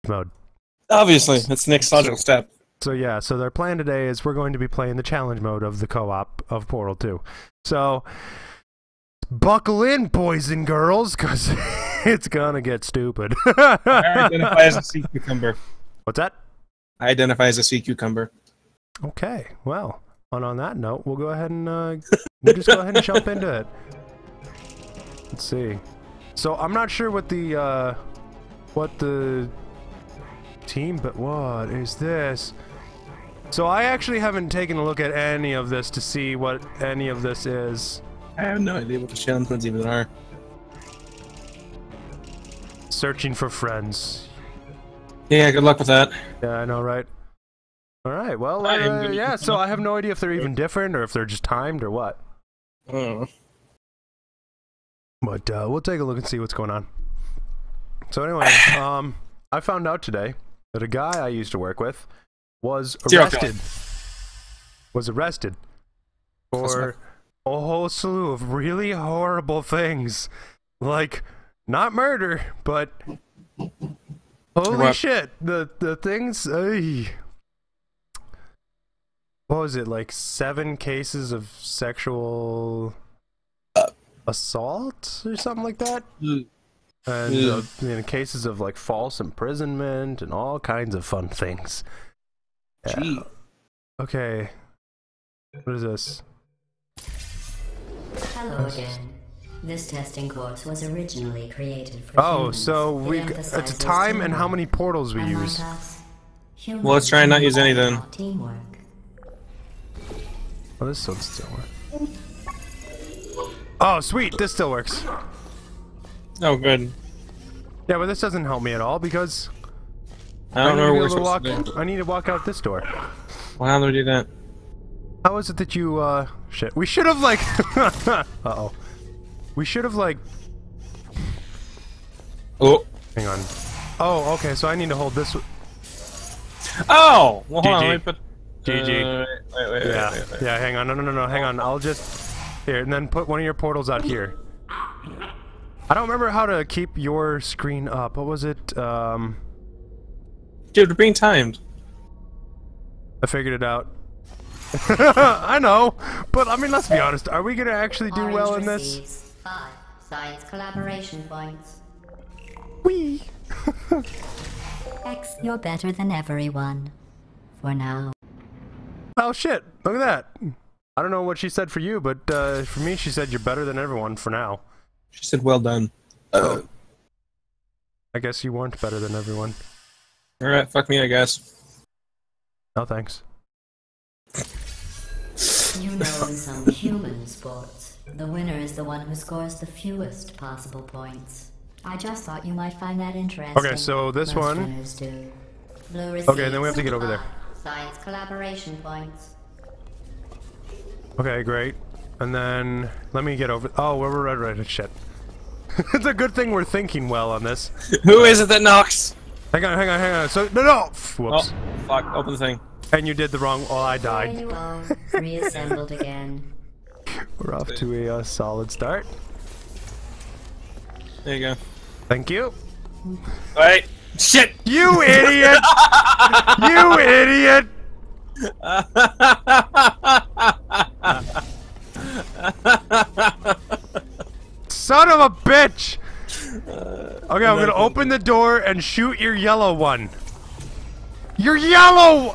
mode. Obviously, that's the next logical step. So yeah, so their plan today is we're going to be playing the challenge mode of the co-op of Portal 2. So buckle in, boys and girls, because it's gonna get stupid. I identify as a sea cucumber. What's that? I identify as a sea cucumber. Okay, well, on that note, we'll go ahead and we'll just go ahead and jump into it. Let's see. So I'm not sure what the team, but what is this? So I actually haven't taken a look at any of this to see what any of this is. I have no idea what the challenge ones even are. Searching for friends. Yeah, good luck with that. Yeah, I know, right? Alright, well, yeah, so I have no idea if they're even different or if they're just timed or what. I don't know. But we'll take a look and see what's going on. So anyway, I found out today that a guy I used to work with was arrested for a whole slew of really horrible things. Like, not murder, but holy shit, the things, what was it, like 7 cases of sexual assault or something like that? And cases of like false imprisonment and all kinds of fun things. Yeah. Okay. What is this? Hello again. This testing course was originally created for humans. So it's a time and how many portals we use. Well, let's try and not use any then. Teamwork. Oh, this one still works. Oh, sweet! This still works. Oh, good. Yeah, but this doesn't help me at all because I don't know where we're supposed to do. I need to walk out this door. Well, how do we do that? How is it that you, shit. We should have, like... Uh-oh. We should have, like... Oh. Hang on. Oh, okay, so I need to hold this... Oh! Well, hold on, let me put... GG. Wait, Yeah, hang on. No, hang on. I'll just... Here, and then put one of your portals out here. I don't remember how to keep your screen up. What was it? Dude, we're being timed. I figured it out. I know, but I mean, let's be honest. Are we gonna actually do well in this? 5 science collaboration points. Whee! X, you're better than everyone. For now. Oh shit! Look at that. I don't know what she said for you, but for me, she said you're better than everyone for now. She said, "Well done." I guess you weren't better than everyone. All right, fuck me, I guess. No thanks. You know, in some human sports, the winner is the one who scores the fewest possible points. I just thought you might find that interesting. Okay, so this Most one. winners do. Blue Okay, then we have to get over there. Science collaboration points. Okay, great. And then let me get over. Oh, we're right. Shit. It's a good thing we're thinking well on this. Who is it that knocks? Hang on. So no. Whoops. Oh, fuck! Open the thing. And you did the wrong. Oh, I There died. you go. Reassembled again. We're off to a solid start. There you go. Thank you. Wait. Shit! You idiot! You idiot! Son of a bitch! Okay, I'm gonna open the door and shoot your yellow one. Your yellow!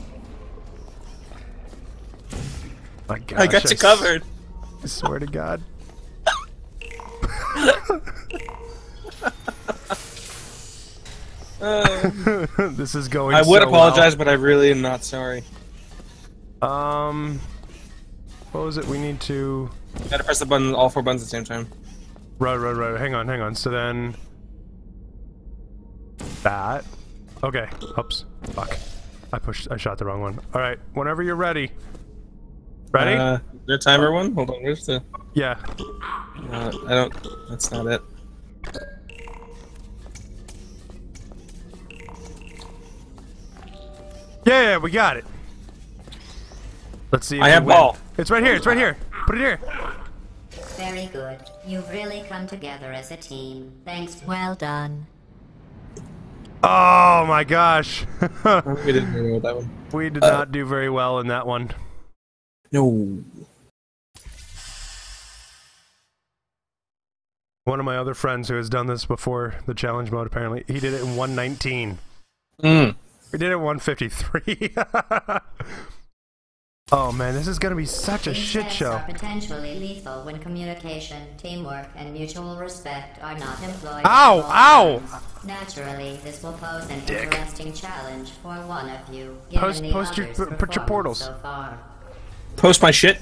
My gosh, I got you covered. I swear to God. This is going. I would so apologize, well. but I really am not sorry. What was it? We need to. You gotta press the button, all 4 buttons at the same time. Right. Hang on. So then. That. Okay. Oops. Fuck. I shot the wrong one. Alright. Whenever you're ready. Ready? Is there a timer one? Hold on, where's the... Yeah. I don't... That's not it. Yeah, we got it. Let's see if I have we win. ball. It's right here. Put it here. Very good. You've really come together as a team. Thanks. Well done. Oh my gosh. We didn't do well with that one. We did not do very well in that one. No. One of my other friends who has done this before the challenge mode, apparently, he did it in 119. Mm. We did it in 153. Oh man, this is gonna be such a These shit tests show. are potentially lethal when communication, teamwork, and mutual respect are not employed. Ow! at all Ow! times. Naturally, this will pose an Dick. interesting challenge for one of you, given Post- the post your- other's put your performance portals. so far. Post my shit.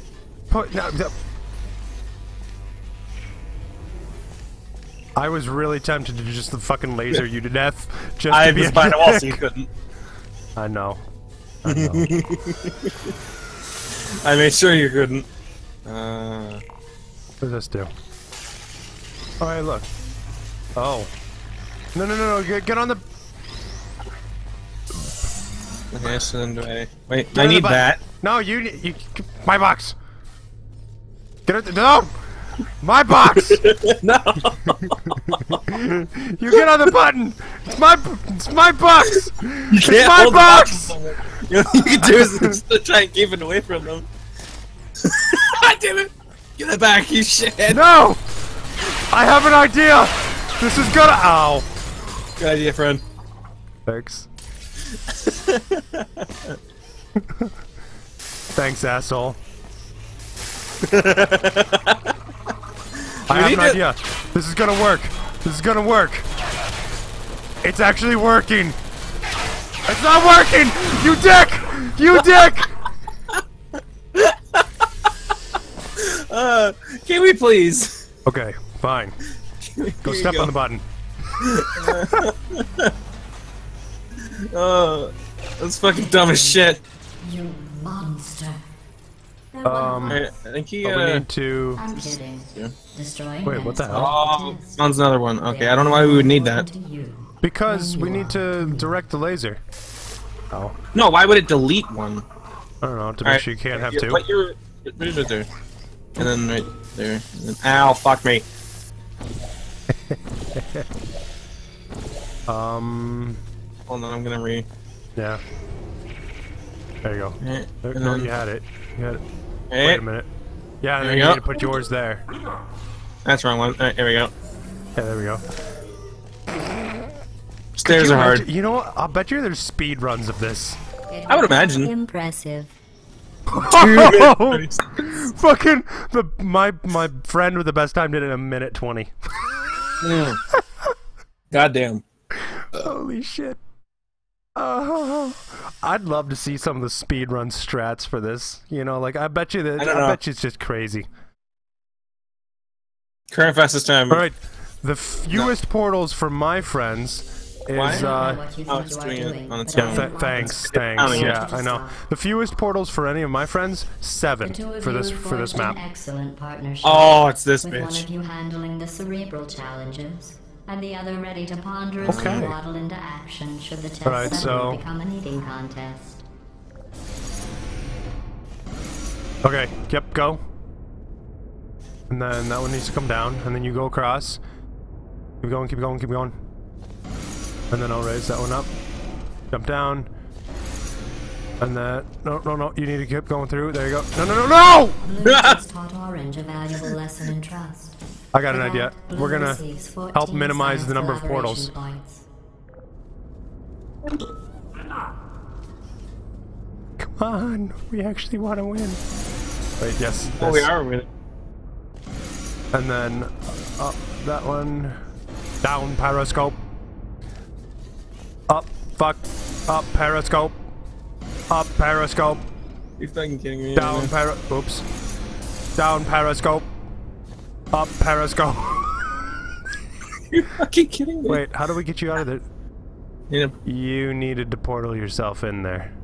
I was really tempted to just fucking laser you to death. Just I to be was a behind a wall, so dick. you couldn't. I know. I know. I made sure you couldn't. What does this do? Oh, hey, look. Oh. No, get on the... Okay, so then do I... Wait, Get I on the need button. that. No, you... My box! Get it... No! My box! No! You get on the button! It's my box! You It's can't my hold box! the box! You know what you can do is just try and keep it away from them. Damn it! Get it back, you shit! No! I have an idea! This is gonna... Ow. Good idea, friend. Thanks. Thanks, asshole. I have an idea. This is gonna work. This is gonna work. It's actually working. It's not working! You dick! You dick! Can we please? Okay, fine. Go step on the button. That's fucking dumb as shit. You monster. I think he, We need to... I'm kidding. Destroying Wait, what the hell? Oh, found another one. Okay, I don't know why we would need that. Because we need to direct the laser. Oh. No, why would it delete one? I don't know, to make sure you can't have two. Put your... Right there. And then right there. And then, ow, fuck me. Hold on, I'm gonna Yeah. There you go. Eh, There, and no, then- you had it. You had it. Eh, Wait a minute. Yeah, and There then you you go. need to put yours there. That's the wrong one. Alright, here we go. Yeah, there we go. Stairs You are hard. imagine- You know what? I'll bet you there's speed runs of this. I would imagine. Impressive. Fucking my friend with the best time did it in 1:20. Mm. Goddamn. Holy shit. I'd love to see some of the speedrun strats for this. You know, like I bet you bet you it's just crazy. Current fastest time. All right, the fewest portals for my friends is Why? Oh, it's doing it on its yeah, own. thanks. counting it. Yeah, I know. The fewest portals for any of my friends, 7 for this map. Excellent partnership. Oh, it's this with one bitch. of you handling the cerebral challenges, and the other ready to ponderously Okay. waddle into action should the test Alright, suddenly so- become an eating contest. Okay, yep, go. And then that one needs to come down, and then you go across. Keep going, keep going, keep going. And then I'll raise that one up. Jump down. And then... No, you need to keep going through. There you go. No! Blue just taught Orange a valuable lesson in trust. I got an For idea. that, Blue We're gonna receives 14 help minimize the science number of collaboration portals. points. Come on, we actually want to win. Wait, yes. Oh, we this. are with it. And then up that one. Down periscope. Up, fuck. Up periscope. Up periscope. You fucking kidding me? Down oops. Down periscope. Up periscope. You fucking kidding me? Wait, how do we get you out of there? Yeah. You needed to portal yourself in there.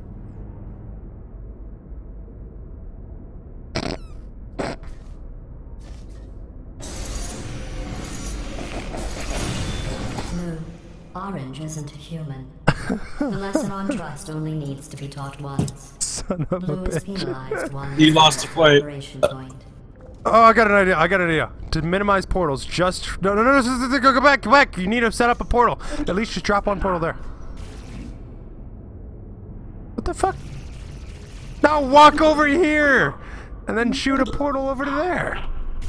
Blue, Orange isn't a human. The lesson on trust only needs to be taught once. Son of a Blue is bitch. penalized once. You lost the fight. Collaboration point. Oh, I got an idea. I got an idea. To minimize portals, just no, go back, go back. You need to set up a portal. At least just drop one portal there. What the fuck? Now walk over here, and then shoot a portal over to there.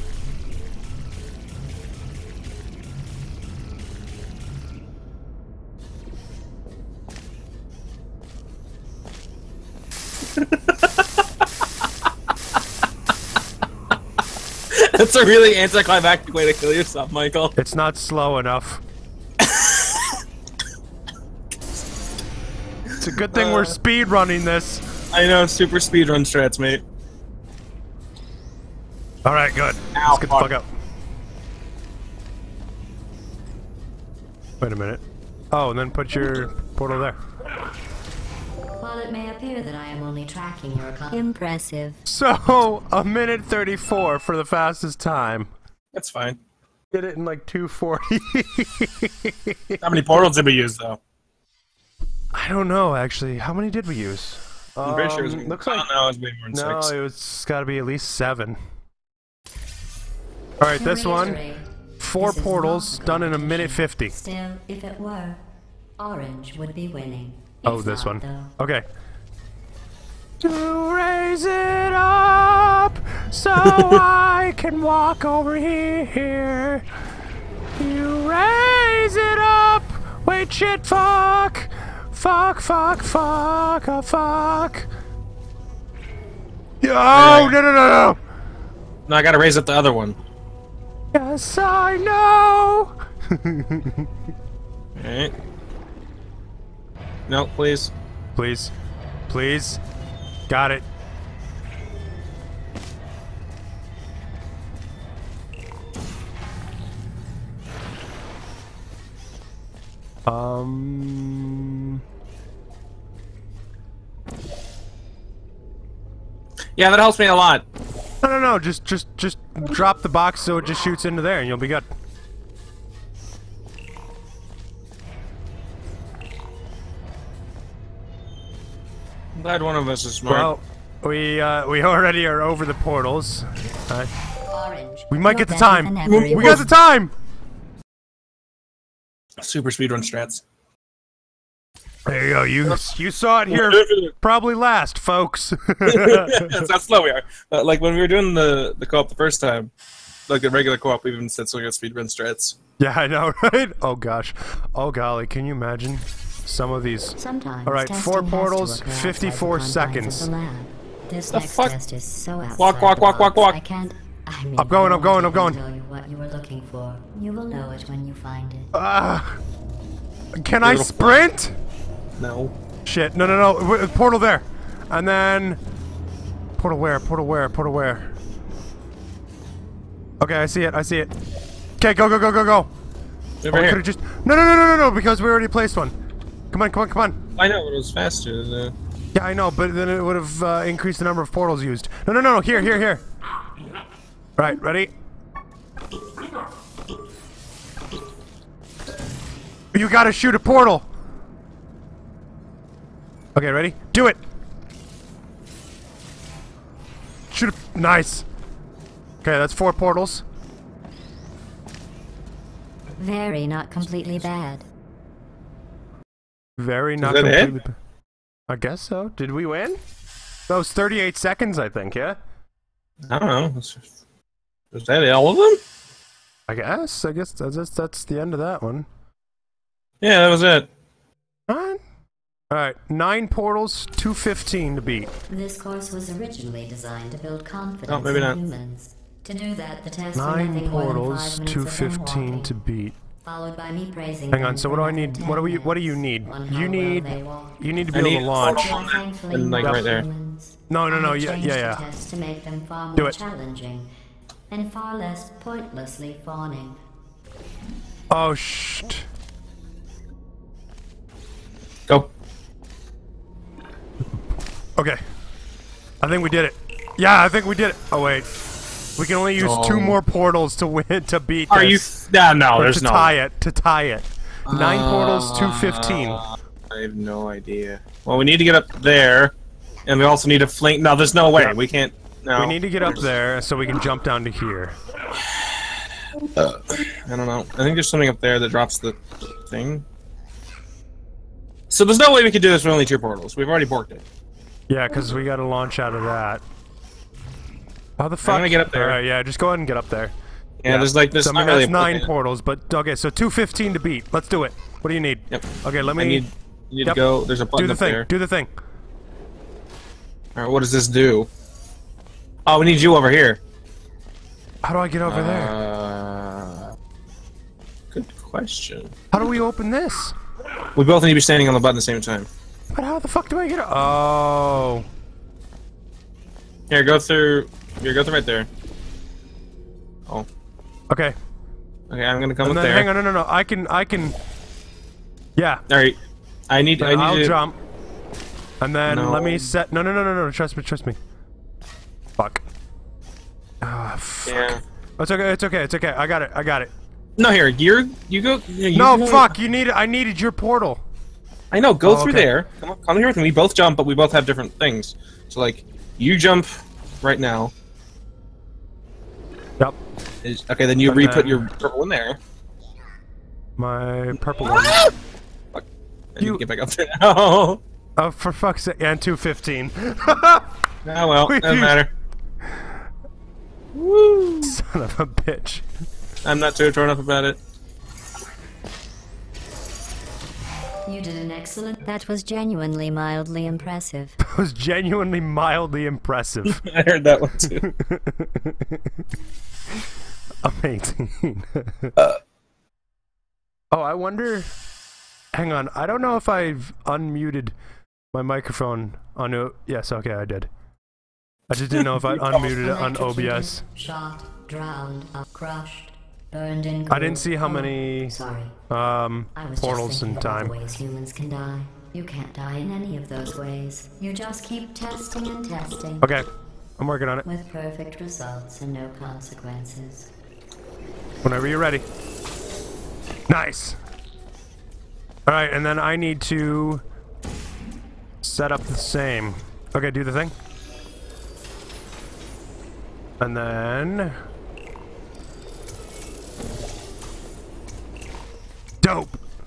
That's a really anticlimactic way to kill yourself, Michael. It's not slow enough. It's a good thing we're speed running this. I know, super speedrun strats, mate. Alright, good. Ow, Let's get the fuck up. Wait a minute. Oh, and then put your portal there. While it may appear that I am only tracking your impressive. So, a minute 34 for the fastest time. That's fine. Did it in like 2:40. How many portals did we use, though? I don't know, actually. How many did we use? I'm pretty sure it was, looks I like, don't know, it was way more than no, 6. it was gotta be at least 7. Alright, this one. 4 portals, done in a minute 50. Still, if it were, Orange would be winning. Oh, It's this not, one. though. Okay. To raise it up so I can walk over here. You raise it up. Wait, shit, fuck. Fuck. Oh, no. No, I gotta raise up the other one. Yes, I know. Alright. No, please. Please. Got it. Yeah, that helps me a lot. No. Just drop the box so it just shoots into there, and you'll be good. I'm glad one of us is smart. Well, we already are over the portals. Orange. We might You're get the better time. than everyone. We got the time. Super speedrun strats. There you go. You saw it here probably last, folks. That's how slow we are. Like when we were doing the co-op the first time, like the regular co-op, we even said so we got speedrun strats. Yeah, I know, right? Oh gosh. Oh golly, can you imagine some of these? Sometimes All right, testing 4 has to portals, occur outside 54 the confines of seconds. the lab. This The next fuck? test is so outside Walk. the box, I can't. I mean, I'm going. I won't I'm going. Tell you what you were looking for. You will know it when you find it. Can I sprint? No. Shit, no. Portal there. And then... Portal where? Okay, I see it. Okay, go. Over here. Could've just... No, because we already placed one. Come on. I know, but it was faster. Yeah, I know, but then it would have increased the number of portals used. No, here. Right, ready? You gotta shoot a portal! Okay, ready? Do it! Shoot a... Nice! Okay, that's 4 portals. Very not completely bad. Very not that it? completely... I guess so. Did we win? That was 38 seconds, I think, yeah? I don't know. Was that all of them? I guess that's the end of that one. Yeah, that was it. Alright, 9 portals, 215 to beat. This course was originally designed to build confidence Oh, maybe in not. humans. To do that, the test 9 portals, 215 to beat. Followed by me praising Hang on, so what do I need? What do you need? You need to be able to launch. And like right there. No, yeah. To make them far Do more it. challenging and far less pointlessly fawning. Oh, shh. Go. Okay. I think we did it. Yeah, I think we did it. Oh, wait. We can only use 2 more portals to win, to beat this. Are you... No, Or there's to no... tie it. 9 portals, 215. I have no idea. Well, we need to get up there, and we also need to flank... No, there's no way. Yeah. We can't... No. We need to get up there so we can jump down to here. I don't know. I think there's something up there that drops the thing. So there's no way we could do this with only 2 portals. We've already borked it. Yeah, because we got to launch out of that. How the fuck? I'm gonna get up there. Alright, yeah, just go ahead and get up there. Yeah, there's like this. So, I mean, not really that's 9 portals, but okay, so 215 to beat. Let's do it. What do you need? Yep. Okay, let me. You need to go. There's a button do the up thing. there. Do the thing. All right, what does this do? Oh, we need you over here. How do I get over there? Good question. How do we open this? We both need to be standing on the button at the same time. But how the fuck do I get it? Oh. Here, go through. Here, go through right there. Oh. Okay. Okay, I'm gonna come And up then, there. hang on, no. I can. Yeah. All right. I need I'll to jump. And then No. let me set. No. Trust me. Fuck. Ah, fuck. Yeah. It's okay. I got it. No, here. You go. You No, go. fuck. I needed your portal. I know. Go through okay. there. Come here with me. We both jump, but we both have different things. So like, you jump right now. Yep. Okay, then you And re-put then- your purple in there. My purple one. Fuck. I need to get back up there now. Oh, for fuck's sake. And 215. Oh well, doesn't matter. Woo! Son of a bitch. I'm not too torn up about it. You did an excellent. That was genuinely mildly impressive. It was genuinely mildly impressive. I heard that one too. Amazing. Oh, I wonder. Hang on. I don't know if I've unmuted my microphone on. Yes, okay, I did. I just didn't know if I'd unmuted it on OBS. Shot, drowned, crushed, burned in. I didn't see how many Sorry. I was portals just in thinking of all time. the ways humans can die. You can't die in any of those ways. You just keep testing and testing. Okay, I'm working on it. With perfect results and no consequences. Whenever you're ready. Nice. All right, and then I need to set up the same. Okay, do the thing. And then... Dope!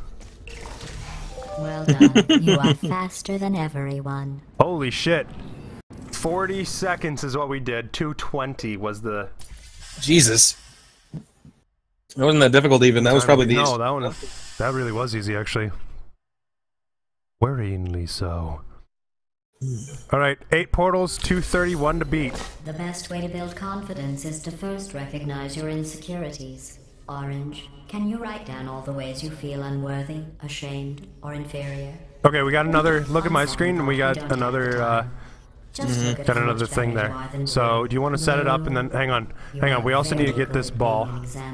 Well done. You are faster than everyone. Holy shit. 40 seconds is what we did. 220 was the... Jesus. That wasn't that difficult even. That was probably the No, that really was easy, actually. Worryingly so. Alright, 8 portals, 231 to beat. The best way to build confidence is to first recognize your insecurities. Orange, can you write down all the ways you feel unworthy, ashamed, or inferior? Okay, we got another... Look at my screen, and we got another... Just look at got how another much thing better there. you are than So, blue. do you want to set it up and then... Hang on. Hang on, we also need to get this ball.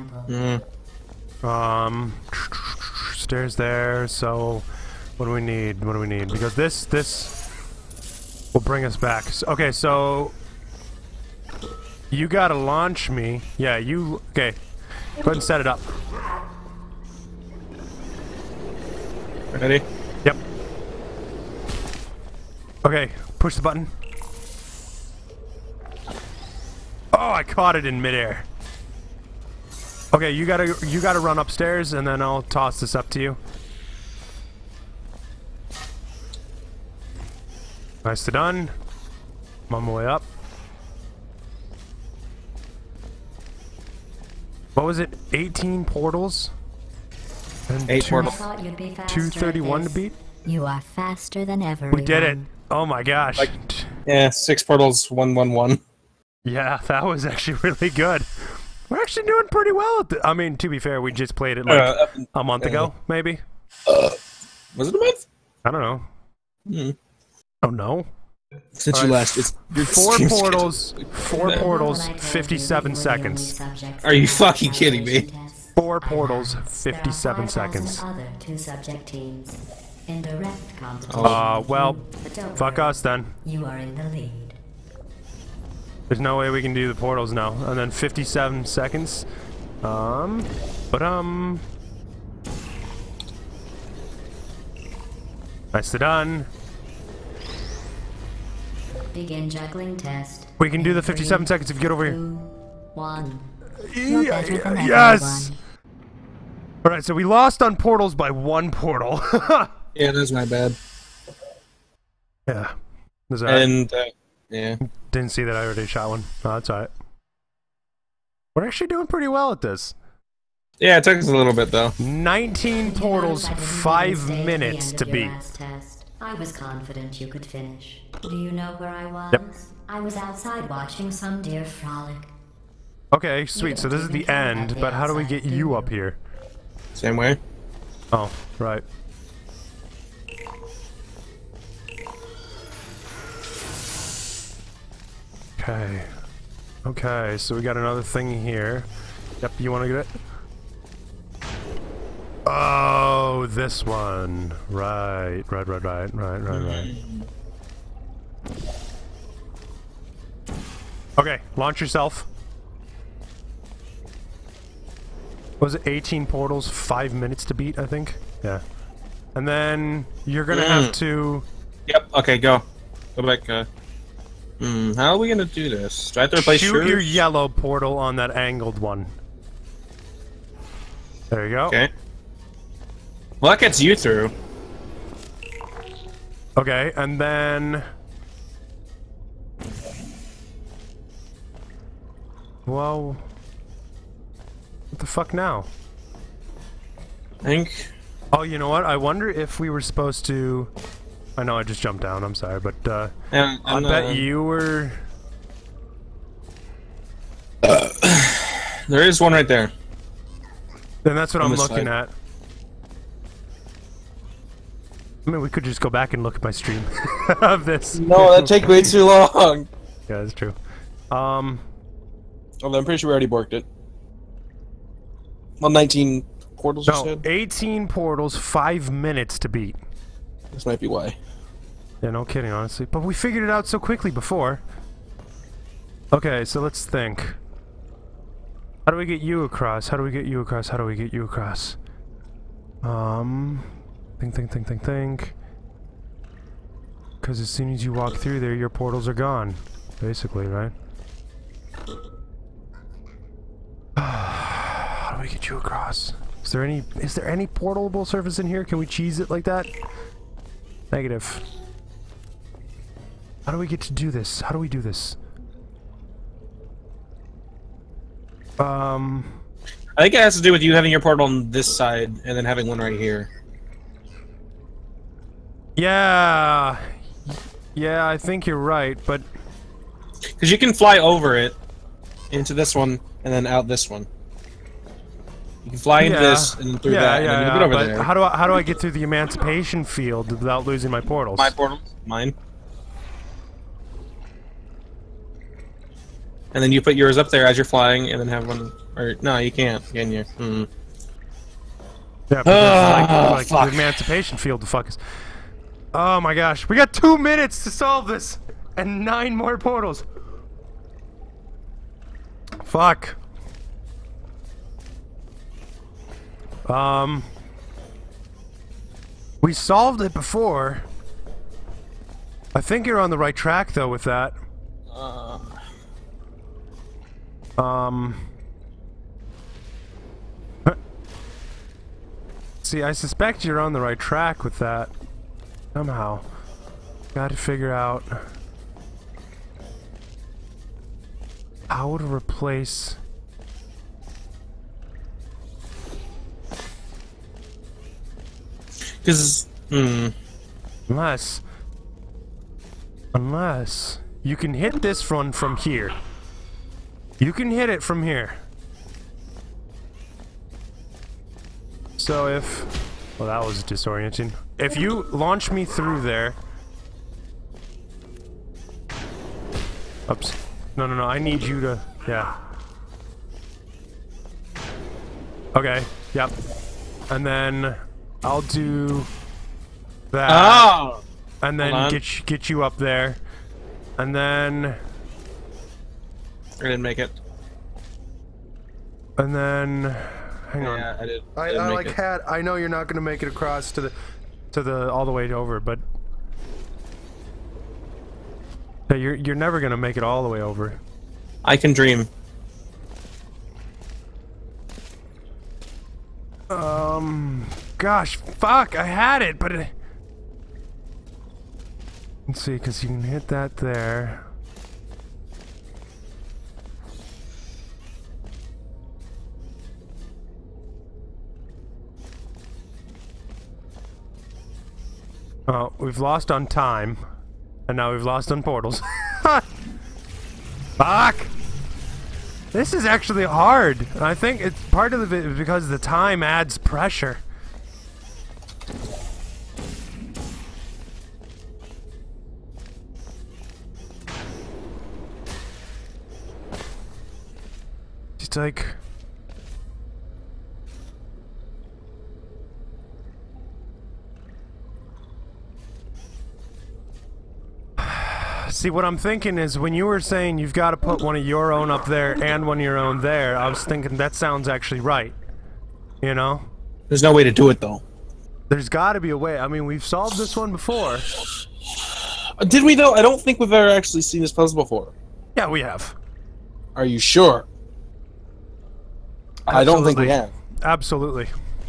Stairs there, so... What do we need? What do we need? Because this will bring us back. Okay, so... You gotta launch me. Yeah, you... Okay. Go ahead and set it up. Ready? Yep. Okay, push the button. Oh, I caught it in midair. Okay, you gotta run upstairs, and then I'll toss this up to you. Nicely done. I'm on my way up. What was it? 18 portals? And 8 portals. 231 to beat? You are faster than everyone. We did it. Oh my gosh. Yeah, 6 portals, 111. Yeah, that was actually really good. We're actually doing pretty well at I mean, to be fair, we just played it like a month ago, maybe. Was it a month? I don't know. Oh no. Since you last, it's 4 portals, 57 seconds. Are you fucking kidding me? 4 portals, 57 seconds. Other 2 subject teams. In direct competition. Well, But don't fuck worry, us then. You are in the lead. There's no way we can do the portals now. And then 57 seconds. Nicely done. Begin juggling test. We can do the 57 seconds if you get over here. 2, 1. You're better than Yes! everyone. Alright, so we lost on portals by 1 portal. Yeah, that's my bad. Yeah. Is that And, yeah. Didn't see that I already shot one. Oh, that's alright. We're actually doing pretty well at this. Yeah, it took us a little bit, though. 19 portals, 5 minutes to beat. I was confident you could finish. Do you know where I was? Yep. I was outside watching some deer frolic. Okay, sweet. So this is the end, but how do we get you up here? Same way. Oh, right. Okay. Okay, so we got another thing here. Yep, you want to get it? Oh, this one. Right. Okay, launch yourself. Was it 18 portals, 5 minutes to beat, I think? Yeah. And then you're gonna have to... Yep, okay, go. Go back, how are we gonna do this? Do I have to replace shoot your yours? yellow portal on that angled one. There you go. Okay. Well, that gets you through. Okay, and then... Well... What the fuck now? I think... Oh, you know what? I wonder if we were supposed to... I know I just jumped down, I'm sorry, but, I bet you were... There is one right there. Then that's what On I'm this looking side. at. I mean, we could just go back and look at my stream of this. No, that'd take way too long. Yeah, that's true. Although I'm pretty sure we already borked it. Well, 19 portals, you No, said? 18 portals, 5 minutes to beat. This might be why. Yeah, no kidding, honestly. But we figured it out so quickly before. Okay, so let's think. How do we get you across? How do we get you across? How do we get you across? Think. Because as soon as you walk through there, your portals are gone. Basically, right? How do we get you across? Is there any portable surface in here? Can we cheese it like that? Negative. How do we get to do this? How do we do this? I think it has to do with you having your portal on this side and then having one right here. Yeah. Yeah, I think you're right, but... Because you can fly over it into this one and then out this one. You can fly into this and then through that and then you can get over but there. how do I get through the emancipation field without losing my portals? My portal? Mine. And then you put yours up there as you're flying and then have one... Or, no, you can't, can you? Hmm. Yeah, because fuck. the emancipation field, the fuck is... Oh my gosh, we got 2 minutes to solve this! And 9 more portals! Fuck. We solved it before. I think you're on the right track though with that. See, I suspect you're on the right track with that. Somehow. Gotta figure out how to replace... Because... Unless you can hit this one from here. You can hit it from here. So if... Well, that was disorienting. If you launch me through there... Oops. No, I need you to... Yeah. Okay, yep. And then I'll do that. Oh! And then get you up there. And then... I didn't make it. And then... Hang on. Yeah, I did. I like had. I know you're not gonna make it across to the all the way over, but Hey, you're never gonna make it all the way over. I can dream. Gosh, fuck, I had it, but let's see, because you can hit that there. Oh, we've lost on time, and now we've lost on portals. Fuck! This is actually hard. I think it's part of it because the time adds pressure. It's like... See, what I'm thinking is when you were saying you've got to put one of your own up there and one of your own there, I was thinking that sounds actually right. You know? There's no way to do it, though. There's got to be a way. I mean, we've solved this one before. Did we, though? I don't think we've ever actually seen this puzzle before. Yeah, we have. Are you sure? Absolutely. I don't think we have. Absolutely.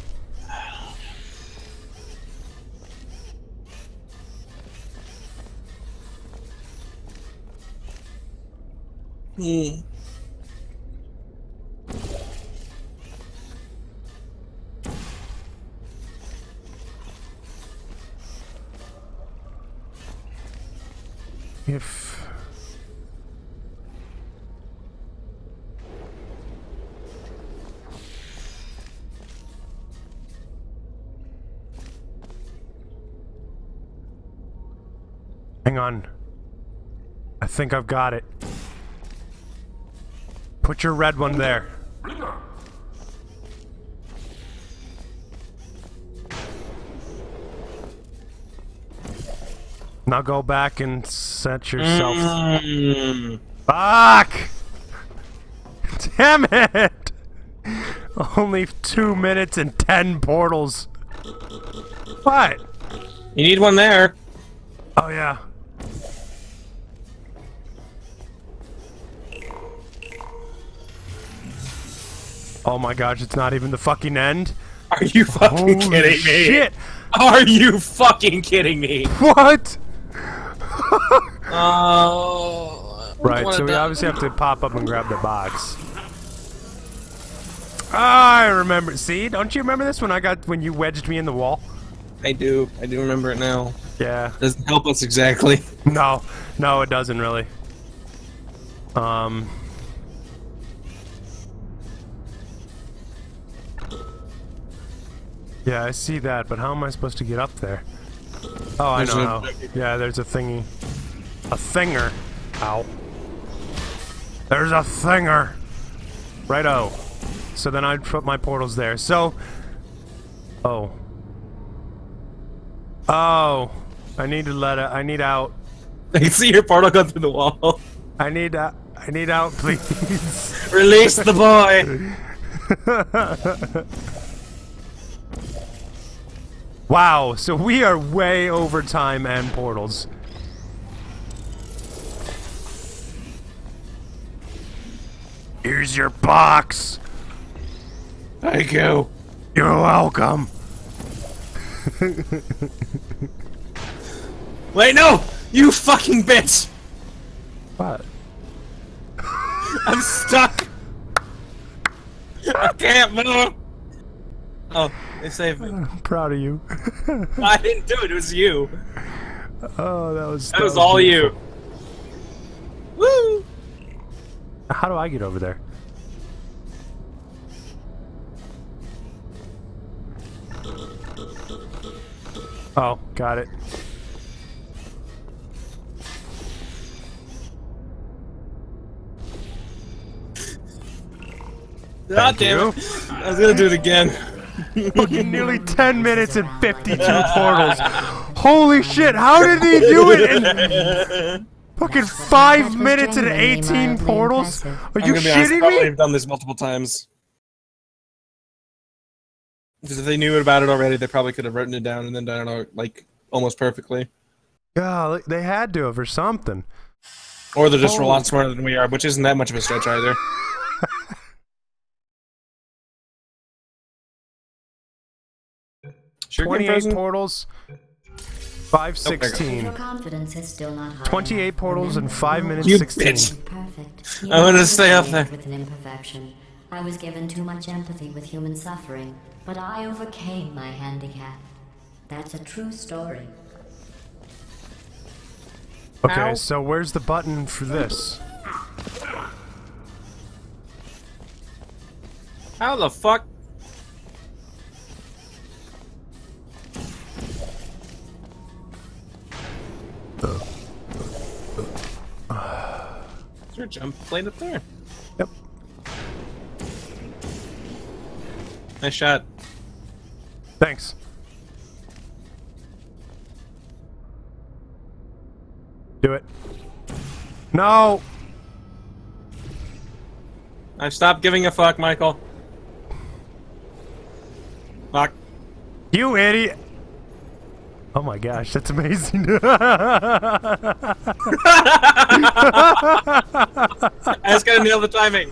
If... Hang on. I think I've got it. Put your red one there. Now go back and set yourself. Fuck! Damn it! Only 2 minutes and 10 portals. What? You need one there. Oh yeah. Oh my gosh, it's not even the fucking end. Are you fucking kidding me? Shit! Are you fucking kidding me? What? Oh. Right, so we obviously have to pop up and grab the box. I remember. See, don't you remember this when you wedged me in the wall? I do. I do remember it now. Yeah. Doesn't help us exactly. No, it doesn't really. Yeah, I see that, but how am I supposed to get up there? Oh, I know how. Yeah, there's a thingy. A thinger. Ow. There's a thinger. Righto. So then I'd put my portals there. So... Oh. Oh. I need to let it... I need out. I can see your portal go through the wall. I need out, please. Release the boy! Wow, so we are way over time and portals. Here's your box. Thank you. You're welcome. Wait, no! You fucking bitch! What? I'm stuck! I can't move! Oh, they saved me. I'm proud of you. I didn't do it, it was you. Oh, that was all beautiful. you. Woo! How do I get over there? Oh, got it. God damn it. I was gonna do it again. Fucking nearly 10 minutes and 52 portals. Holy shit, how did he do it in fucking 5 minutes and 18 portals? Are you shitting me? I've done this multiple times. Because if they knew about it already, they probably could have written it down and then done it like almost perfectly. Yeah, they had to have or something. Or they're just a lot smarter than we are, which isn't that much of a stretch either. Sure, 28 portals, 5:16. Your confidence is still not high 28 enough. portals in Remember, 5 minutes You 16. bitch. Perfect. I want to stay up there. With an imperfection. I was given too much empathy with human suffering, but I overcame my handicap. That's a true story. Okay, Ow. so where's the button for this? How the fuck? Is there a jump plate up there? Yep. Nice shot. Thanks. Do it. No! I've stopped giving a fuck, Michael. Fuck. You idiot! Oh my gosh, that's amazing. I just gotta nail the timing.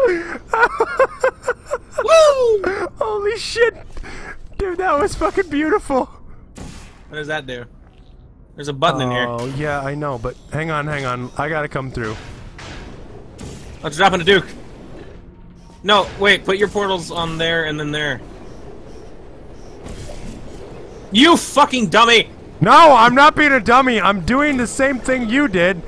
Woo! Holy shit! Dude, that was fucking beautiful. What does that do? There's a button in here. Oh, yeah, I know, but hang on. I gotta come through. Let's drop in a Duke. No, wait, put your portals on there and then there. You fucking dummy! No, I'm not being a dummy. I'm doing the same thing you did.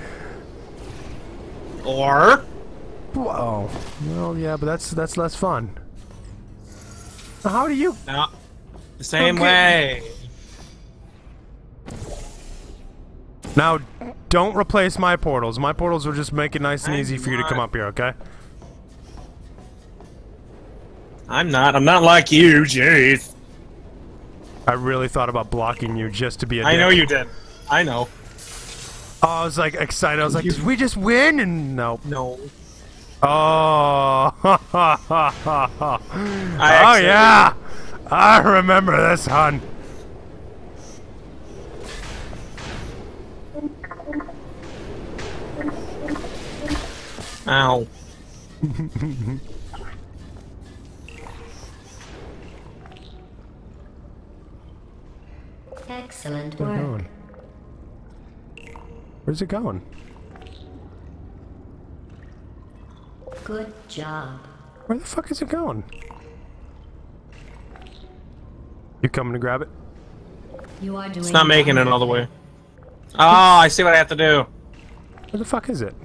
Or... Oh, well, yeah, but that's less fun. How do you... No. The same Okay. way. Now, don't replace my portals. My portals will just make it nice and easy for you to come up here, okay? I'm not like you, jeez. I really thought about blocking you just to be a I dick. know you did. I know. Oh, I was like excited. I was like, did we just win? And no. No. Oh. Oh actually- yeah. I remember this, hon. Ow. Excellent Where's it work. going? Where's it going? Good job. Where the fuck is it going? You coming to grab it? You are doing. It's not making it all the way. Oh, I see what I have to do. Where the fuck is it?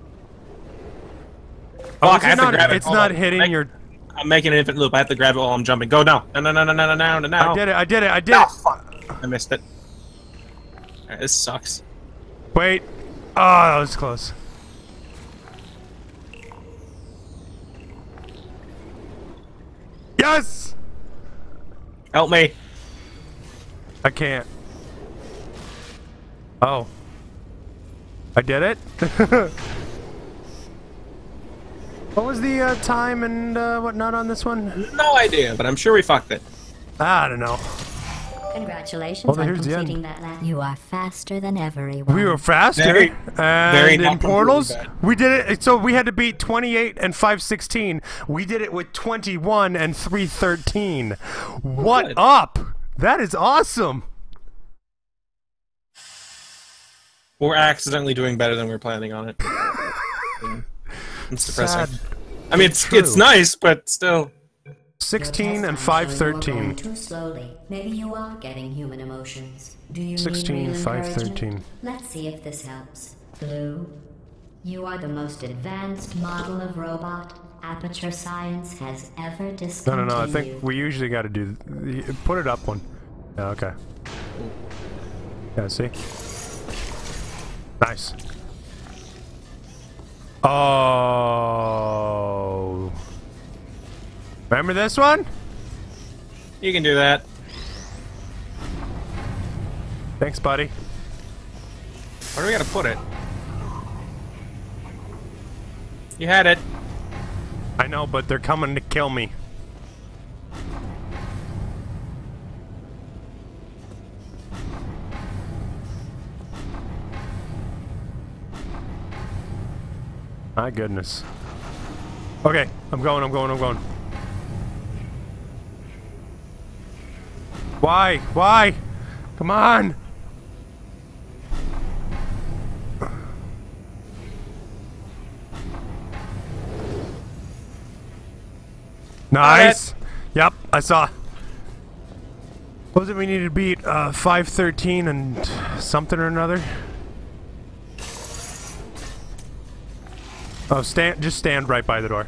Fuck, is I it have to not, grab it. it's Hold not on. hitting your... I'm making an infinite loop. I have to grab it while I'm jumping. Go now. No. I did it. Oh, fuck. I missed it. Alright, this sucks. Wait. Oh, that was close. Yes! Help me. I can't. Oh. I did it? What was the time and whatnot on this one? No idea, but I'm sure we fucked it. I don't know. Congratulations Oh, on here's the completing that last. You are faster than ever, Ewan. We were faster. Very and not in portals, completely we did it. So we had to beat 28 and 5:16. We did it with 21 and 3:13. What Good. up? That is awesome. We're accidentally doing better than we were planning on it. Yeah. It's depressing. Sad. I mean, it's True. nice, but still. 16 and Your test time shows you are 5:13. going too slowly. Maybe you are getting human emotions. Do you 16, need real 5:13. encouragement? Let's see if this helps. Blue, you are the most advanced model of robot Aperture Science has ever No, discontinued. no, no. I think we usually got to do. Put it up one. Yeah, okay. Yeah, see? Nice. Oh. Remember this one? You can do that. Thanks, buddy. Where do we gotta put it? You had it. I know, but they're coming to kill me. My goodness. Okay, I'm going. Why? Why? Come on! Nice! Yep, I saw. What was it we needed to beat? 513 and something or another? Oh, just stand right by the door.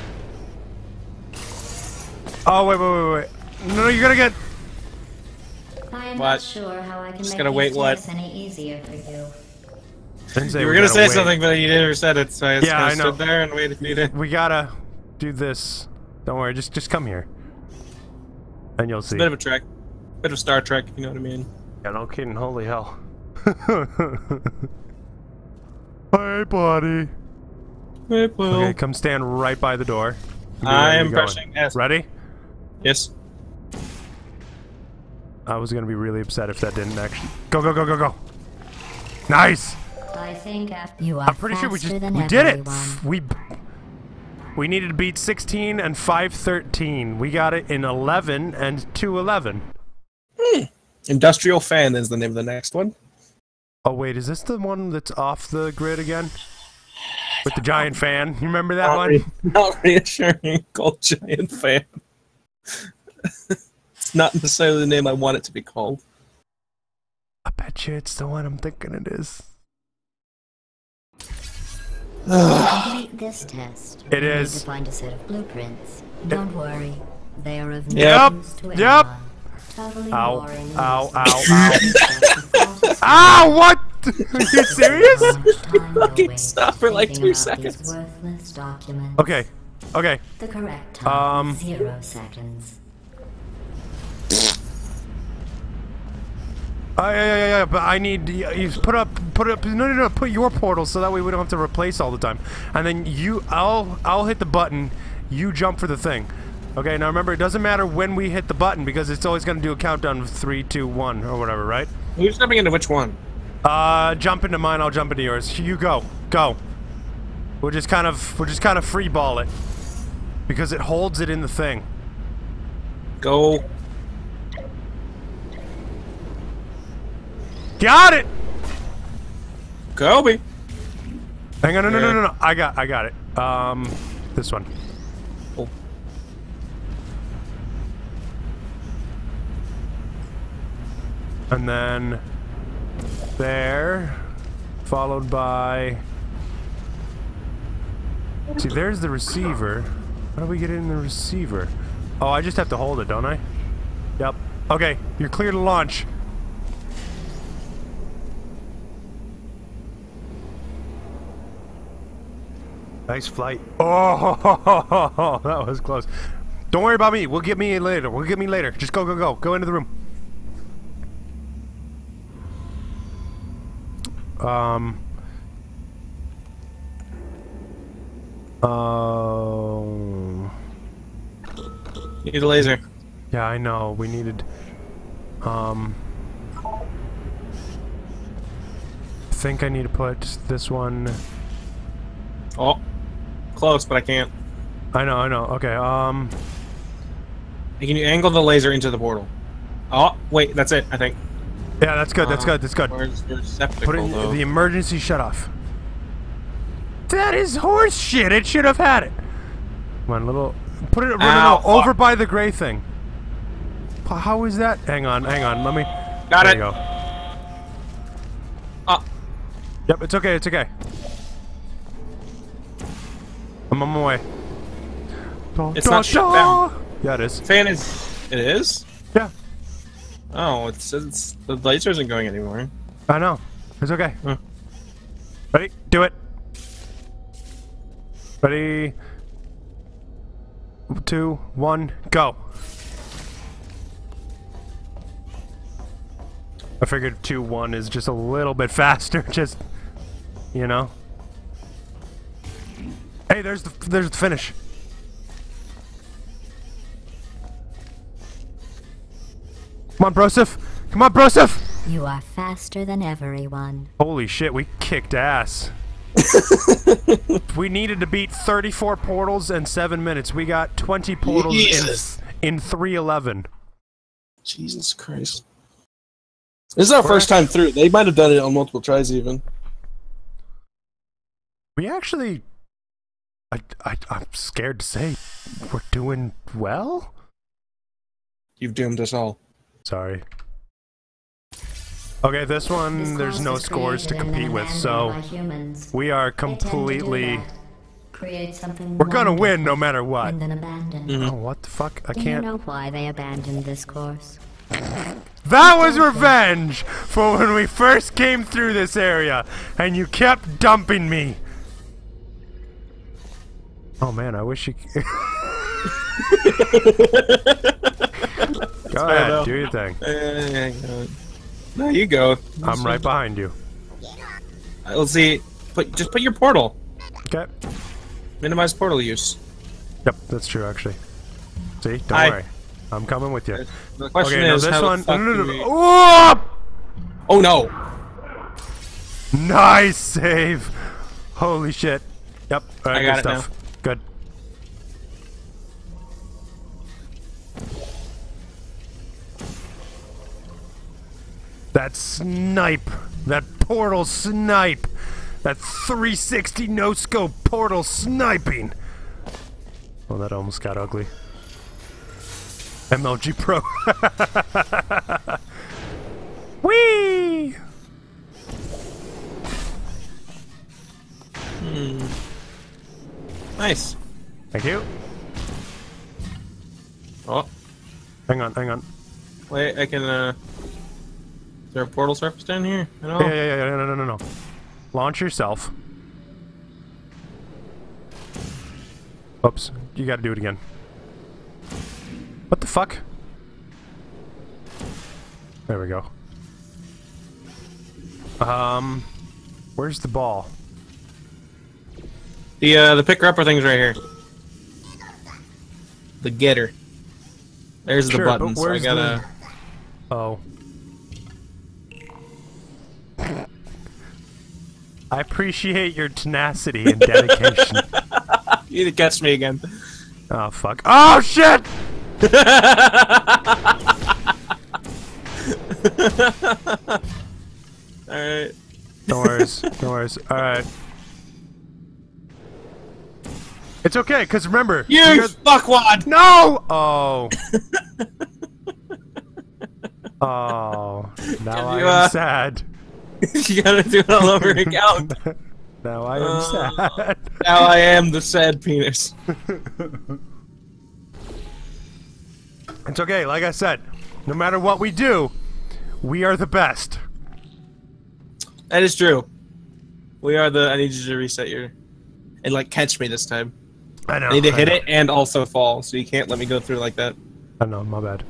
Oh, wait. No, you're gonna get... I am not sure how I can make wait, these tasks any easier for you. You were gonna say something, but you never said it, so I just I know. stood there and waited for you to... We gotta do this. Don't worry, just come here. And you'll see. It's a bit of a trek. Bit of Star Trek, if you know what I mean. Yeah, no kidding, holy hell. Hey, buddy. Hey, Will. Okay, come stand right by the door. I am pressing S. Ready? Yes. I was gonna be really upset if that didn't actually... Go! Nice! I think you are I'm pretty sure we did it! We needed to beat 16 and 513. We got it in 11 and 211. Industrial Fan is the name of the next one. Oh wait, is this the one that's off the grid again? With the giant fan? You remember that one? Not reassuring, called Giant Fan. It's not necessarily the name I want it to be called. I bet you it's the one I'm thinking it is. Complete this test. It you is. Need to find a set of blueprints. Don't worry, they are of no Yep. use to Yep. anyone. Totally Ow. boring. Ow. Ah, what? Are you serious? Fucking stop for like 2 seconds. Okay. The correct time is 0 seconds. Yeah, but I need you put up. No, put your portal so that way we don't have to replace all the time. And then I'll hit the button. You jump for the thing. Okay. Now remember, it doesn't matter when we hit the button because it's always going to do a countdown of 3, 2, 1 or whatever, right? Who's jumping into which one? Jump into mine. I'll jump into yours. You go. We'll just kind of free ball it because it holds it in the thing. Go. Got it. Kobe. Hang on, no. I got it. This one. Oh. And then there, followed by. See, there's the receiver. How do we get in the receiver? Oh, I just have to hold it, don't I? Yep. Okay, you're clear to launch. Nice flight. Oh, that was close. Don't worry about me. We'll get me later. Just go. Go into the room. You need a laser. Yeah, I know. We needed... I think I need to put this one... Oh. Close, but I can't. I know. Okay, Can you angle the laser into the portal? Oh, wait, that's it, I think. Yeah, that's good, that's good. Where's your receptacle, Put it in though? the emergency shutoff. That is horse shit! It should have had it! Come on, little... Put it... No, over by the gray thing. How is that? Hang on, let me... Got there it! You go. Yep, it's okay. I'm on my way. It's not shut down. Yeah, it is. Fan is... It is? Yeah. Oh, it's the laser isn't going anymore. I know. It's okay. Ready? Do it. Ready? 2, 1, go. I figured 2, 1 is just a little bit faster, just, you know. Hey, there's the finish. Come on, Broseph! You are faster than everyone. Holy shit, we kicked ass. We needed to beat 34 portals in 7 minutes. We got 20 portals in 3:11. Jesus Christ. This is our first time through. They might have done it on multiple tries even. We actually... I'm scared to say we're doing well? You've doomed us all. Sorry. Okay, this one, there's no scores to compete with, so we are completely... We're gonna win no matter what. And then abandon. Oh, what the fuck? I Do can't... you know why they abandoned this course? That was revenge for when we first came through this area, and you kept dumping me. Oh man, I wish you... Go ahead, do your thing. No, you go. I'm right behind you. Let's see. Just put your portal. Okay. Minimize portal use. Yep, that's true actually. See, don't worry. I'm coming with you. The question okay, is, now this how one. the fuck No. do we... Oh! Oh no! Nice save. Holy shit. Yep. All right, I got good it stuff. Good. That snipe. That portal snipe. That 360 no-scope portal sniping. Oh, that almost got ugly. MLG Pro. Whee! Nice. Thank you. Oh. Hang on. Wait, I can, Is there a portal surface down here? Yeah, no. Launch yourself. Oops, you gotta do it again. What the fuck? There we go. Where's the ball? The picker-upper thing's right here. The getter. There's the button, so I gotta... Oh. I appreciate your tenacity and dedication. You need to catch me again. Oh, fuck. Oh, shit! Alright. No worries. Alright. It's okay, because remember... You fuckwad! No! Oh. Oh. Now I am sad. You gotta do it all over again. Now I am sad. Now I am the sad penis. It's okay, like I said, no matter what we do, we are the best. That is true. We are the... I need you to reset your... And, like, catch me this time. I know. I need to hit it and also fall, so you can't let me go through like that. I know, my bad.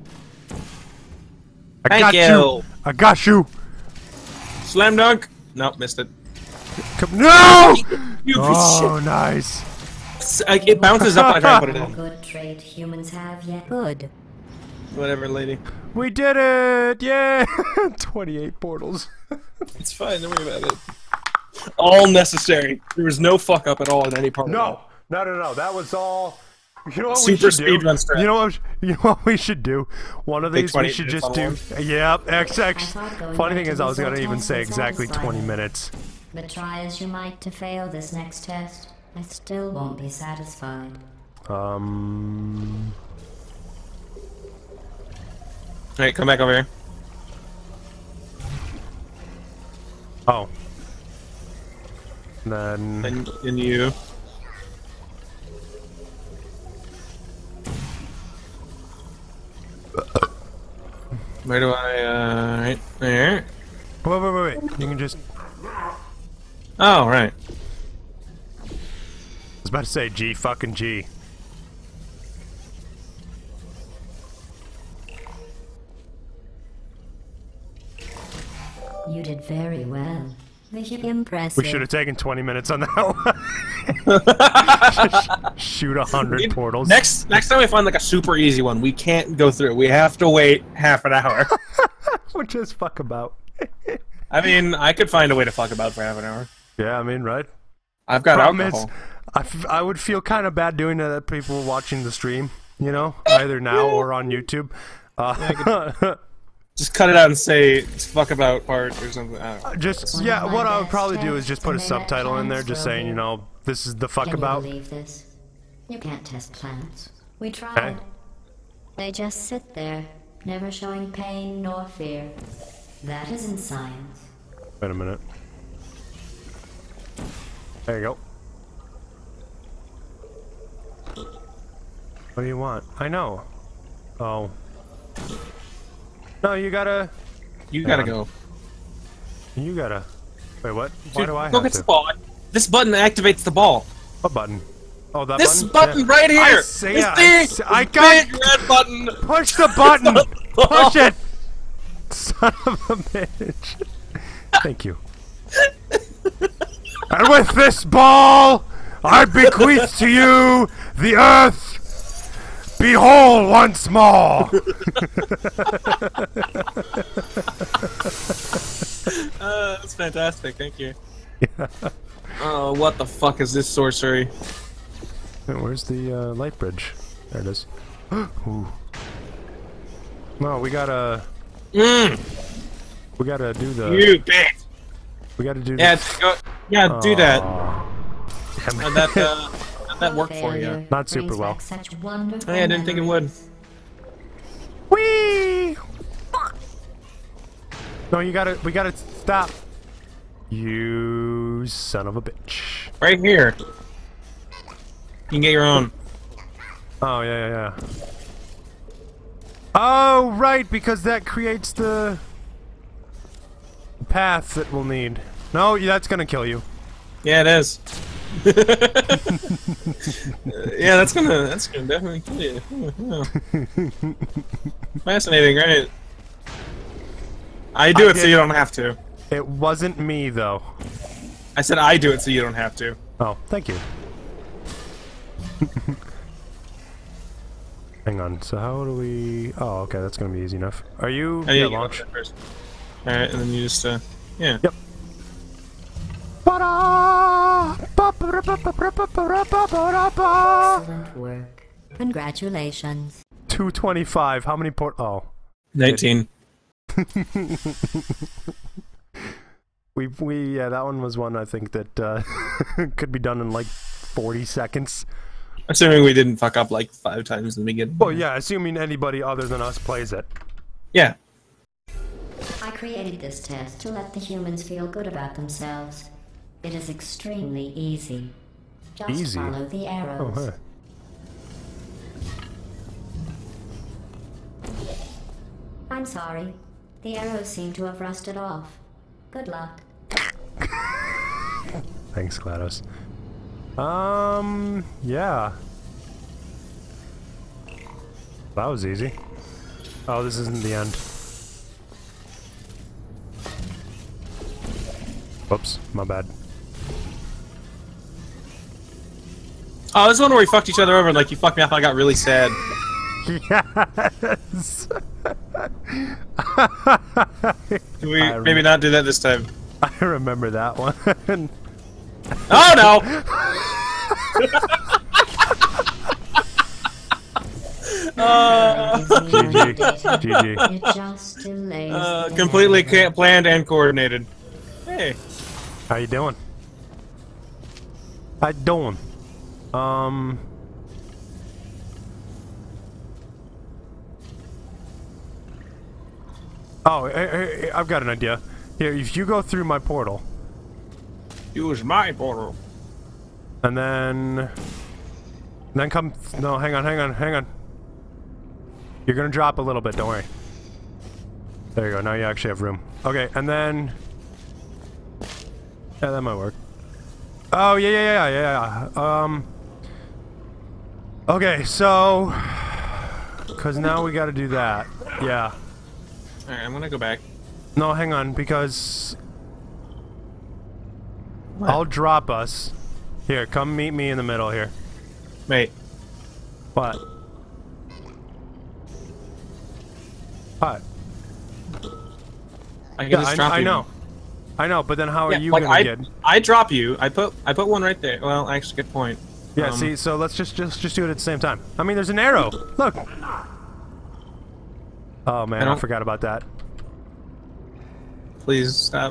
Thank you! I got you! Slam dunk! Nope, missed it. No! You Oh, nice. Like, it bounces up and I try to put it in. Good trait humans have yet. Good. Whatever, lady. We did it! Yay! 28 portals. It's fine, don't worry about it. All necessary. There was no fuck up at all in any part of it. No, that was all... You know what Super we should speed do? run strat. You know what we should do? One of these we should just do... Yep, XX. Funny thing is I was gonna even say exactly 20 minutes. But try as you might to fail this next test, I still won't be satisfied. Alright, come back over here. Oh. Then... And you... Where do I, right there? Wait. You can just... Oh, right. I was about to say G fucking G. You did very well. Impressive. We should have taken 20 minutes on that one. Shoot 100 portals. Next time we find like a super easy one, we can't go through. We have to wait half an hour. Which is fuck about. I mean, I could find a way to fuck about for half an hour. Yeah, I mean, right? I've got Problem alcohol. is, I would feel kind of bad doing that at people watching the stream, you know, either now or on YouTube. Just cut it out and say fuck about part or something. I don't know. Just, yeah, what I would probably do is just put a subtitle in there just saying, you know, this is the fuck about. Can you believe this? You can't test plants. We tried. Okay. They just sit there, never showing pain nor fear. That isn't science. Wait a minute. There you go. What do you want? I know. Oh. No, you gotta... You gotta go. You gotta... Wait, what? Why Dude, do I go have get to? the ball. This button activates the ball. What button? Oh, that This button? button right here! I got... big red button! Push the button! Push it! Son of a bitch. Thank you. And with this ball, I bequeath to you the earth. Behold once more. That's fantastic, thank you. Yeah. Oh, what the fuck is this sorcery? Where's the light bridge? There it is. Ooh. No, we gotta... We gotta do the... You bitch! We gotta do Yeah, the... do that. Damn How'd it. that work for you? Not super well. Hey, I didn't think it would. Whee! No, we gotta stop. You son of a bitch. Right here. You can get your own. Oh, yeah. Oh, right, because that creates the path that we'll need. No, that's gonna kill you. Yeah, it is. Yeah, that's gonna definitely kill you. Fascinating, right? I do it so you don't have to. It wasn't me, though. I said I do it so you don't have to. Oh, thank you. Hang on, so how do we... Oh, okay, that's gonna be easy enough. Are you... Oh, yeah, you launch. first. Alright, and then you just, yeah. Yep. Excellent work. Congratulations. 225, how many port... Oh. 19. Yeah, that one was one I think that could be done in like 40 seconds. Assuming we didn't fuck up like 5 times in the beginning. Well, yeah, assuming anybody other than us plays it. Yeah. I created this test to let the humans feel good about themselves. It is extremely easy. Just Easy? follow the arrows. Oh, hey. I'm sorry. The arrows seem to have rusted off. Good luck. Thanks, GLaDOS. Yeah. That was easy. Oh, this isn't the end. Whoops, my bad. Oh, this is one where we fucked each other over and like you fucked me up and I got really sad. Yes! Can we maybe not do that this time? I remember that one. Oh no! GG. It just delays. Completely planned and coordinated. Hey. How you doing? How you doing? Oh, hey, I've got an idea. Here, if you go through my portal. Use my portal. And then come... No, hang on. You're gonna drop a little bit, don't worry. There you go, now you actually have room. Okay, and then... Yeah, that might work. Oh, yeah. Okay, so... Because now we gotta do that. Yeah. Alright, I'm gonna go back. No, hang on, because... What? I'll drop us. Here, come meet me in the middle here. Wait. What? What? I can just drop I you. know. I know, but then how are you like gonna get? I drop you. I put one right there. Well, actually, good point. Yeah. See, so let's just do it at the same time. I mean, there's an arrow. Look. Oh man, I forgot about that. Please stop.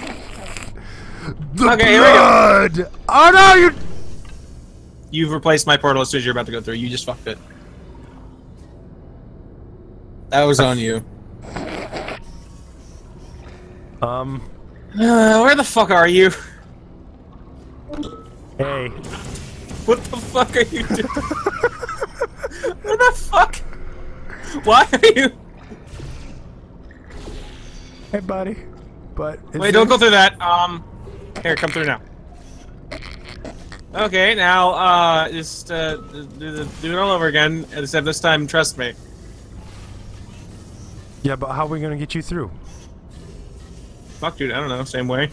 Okay, here we go. Oh no, you. You've replaced my portal as soon as you're about to go through. You just fucked it. That was on you. Where the fuck are you? Hey. What the fuck are you doing? Where the fuck? Why are you? Hey, buddy. But wait, don't go through that. Here, come through now. Okay, now just do it all over again. Except this time, trust me. Yeah, but how are we gonna get you through? Fuck, dude. I don't know. Same way.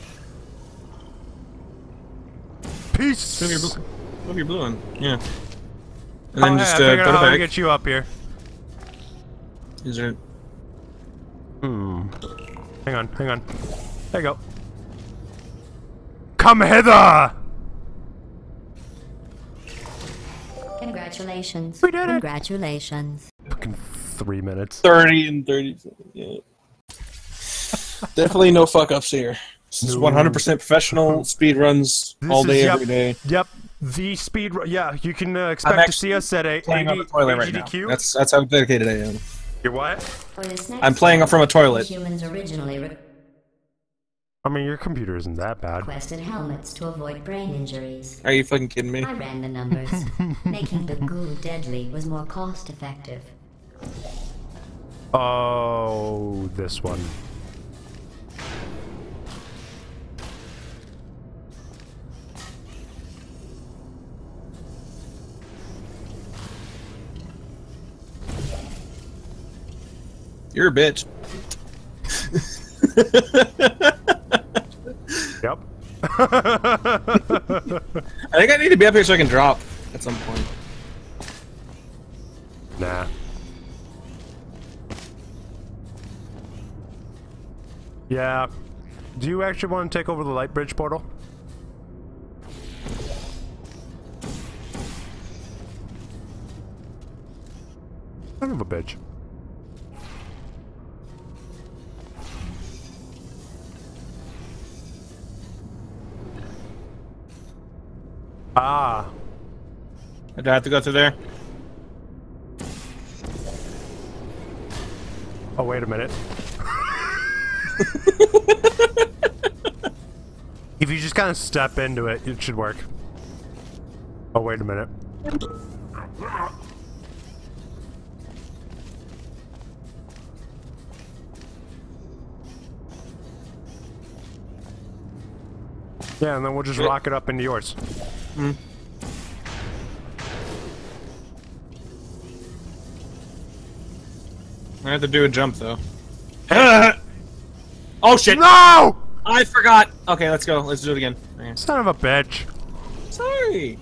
Peace. Move your blue one. Yeah. And Oh, then hey, just I put it figured out how to back. get you up here. Is there? Hang on, hang on. There you go. Come hither! Congratulations. We did it! Congratulations. Fucking 3 minutes. 30 and 30. Yeah. Definitely no fuck ups here. This is 100% professional speed runs all day, every day. Yep. The speed run. Yeah, you can expect to see us at a playing on the toilet right now. That's how dedicated I am. You're what? I'm playing from a toilet. Humans originally I mean, your computer isn't that bad. requested helmets to avoid brain injuries. Are you fucking kidding me? I ran the numbers. Making the goo deadly was more cost effective. Oh, this one. You're a bitch. Yep. I think I need to be up here so I can drop at some point. Nah. Yeah. Do you actually want to take over the light bridge portal? Son of a bitch. Ah. Do I have to go through there? Oh, wait a minute. If you just kind of step into it, it should work. Oh, wait a minute. Yeah, and then we'll just rock it up into yours. Hmm. I have to do a jump though. Oh shit! No! I forgot. Okay, let's go. Let's do it again. Okay. Son of a bitch. Sorry.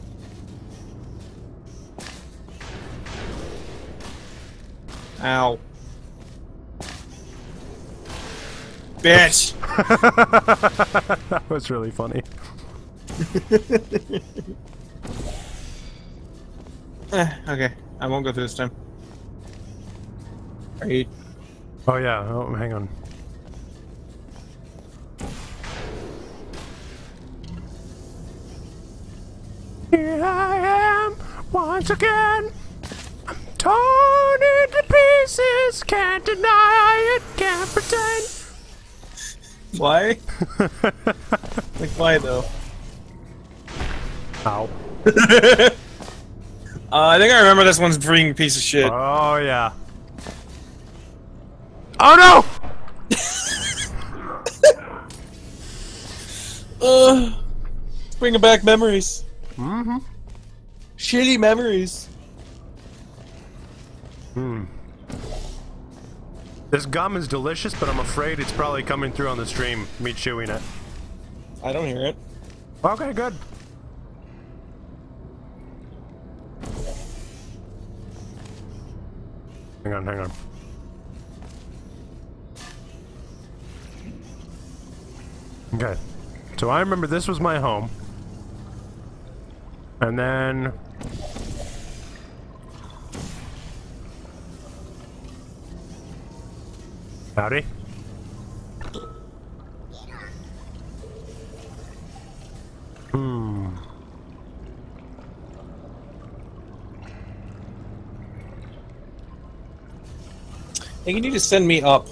Ow. Bitch. That was really funny. Okay, I won't go through this time. Are you? Oh yeah, oh, hang on. Here I am, once again. I'm torn into pieces, can't deny it, can't pretend. Why? Like, why though? Ow. I think I remember this one's freaking piece of shit. Oh yeah. Oh no! Bringing back memories. Mm-hmm. Shitty memories. Hmm. This gum is delicious, but I'm afraid it's probably coming through on the stream, me chewing it. I don't hear it. Okay, good. Hang on, hang on. Okay. So I remember this was my home. And then... Howdy. I think you need to send me up.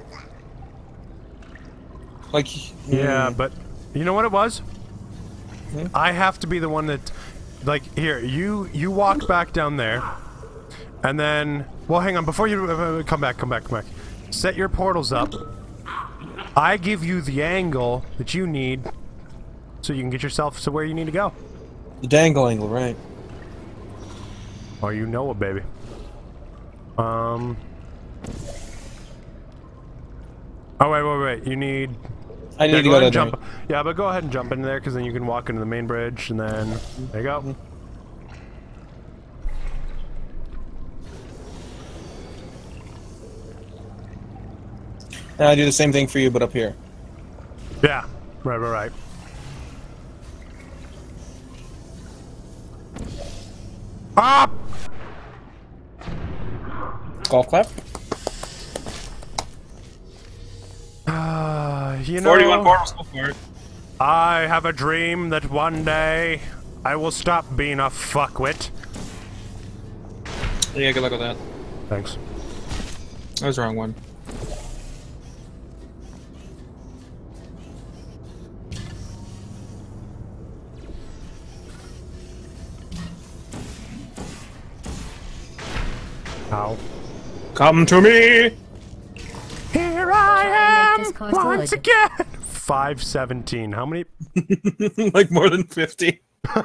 Like... Yeah, but... You know what it was? Hmm? I have to be the one that... Like, here, you walk back down there. And then... Well, hang on, before you... come back. Set your portals up. I give you the angle that you need so you can get yourself to where you need to go. The dangle angle, right. Oh, you know it, baby. Oh, wait. You need... I need to go to jump. Yeah, but go ahead and jump in there, because then you can walk into the main bridge, and then... There you go. And I do the same thing for you, but up here. Yeah. Right. Up! Golf clap. You know... 41 portals so far. I have a dream that one day I will stop being a fuckwit. Yeah, good luck with that. Thanks. That was the wrong one. Ow. Come to me! Here I Make this am course once good. again! 517. How many? Like more than 50.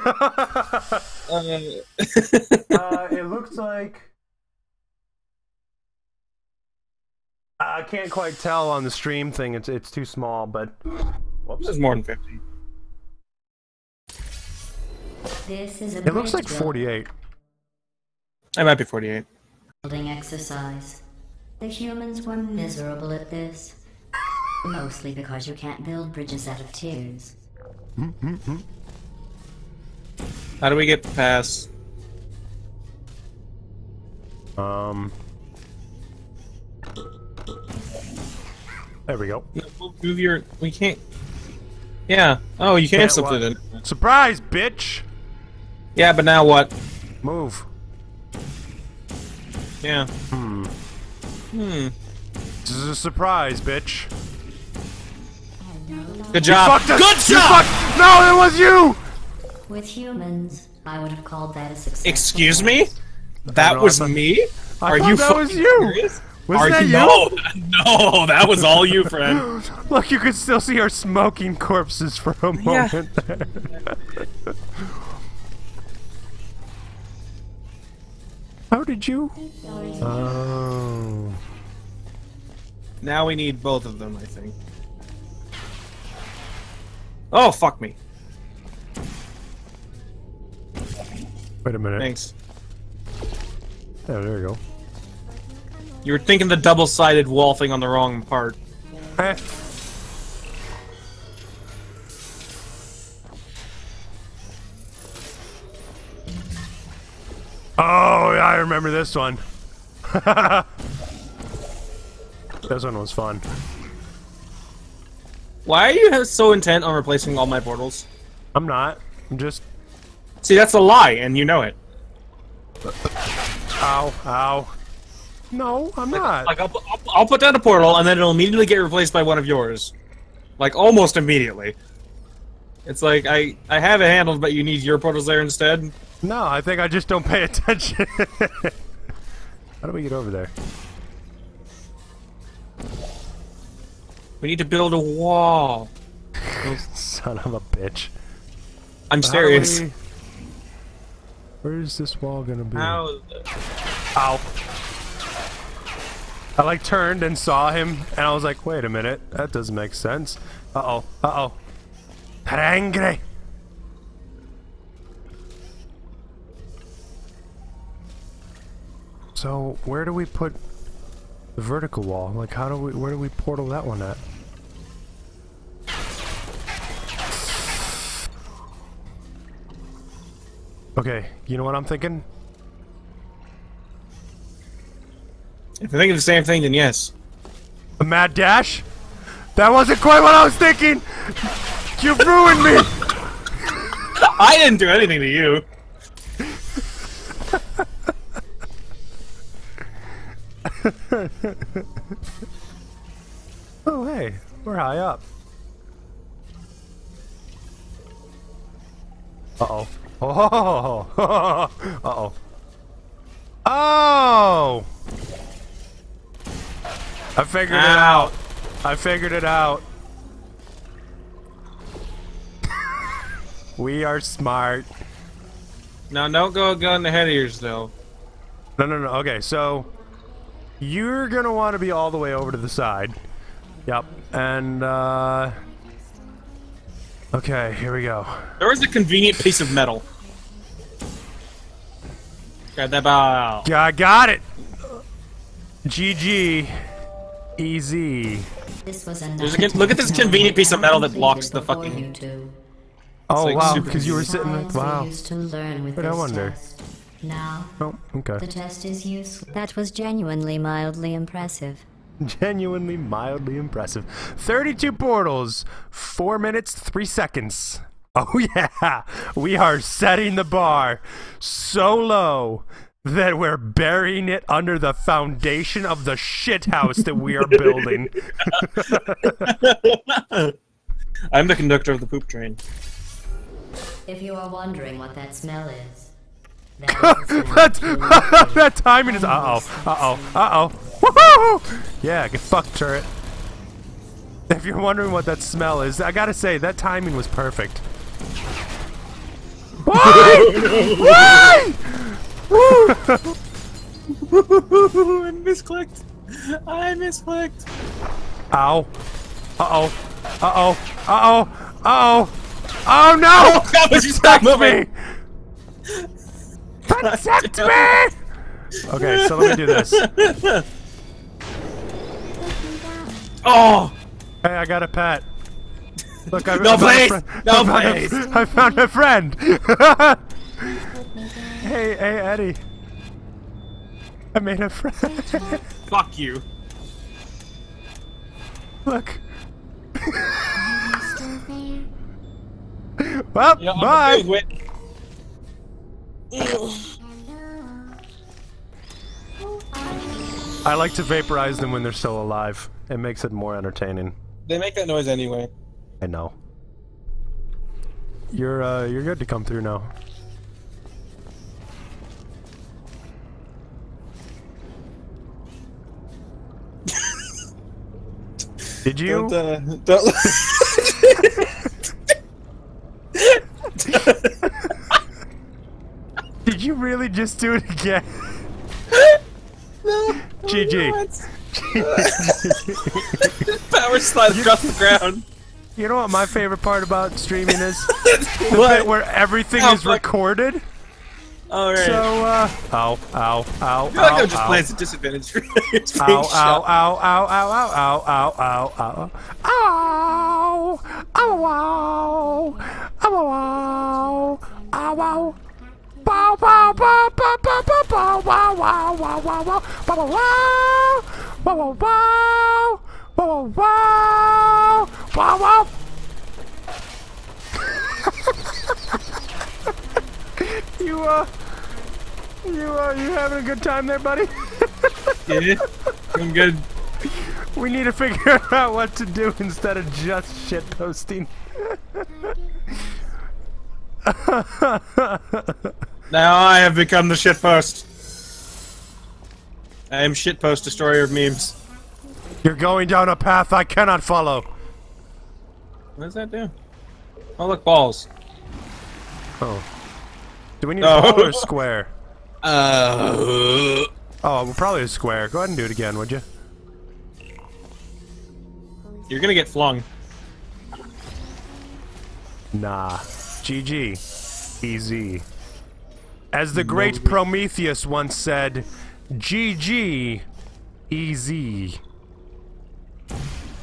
It looks like... I can't quite tell on the stream thing. It's too small, but... Whoops. This is more than 50. This is a It looks like bridge 48. I might be 48. building exercise. The humans were miserable at this. Mostly because you can't build bridges out of tears. How do we get past? There we go. Move your... We can't... Yeah. Oh, you Can't canceled what? it. Surprise, bitch! Yeah, but now what? Move. Yeah. This is a surprise, bitch. Good job. Fucked us. Good You job! fucked- No, it was you! With humans, I would have called that a success. Excuse me? That was me? I Are thought you that fucking was you. serious? Wasn't Are that you? No, that was all you, friend. Look, you could still see our smoking corpses for a Yeah. moment. How did you? Oh. Now we need both of them, I think. Oh, fuck me. Wait a minute. Thanks. Yeah, there you go. You were thinking the double-sided wall thing on the wrong part. Eh. Oh, yeah, I remember this one. This one was fun. Why are you so intent on replacing all my portals? I'm not. I'm just... See, that's a lie, and you know it. Ow, ow. No, I'm not. Like, I'll put down a portal, and then it'll immediately get replaced by one of yours. Like, almost immediately. It's like, I have it handled, but you need your portals there instead? No, I think I just don't pay attention. How do we get over there? We need to build a wall. Son of a bitch. I'm How do serious. we- Where is this wall gonna be? How is it? Ow. I like turned and saw him, and I was like, wait a minute, that doesn't make sense. Uh-oh, uh-oh. Tarangre! So, where do we put the vertical wall? Like, where do we portal that one at? Okay, you know what I'm thinking? If you're thinking the same thing, then yes. A mad dash? That wasn't quite what I was thinking! You ruined me! I didn't do anything to you. Oh, hey, we're high up. Uh-oh. Oh! Uh-oh. Oh! I figured it out. I figured it out. We are smart. Now, don't go a gun ahead of yours, though. No. Okay, so you're gonna want to be all the way over to the side. Yep. And okay, here we go. There was a convenient piece of metal. Got that ball. Yeah, I got it. GG. Easy. This was a Look at this convenient piece of metal that blocks the fucking. Oh like wow, super because you were sitting with wow. But I wonder. Test. Now, Oh, okay. the test is useful. That was genuinely mildly impressive. Genuinely mildly impressive. 32 portals, 4 minutes, 3 seconds. Oh yeah, we are setting the bar so low that we're burying it under the foundation of the shithouse that we are building. I'm the conductor of the poop train. If you are wondering what that smell is, that That timing is Woohoo! Yeah, get fucked, turret. If you're wondering what that smell is, I gotta say that timing was perfect. Why? Why? I misclicked. I misclicked. Ow. Uh-oh. Uh-oh. Uh-oh. Uh-oh. Oh no! Oh god, would you stop Protect moving? me! Protect me! Okay, so let me do this. Oh! Hey, I got a pet. Look, I No, please! No, I please! found a friend! Hey, Eddie. I made a friend. Fuck you. Look. Well, Yeah, bye! I like to vaporize them when they're still alive. It makes it more entertaining. They make that noise anyway. I know. You're good to come through now. Did you? Don't Did you really just do it again? No. GG. Power slide across the ground. You know what my favorite part about streaming is? The What? bit where everything Oh, is fuck. recorded. Alright. So, ow, ow, ow, I feel like ow, I'm just ow. playing at disadvantage for it's Ow, being ow, shot. ow, ow, ow, ow, ow, ow, ow, ow, ow, ow, ow, ow, ow, ow, bow, bow, bow, bow, bow, bow, bow, wow, wow, wow, wow, wow, bow, wow, wow, wow, wow, wow, wow, wow, wow. You having a good time there, buddy? Yeah, I'm good. We need to figure out what to do instead of just shit posting. Now I have become the shitpost. I am shitpost destroyer of memes. You're going down a path I cannot follow. What does that do? Oh look, balls. Oh. Do we need No. a ball or a square? Uh. Oh, well, probably a square. Go ahead and do it again, would you? You're gonna get flung. Nah. GG. Easy. As the great Prometheus once said, GG. Easy.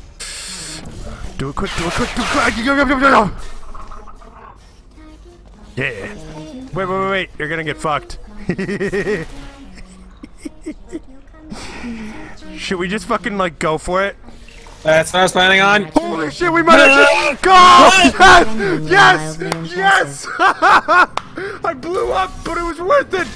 Do it quick, do it quick, do it quick! Yeah. Wait. You're gonna get fucked. Should we just fucking, like, go for it? That's what I was planning on. Holy shit, we might actually go! Yes! Yes! I blew up, but it was worth it!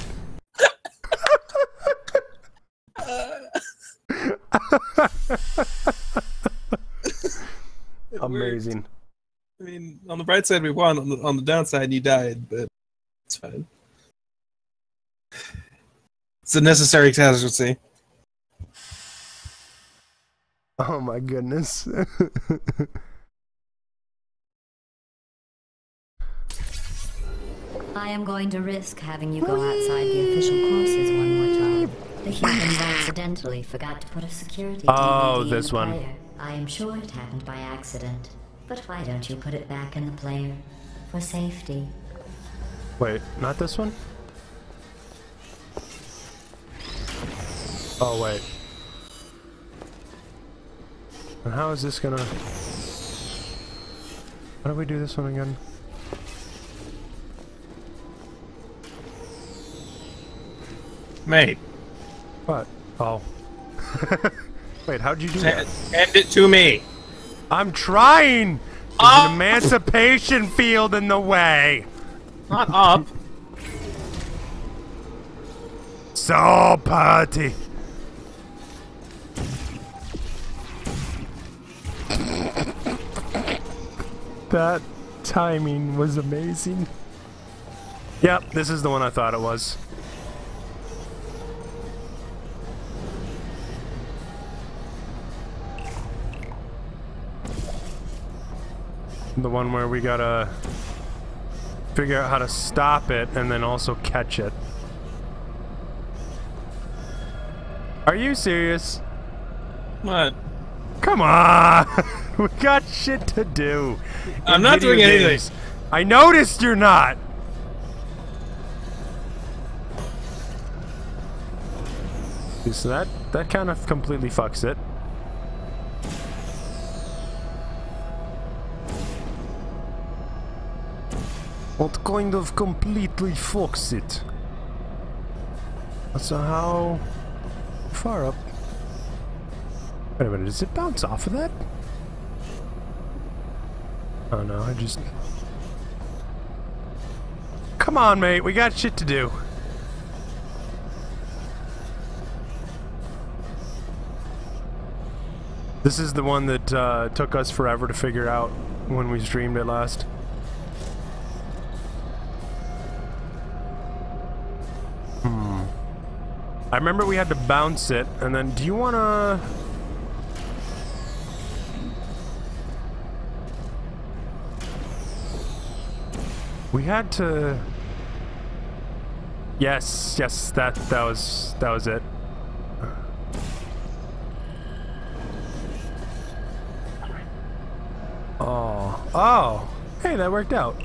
Amazing. I mean, on the bright side, we won. On the downside, you died, but it's fine. It's a necessary casualty. Oh my goodness. I am going to risk having you go outside the official courses one more time. The humans accidentally forgot to put a security DVD in this the one. player. I am sure it happened by accident. But why don't you put it back in the player? For safety. Wait, not this one? Oh, wait. And how is this gonna... How do we do this one again? Mate. What? Oh. Wait, how'd you do that? Hand it to me. I'm trying! There's an emancipation field in the way! Not up. So party! That timing was amazing. Yep, this is the one I thought it was. The one where we gotta figure out how to stop it and then also catch it. Are you serious? What? Come on! We got shit to do. I'm not doing anything. I noticed you're not! So that kind of completely fucks it. What kind of completely fucks it? So how far up? Wait a minute, does it bounce off of that? Oh no, I just... Come on, mate, we got shit to do. This is the one that took us forever to figure out when we streamed it last. I remember we had to bounce it, and then do you wanna... We had to... Yes, that was it. Oh, hey, that worked out.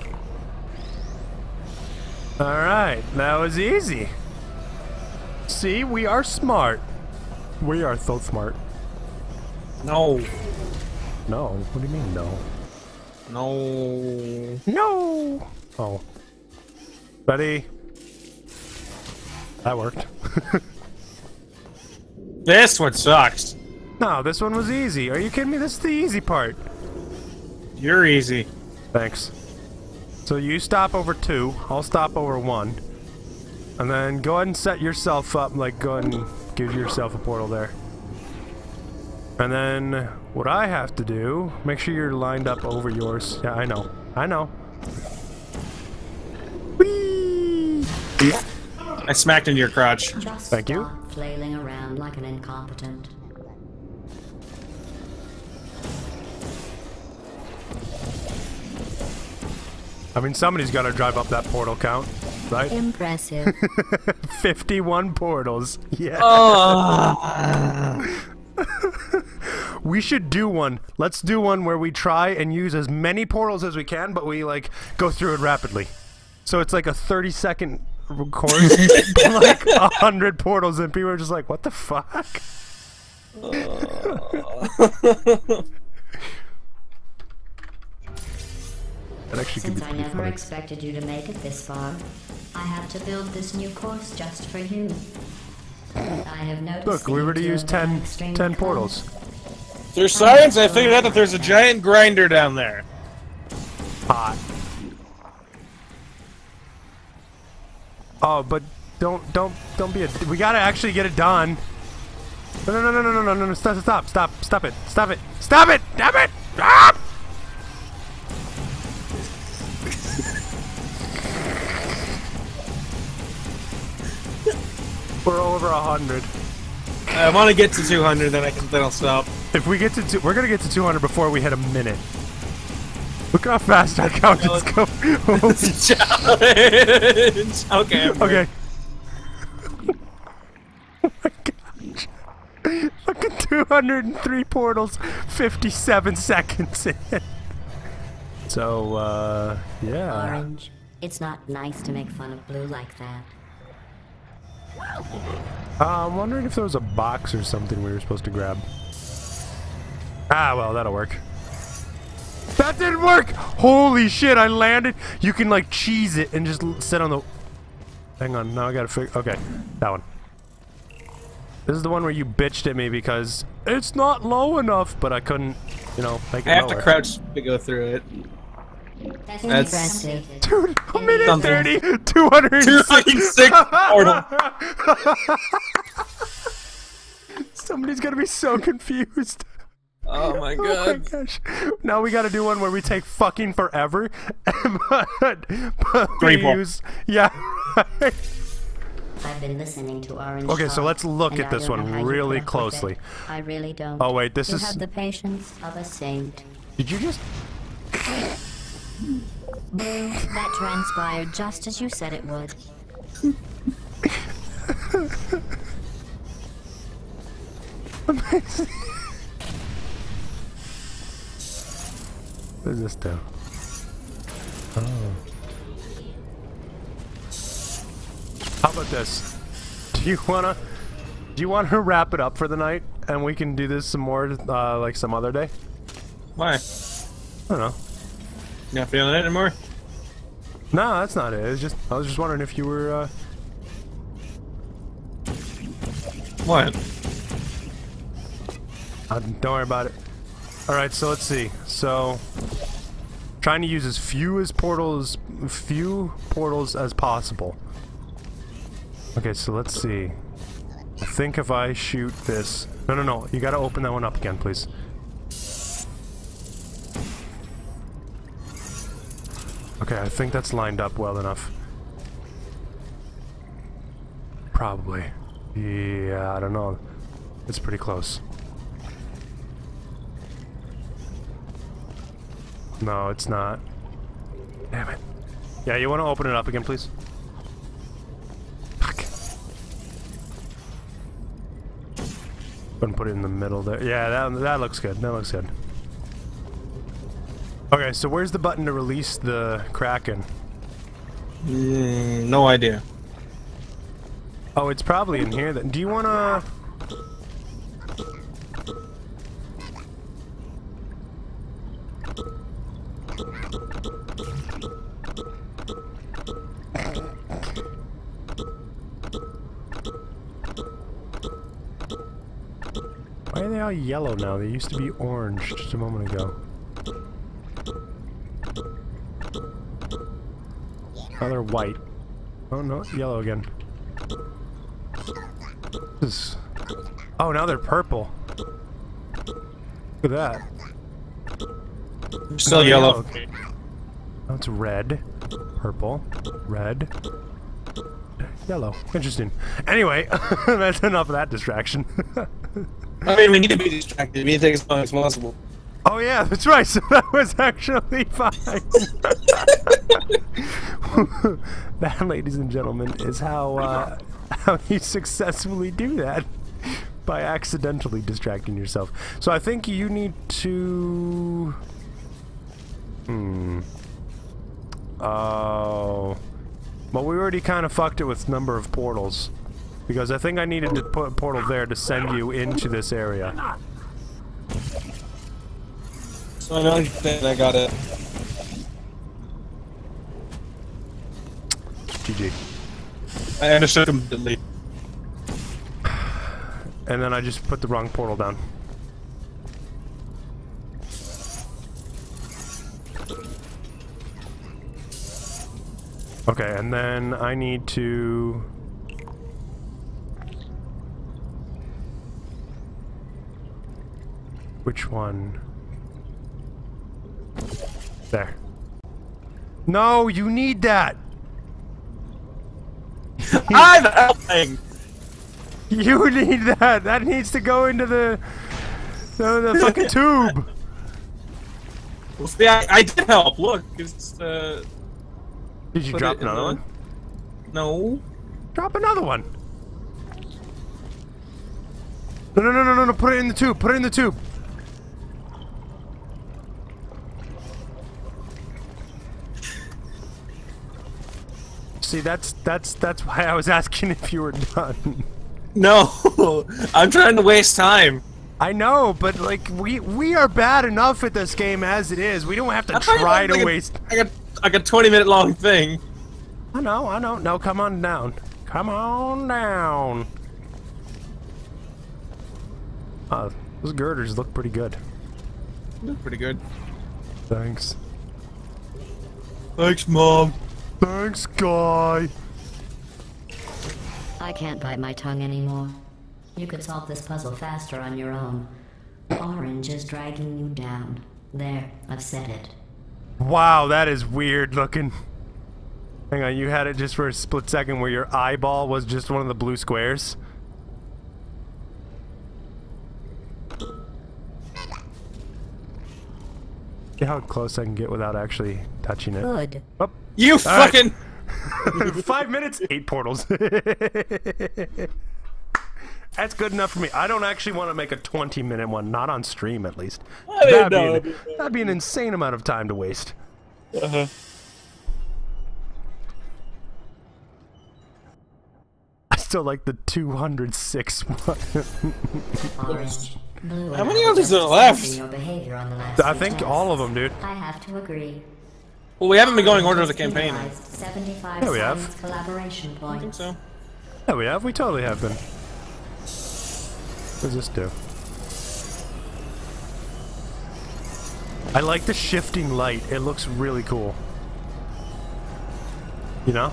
Alright, that was easy. See, we are smart. We are so smart. No. No, what do you mean no? No. No! Oh. Ready? That worked. This one sucks. No, this one was easy. Are you kidding me? This is the easy part. You're easy. Thanks. So you stop over 2, I'll stop over 1. And then go ahead and set yourself up, like go ahead and give yourself a portal there. And then what I have to do, make sure you're lined up over yours. Yeah, I know. I know. Whee! Yeah. I smacked into your crotch. Just Thank you. stop flailing around like an incompetent. I mean, somebody's got to drive up that portal count, right? Impressive. 51 portals. Yeah. Oh. We should do one. Let's do one where we try and use as many portals as we can, but we, like, go through it rapidly. So it's like a 30-second course, but like 100 portals, and people are just like, what the fuck? That actually could Since be I pretty never funny. expected you to make it this far, I have to build this new course just for you. I have noticed Look, we already used 10 portals. Through science, I figured out that there's a giant grinder down there. Hot. Oh, but don't be a. We gotta actually get it done. No! Stop it! Stop it! Damn it! Ah! We're over 100. I want to get to 200, then I'll stop. If we get to we're gonna get to 200 before we hit a minute. Look how fast our count is going. It's a challenge. Okay. Okay. Oh my gosh. Look at 203 portals, 57 seconds in. So, yeah. Orange, it's not nice to make fun of Blue like that. I'm wondering if there was a box or something we were supposed to grab. Ah, well, that'll work. That didn't work! Holy shit, I landed. You can, like, cheese it and just sit on the... Hang on, now I gotta figure... Okay, that one. This is the one where you bitched at me because it's not low enough, but I couldn't, you know, make it I have lower. to crouch to go through it. That's... Dude, a minute Something. 30, 206 portal. Somebody's gonna be so confused. Oh my Oh god. my gosh. Now we gotta do one where we take fucking forever, but we use... Yeah. I've been listening to Orange. Okay, so talk, let's look and at I this don't one know how you really put up with closely. it. I really don't. Oh wait, this you is... have the patience of a saint. Did you just... Blue, that transpired just as you said it would. Amazing. What does this do? Oh. How about this? Do you wanna wrap it up for the night and we can do this some more like some other day? Why? I don't know. You not feeling it anymore? No, that's not it. It's just I was just wondering if you were What? don't worry about it. Alright, so let's see. So trying to use as few portals as possible. Okay, so let's see. I think if I shoot this... No. You gotta open that one up again, please. Okay, I think that's lined up well enough. Probably. Yeah, I don't know. It's pretty close. No, it's not. Damn it. Yeah, you want to open it up again, please? Fuck. Go and put it in the middle there. Yeah, that looks good. That looks good. Okay, so where's the button to release the Kraken? No idea. Oh, it's probably in here then. Do you wanna... Why are they all yellow now? They used to be orange just a moment ago. Now they're white. Oh no, yellow again. Oh, now they're purple. Look at that. Still yellow. Now it's red, purple, red, yellow. Interesting. Anyway, that's enough of that distraction. I mean, we need to be distracted. We need to take as long as possible. Oh yeah, that's right. So that was actually fine. That, ladies and gentlemen, is how you successfully do that by accidentally distracting yourself. So I think you need to. Oh. Well, we already kind of fucked it with number of portals. Because I think I needed to put a portal there to send you into this area. So I know that I got it. GG. I understood completely. And then I just put the wrong portal down. Okay, and then I need to... Which one? There. No, you need that! I'm helping! You need that! That needs to go into the fucking tube! Well, see, I did help, look. It's, Did you put drop it in another the- one? No. Drop another one! No, put it in the tube, put it in the tube! See, that's why I was asking if you were done. No! I'm trying to waste time. I know, but like we are bad enough at this game as it is. We don't have to try to waste. I got like a 20-minute long thing. I know. No, come on down. Come on down. Those girders look pretty good. Pretty good. Thanks. Thanks, Mom. Thanks, guy. I can't bite my tongue anymore. You could solve this puzzle faster on your own. Orange is dragging you down. There, I've said it. Wow, that is weird looking. Hang on, you had it just for a split second where your eyeball was just one of the blue squares. See how close I can get without actually touching it. Good. Oh. You fucking... 5 minutes, 8 portals. That's good enough for me. I don't actually want to make a 20-minute one, not on stream at least. That'd be an insane amount of time to waste. Uh-huh. I still like the 206 one. Orange. Blue. How many others are left? Your behavior on the last I few think tests. all of them, dude. I have to agree. Well, we haven't been going order of the campaign. I 75 Yeah, we have. science collaboration points. think so. Yeah, we have. We totally have been. What does this do? I like the shifting light. It looks really cool. You know?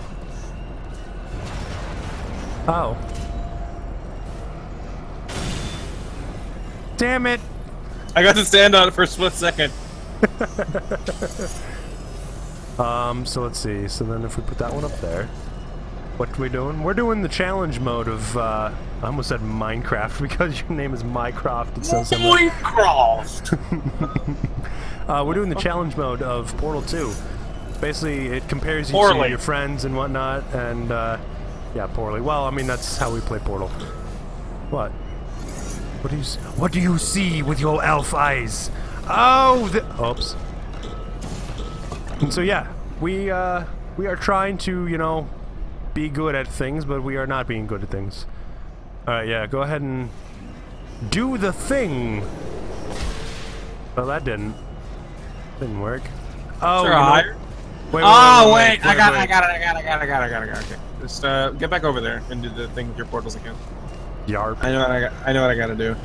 Oh. Damn it! I got to stand on it for a split second. So let's see. So then if we put that one up there, what are we doing? We're doing the challenge mode of, I almost said Minecraft because your name is Mycroft. It's so similar. Minecraft! We're doing the challenge mode of Portal 2. Basically, it compares you to Poorly. your friends and whatnot, and, yeah, poorly. Well, I mean, that's how we play Portal. What? What do you see with your elf eyes? Oh, oops. And so yeah, we are trying to, you know, be good at things, but we are not being good at things. All right, yeah, go ahead and do the thing. Well, that didn't work. Oh, Sure, you know- higher. wait, Oh, wait, I got it. Okay. Just, get back over there and do the thing with your portals again. Yarp. I know what I gotta do.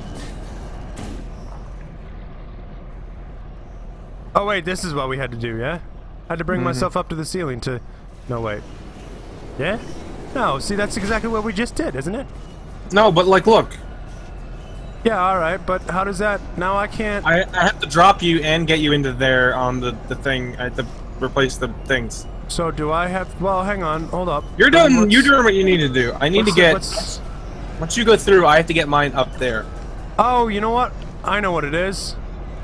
Oh wait, this is what we had to do, yeah? I had to bring myself up to the ceiling to... No, wait. Yeah? No, see, that's exactly what we just did, isn't it? No, but, like, look. Yeah, alright, but how does that... Now I can't... I have to drop you and get you into there on the thing. I have to replace the things. So do I have... Well, hang on, hold up. You're doing what you need to do. I need to get... Once you go through, I have to get mine up there. Oh, you know what? I know what it is.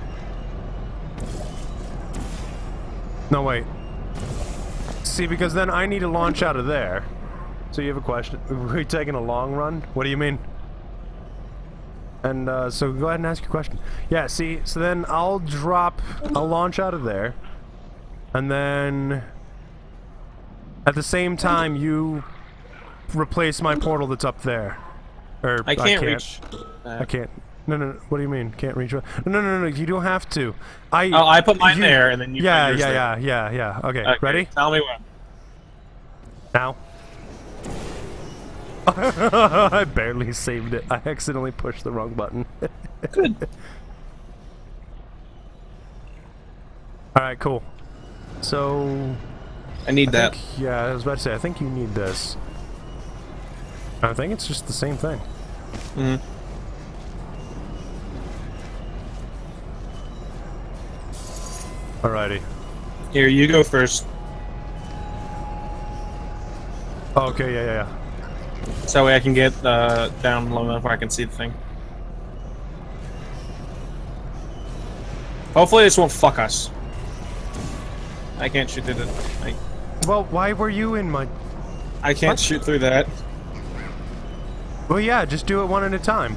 No, wait. See, because then I need to launch out of there. So you have a question? Are we taking a long run? What do you mean? And, so go ahead and ask your question. Yeah, see, so then I'll launch out of there. And then... At the same time, you replace my portal that's up there. Or I can't reach. I can't. No. What do you mean? Can't reach? No. You don't have to. I put mine there, and then you. Yeah. Okay. Okay, Ready? Tell me when. Ow. I barely saved it. I accidentally pushed the wrong button. Good. Alright, cool. So... I need that. Yeah, I was about to say, I think you need this. I think it's just the same thing. Mm-hmm. Alrighty. Here, you go first. Oh, okay, yeah. So that way I can get down low enough where I can see the thing. Hopefully this won't fuck us. I can't shoot through the... Well, why were you in my... I can't shoot through that. Well, yeah, just do it one at a time.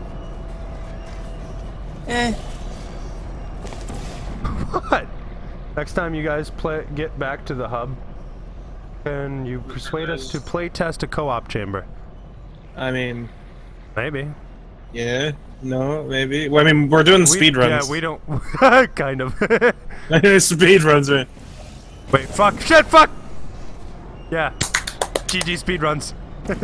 What? Next time you guys get back to the hub, and you persuade us to play test a co-op chamber. I mean... Maybe. Yeah. No, maybe. Well, I mean, we're doing speed runs. Yeah, we don't... kind of. Speed runs, man. Wait, fuck. Shit, fuck! Yeah. GG speed runs.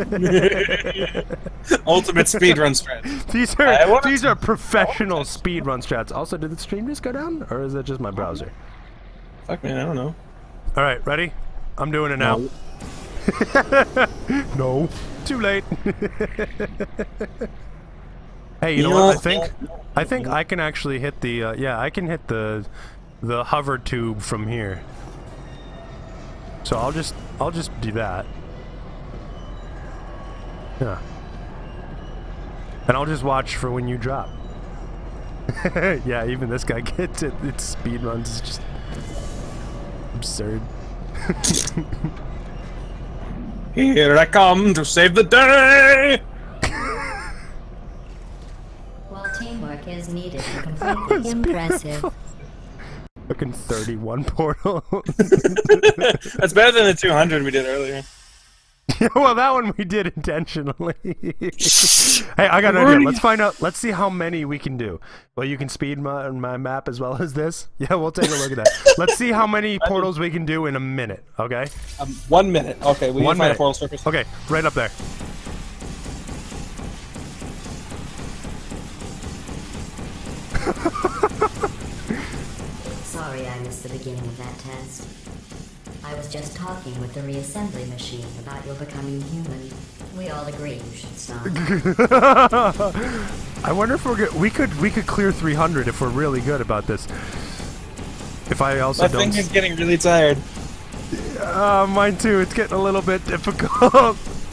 Ultimate speedrun strat. These are professional speedrun strats. Also, did the stream just go down, or is that just my browser? Fuck man, I don't know. All right, ready? I'm doing it now. No, too late. Hey, you know what? I think I can actually hit the yeah, I can hit the hover tube from here. So I'll just do that. Yeah. And I'll just watch for when you drop. Yeah, even this guy gets it. Its speed runs is just absurd. Here I come to save the day! While teamwork is needed to complete the impressive. Fucking 31 portal. That's better than the 200 we did earlier. Yeah, well, that one we did intentionally. Hey, I got an idea. Let's find out. Let's see how many we can do. Well, you can speed my map as well as this. Yeah, we'll take a look at that. Let's see how many portals we can do in a minute. Okay. 1 minute. Okay, we need to find a portal surface. Okay, right up there. Sorry I missed the beginning of that test. I was just talking with the reassembly machine about your becoming human. We all agree you should stop. I wonder if we're good. We could clear 300 if we're really good about this. If I also don't. My finger's getting really tired. Mine too. It's getting a little bit difficult.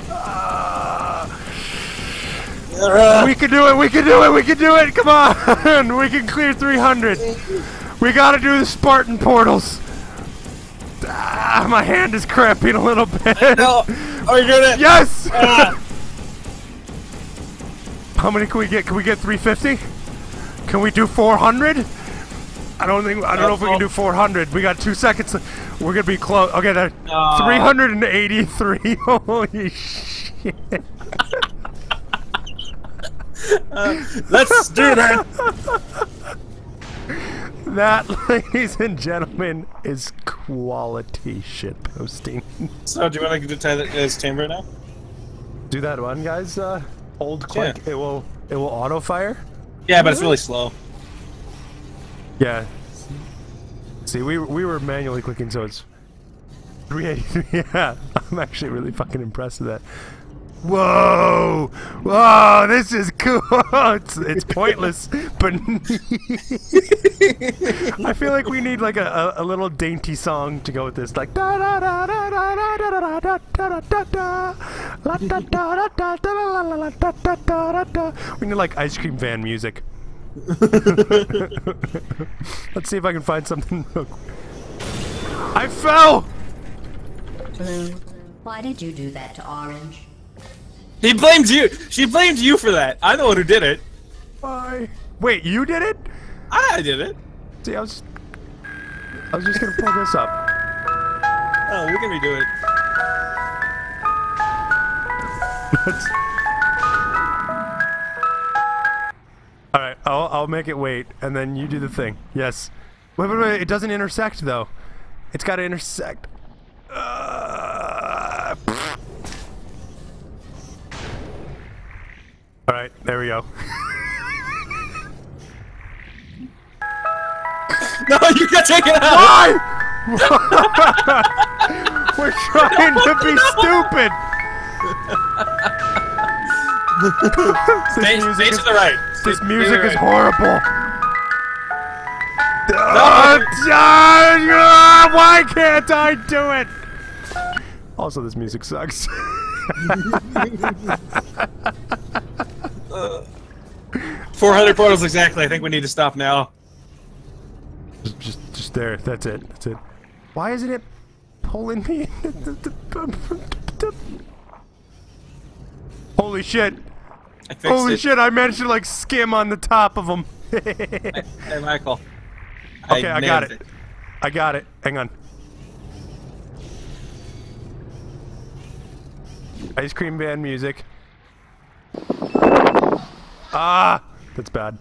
We can do it. We can do it. We can do it. Come on. We can clear 300. We gotta do the Spartan portals. My hand is cramping a little bit. No. Are you doing it? Yes! How many can we get? Can we get 350? Can we do 400? I don't know if we can do 400. We got 2 seconds. We're gonna be close. Okay, there. 383. Holy shit. Let's do that. That, ladies and gentlemen, is quality shit posting. So, do you want to do this chamber now? Do that one, guys. Hold click. Yeah. It will auto fire. Yeah, but it's really slow. Yeah. See, we were manually clicking, so it's 383. Yeah, I'm actually really fucking impressed with that. Whoa! Whoa! This is cool. It's pointless, but I feel like we need like a little dainty song to go with this, like da da da da da da da da da da da la da da da da la la la da da da da. We need like ice cream van music. Let's see if I can find something. I fell. Blue, why did you do that to Orange? He blamed you! She blamed you for that! I'm the one who did it! Why? Wait, you did it? I did it! See, I was just gonna pull this up. Oh, we can redo it. Alright, I'll make it wait, and then you do the thing. Yes. Wait, it doesn't intersect, though. It's gotta intersect. Alright, there we go. No, you can take it out! Why? We're trying to be stupid! Stay to the right. This music is horrible. No. Why can't I do it? Also, this music sucks. 400 portals exactly. I think we need to stop now. Just there. That's it. That's it. Why isn't it pulling me? Holy shit! Holy shit! I managed to like skim on the top of them. Hey, Michael. Okay, I got it. I got it. Hang on. Ice cream band music. Ah, that's bad.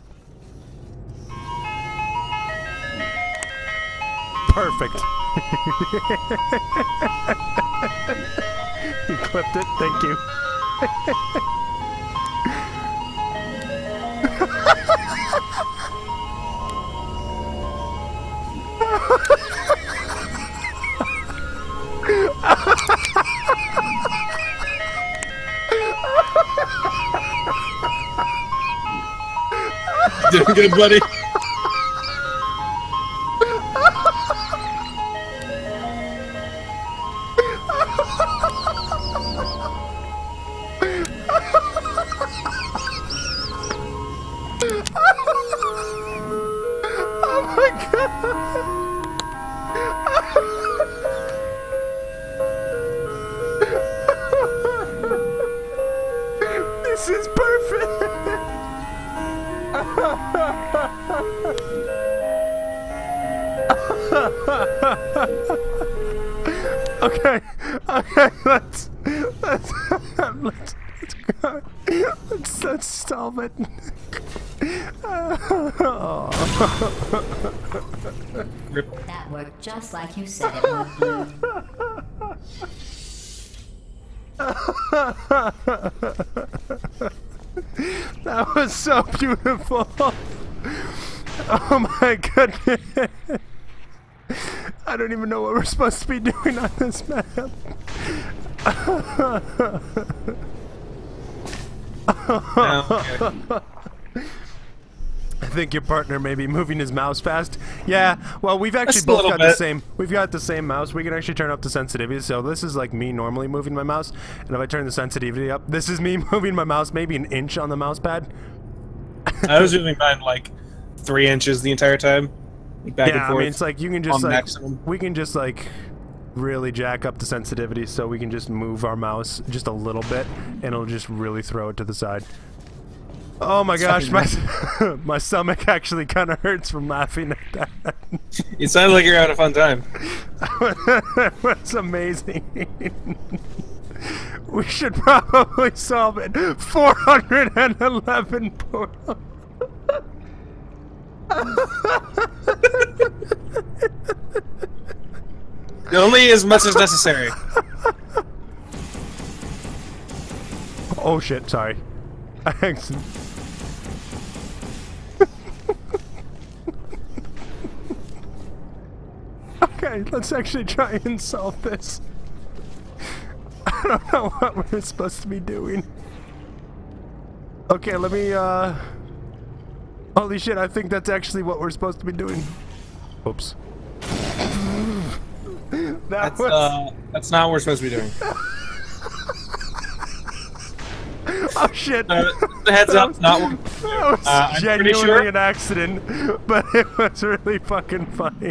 Perfect. You clipped it. Thank you. Doing good, buddy. Oh my god! This is perfect! Okay, let's go. Let's solve it. That worked just like you said it would, Blue. That was so beautiful. Oh my goodness. I don't even know what we're supposed to be doing on this map. I think your partner may be moving his mouse fast. Yeah, well, we've actually both got the same. We've got the same mouse. We can actually turn up the sensitivity. So this is like me normally moving my mouse, and if I turn the sensitivity up, this is me moving my mouse maybe an inch on the mouse pad. I was moving mine like 3 inches the entire time. Like back and forth. I mean, it's like you can just like maximum. we can just like really jack up the sensitivity, so we can just move our mouse just a little bit, and it'll just really throw it to the side. Oh my gosh, my stomach actually kind of hurts from laughing at that. It sounds like you're having a fun time. That's amazing. We should probably solve it. 411 portals. Only as much as necessary. Oh shit, sorry. Accident. Okay, let's actually try and solve this. I don't know what we're supposed to be doing. Okay, let me, holy shit, I think that's actually what we're supposed to be doing. Oops. That's not what we're supposed to be doing. Oh shit! Heads up, not what. That was genuinely an accident, but it was really fucking funny.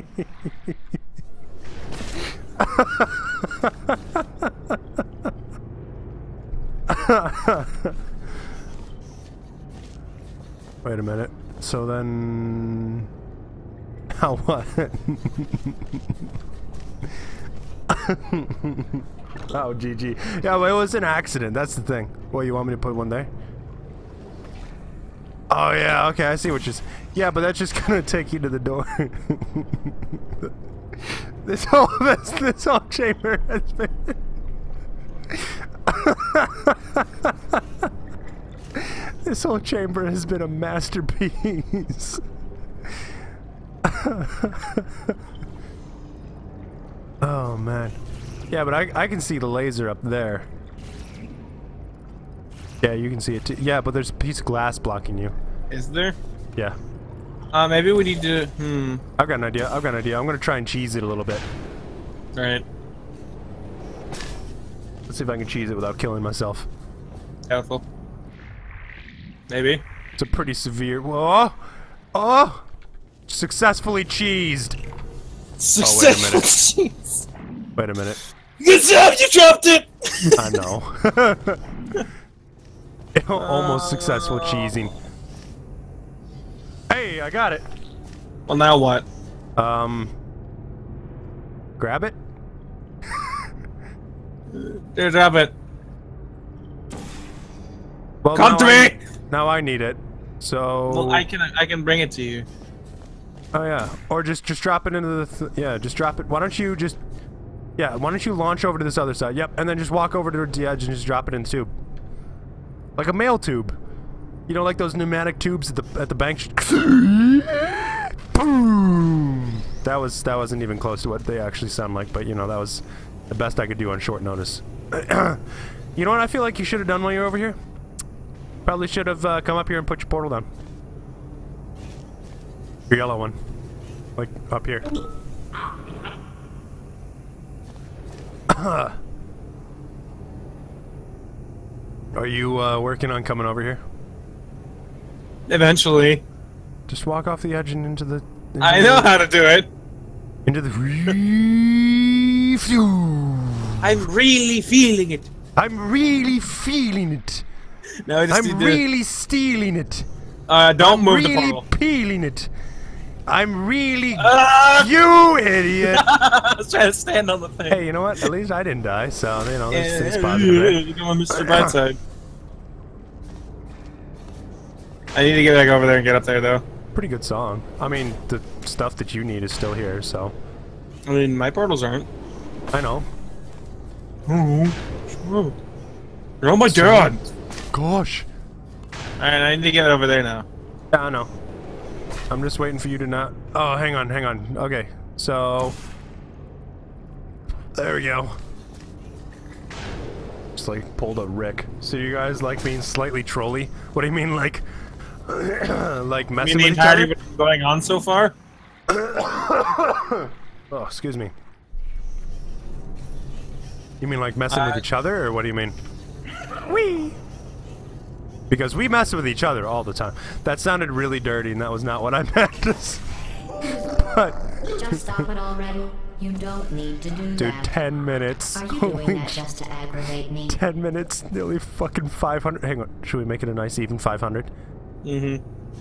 Wait a minute. So then, how what? Oh, GG. Yeah, well, it was an accident. That's the thing. Well, you want me to put one there? Oh yeah. Okay, I see what you're. Yeah, but that's just gonna take you to the door. This whole chamber has been. This whole chamber has been a masterpiece. Oh man. Yeah, but I can see the laser up there. Yeah, you can see it too. Yeah, but there's a piece of glass blocking you. Is there? Yeah. Maybe we need to. I've got an idea. I'm gonna try and cheese it a little bit. Right. Let's see if I can cheese it without killing myself. Careful. Maybe. It's a pretty severe. Whoa! Oh! Successfully cheesed. Successful. Wait a minute. Good job, you dropped it! I know. Almost successful cheesing. Hey, I got it. Well, now what? Grab it. There, drop it. Well, come to me! Now I need it. So. Well, I can bring it to you. Oh yeah, or just drop it into the yeah, just drop it. Why don't you just why don't you launch over to this other side? Yep, and then just walk over to the edge and just drop it in the tube, like a mail tube. You know, like those pneumatic tubes at the bank. Boom! That wasn't even close to what they actually sound like, but you know that was the best I could do on short notice. You know what I feel like you should have done while you're over here? Probably should have come up here and put your portal down. Your yellow one. Like, up here. Are you working on coming over here? Eventually. Just walk off the edge and into the... I know how to do it. Into the... I'm really feeling it. I'm really feeling it. No, I just I'm really stealing it. Don't move the really portal. peeling it. I'm really... You idiot! I was trying to stand on the thing. Hey, you know what? At least I didn't die, so, you know, it's Yeah, positive, right? you're doing Mr. Brightside. I need to get back over there and get up there, though. Pretty good song. I mean, the stuff that you need is still here, so... I mean, my portals aren't. I know. Oh my god! Gosh. Alright, I need to get over there now. Yeah, I know. I'm just waiting for you to not... Oh, hang on. Okay, so... There we go. Just like pulled a Rick. So you guys like being slightly trolly? What do you mean, like... like messing with each other? You mean the entirety of what's going on so far? Oh, excuse me. You mean like messing with each other, or what do you mean? Wee! Because we mess with each other all the time. That sounded really dirty, and that was not what I meant. But... Just stop it already. You don't need to do Dude, that. 10 minutes. Are you doing that just to aggravate me? 10 minutes, nearly fucking 500. Hang on, should we make it a nice even 500? Mm-hmm.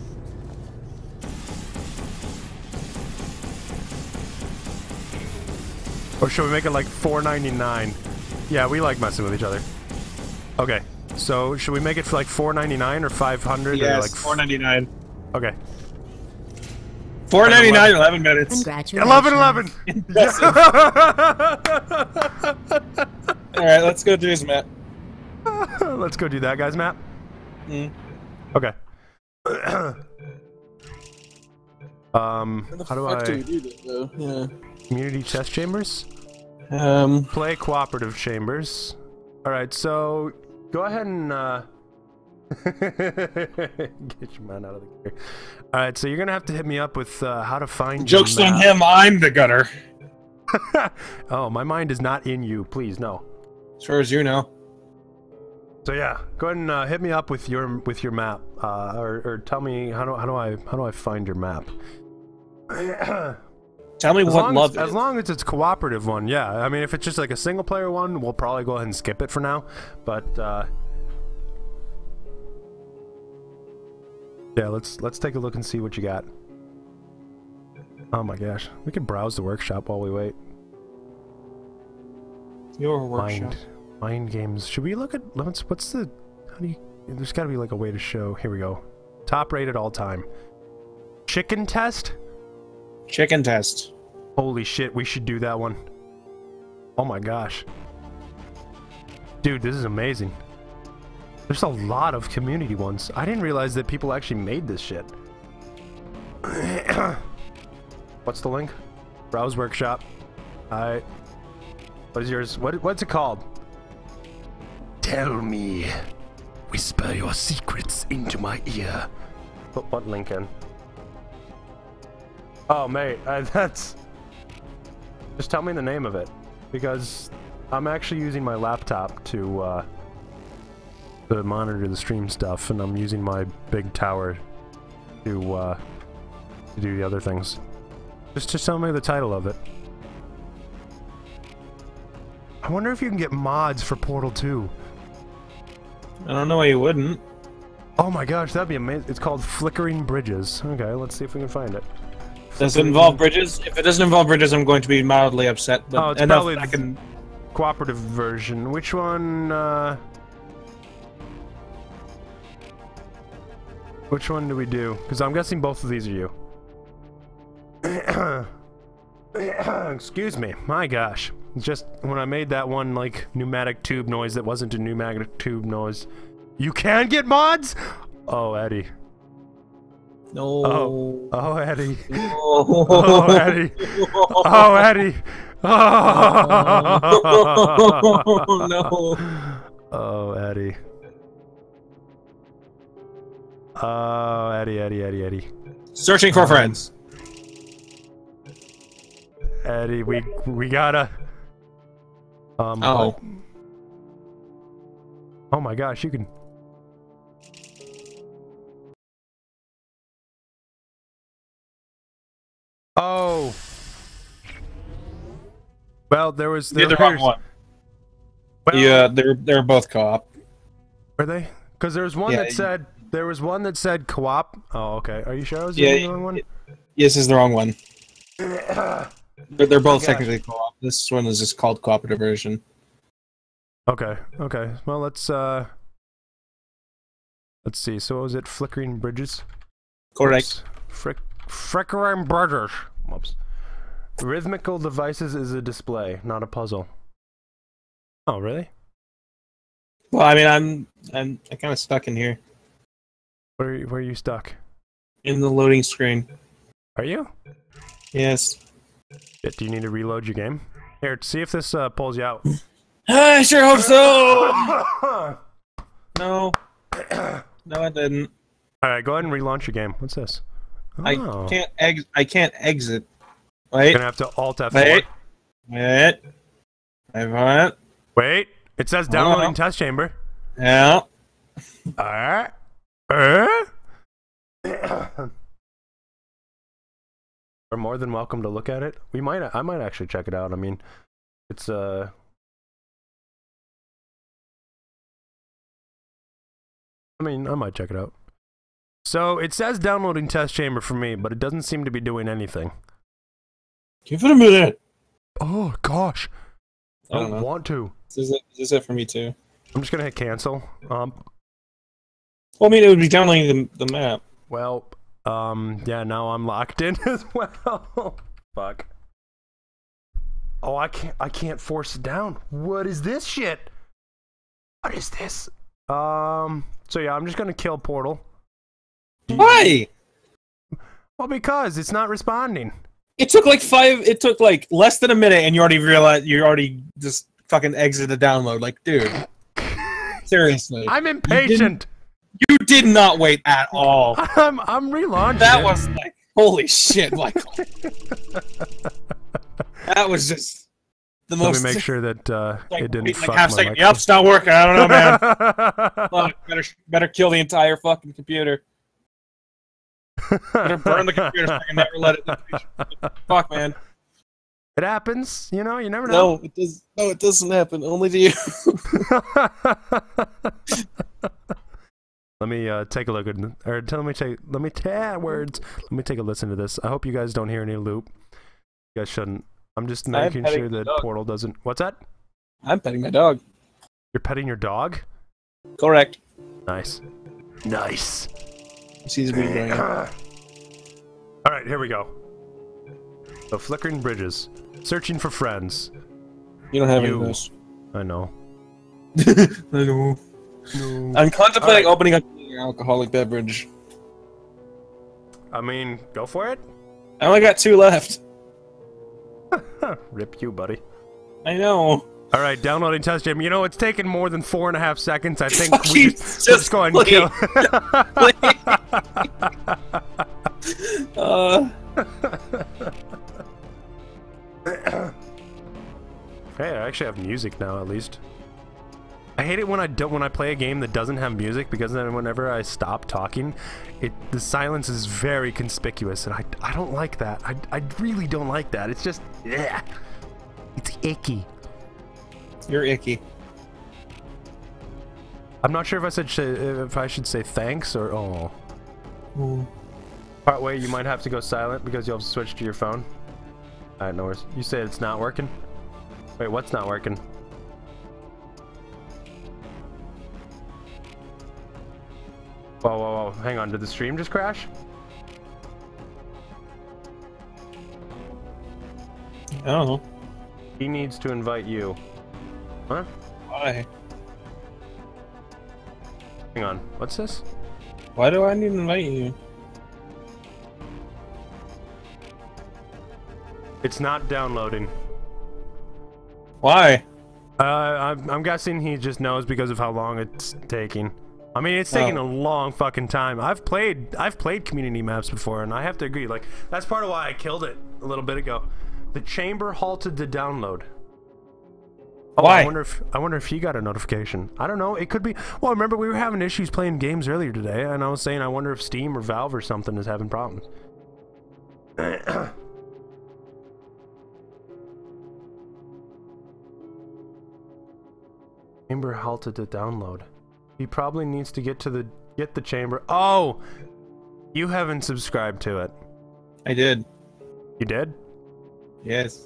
Or should we make it like 499? Yeah, we like messing with each other. Okay, so should we make it for like 499 or 500? Yes, or like 499. Okay. 499, 11 minutes. Congratulations. 11. Impressive. Alright, let's go do his map. Let's go do that guy's map. Mm. Okay. How do I... do we do this, though? Yeah. Community chest chambers? Play cooperative chambers. Alright, so... Go ahead and, get your man out of the gear. Alright, so you're gonna have to hit me up with, how to find your Joke's on map. him, I'm the gutter. Oh, my mind is not in you. Please, no. As far as you know. So yeah, go ahead and hit me up with your map, or tell me how do I find your map? Tell me what love is. As long as it's cooperative one, yeah. I mean, if it's just like a single player one, we'll probably go ahead and skip it for now. But yeah, let's take a look and see what you got. Oh my gosh, we can browse the workshop while we wait. Your workshop. Mind games. Should we look at what's the? How do you? There's got to be like a way to show. Here we go. Top rated all time. Chicken test. Chicken test. Holy shit, we should do that one. Oh my gosh. Dude, this is amazing. There's a lot of community ones. I didn't realize that people actually made this shit. What's the link? Browse Workshop. What is yours? What's it called? Tell me. Whisper your secrets into my ear. Put what link in? Oh, mate, that's... Just tell me the name of it. Because I'm actually using my laptop to monitor the stream stuff, and I'm using my big tower to do the other things. Just tell me the title of it. I wonder if you can get mods for Portal 2. I don't know why you wouldn't. Oh my gosh, that'd be amazing. It's called Flickering Bridges. Okay, let's see if we can find it. Does it involve bridges? If it doesn't involve bridges, I'm going to be mildly upset. But it's probably the cooperative version. Which one, Which one do we do? Because I'm guessing both of these are you. Excuse me. My gosh. Just when I made that one, like, pneumatic tube noise that wasn't a pneumatic tube noise. You can get mods? Oh, Eddie. No. Oh, Eddie. No. Oh, Eddie. Oh, Eddie. Oh, no. Oh, Eddie. Oh, Eddie. Searching for friends. Eddie, we gotta... oh. Oh my gosh, you can... Oh! Well, there was... You did the wrong one. Well, Yeah, they're both co-op. Were they? Because there was one that said... There was one that said co-op. Oh, okay. Are you sure? Yeah, the wrong one? Yes, is the wrong one. But they're both technically co-op. This one is just called Cooperative version. Okay. Well, let's see. So what was it? Flickering Bridges? Correct. Flickering Bridges. Whoops. Rhythmical devices is a display, not a puzzle. Oh, really? Well, I mean, I'm kind of stuck in here. Where are you stuck? In the loading screen. Are you? Yes. Shit, do you need to reload your game? Here, see if this pulls you out. I sure hope so! No. No, it didn't. Alright, go ahead and relaunch your game. What's this? Oh. I can't exit. Wait. You're gonna have to Alt F4. Wait. It says downloading test chamber. Yeah. Alright. We're more than welcome to look at it. I might actually check it out. I mean, it's I might check it out. So it says downloading test chamber for me, but it doesn't seem to be doing anything. Give it a minute. Oh gosh. I don't want to. This is it for me too. I'm just gonna hit cancel. Well, I mean, it would be downloading the map. Well, yeah, now I'm locked in as well. Fuck. Oh, I can't force it down. What is this shit? What is this? So yeah, I'm just gonna kill Portal. Why? Well, because it's not responding. It took like less than a minute, and you already just fucking exited the download. Like, dude. Seriously. I'm impatient. You did not wait at all. I'm relaunching. That was like, holy shit, Michael. That was just the most. Let me make sure that it didn't fuck half my second. mic. Yep, it's not working. I don't know, man. Look, better kill the entire fucking computer. Better burn the computer so I can never let it. Fuck, man. It happens, you know. You never know. No, it doesn't happen. Only to you. Let me take a look at, let me take a listen to this. I hope you guys don't hear any loop. You guys shouldn't. I'm just making sure that Portal doesn't. What's that? I'm petting my dog. You're petting your dog? Correct. Nice. She's doing it. All right, here we go. So Flickering Bridges, searching for friends. You don't have any of those. I know. I know. No. I'm contemplating opening up an alcoholic beverage. I mean, go for it. I only got 2 left. Rip you, buddy. I know. All right, downloading test jam. You know, it's taken more than 4.5 seconds. I think Fucking we'll just go ahead and kill. Hey, I actually have music now, at least. I hate it when I play a game that doesn't have music, because then whenever I stop talking, the silence is very conspicuous, and I don't like that. I really don't like that. It's just, yeah, it's icky. You're icky. I'm not sure if I should say thanks or oh. Mm. Part way, you might have to go silent because you'll have to switch to your phone. Alright, no worries. You say it's not working? Wait, what's not working? Whoa, whoa, whoa. Hang on, did the stream just crash? I don't know. He needs to invite you. Huh? Why? Hang on, what's this? Why do I need to invite you? It's not downloading. Why? I'm guessing he just knows because of how long it's taking. I mean, it's taking a long fucking time. I've played community maps before, and I have to agree, like, that's part of why I killed it a little bit ago. The chamber halted the download. Oh, why? I wonder if he got a notification. I don't know. It could be. Well, remember we were having issues playing games earlier today, and I was saying I wonder if Steam or Valve or something is having problems. Chamber halted the download. He probably needs to get the chamber. Oh, you haven't subscribed to it. I did. You did? Yes.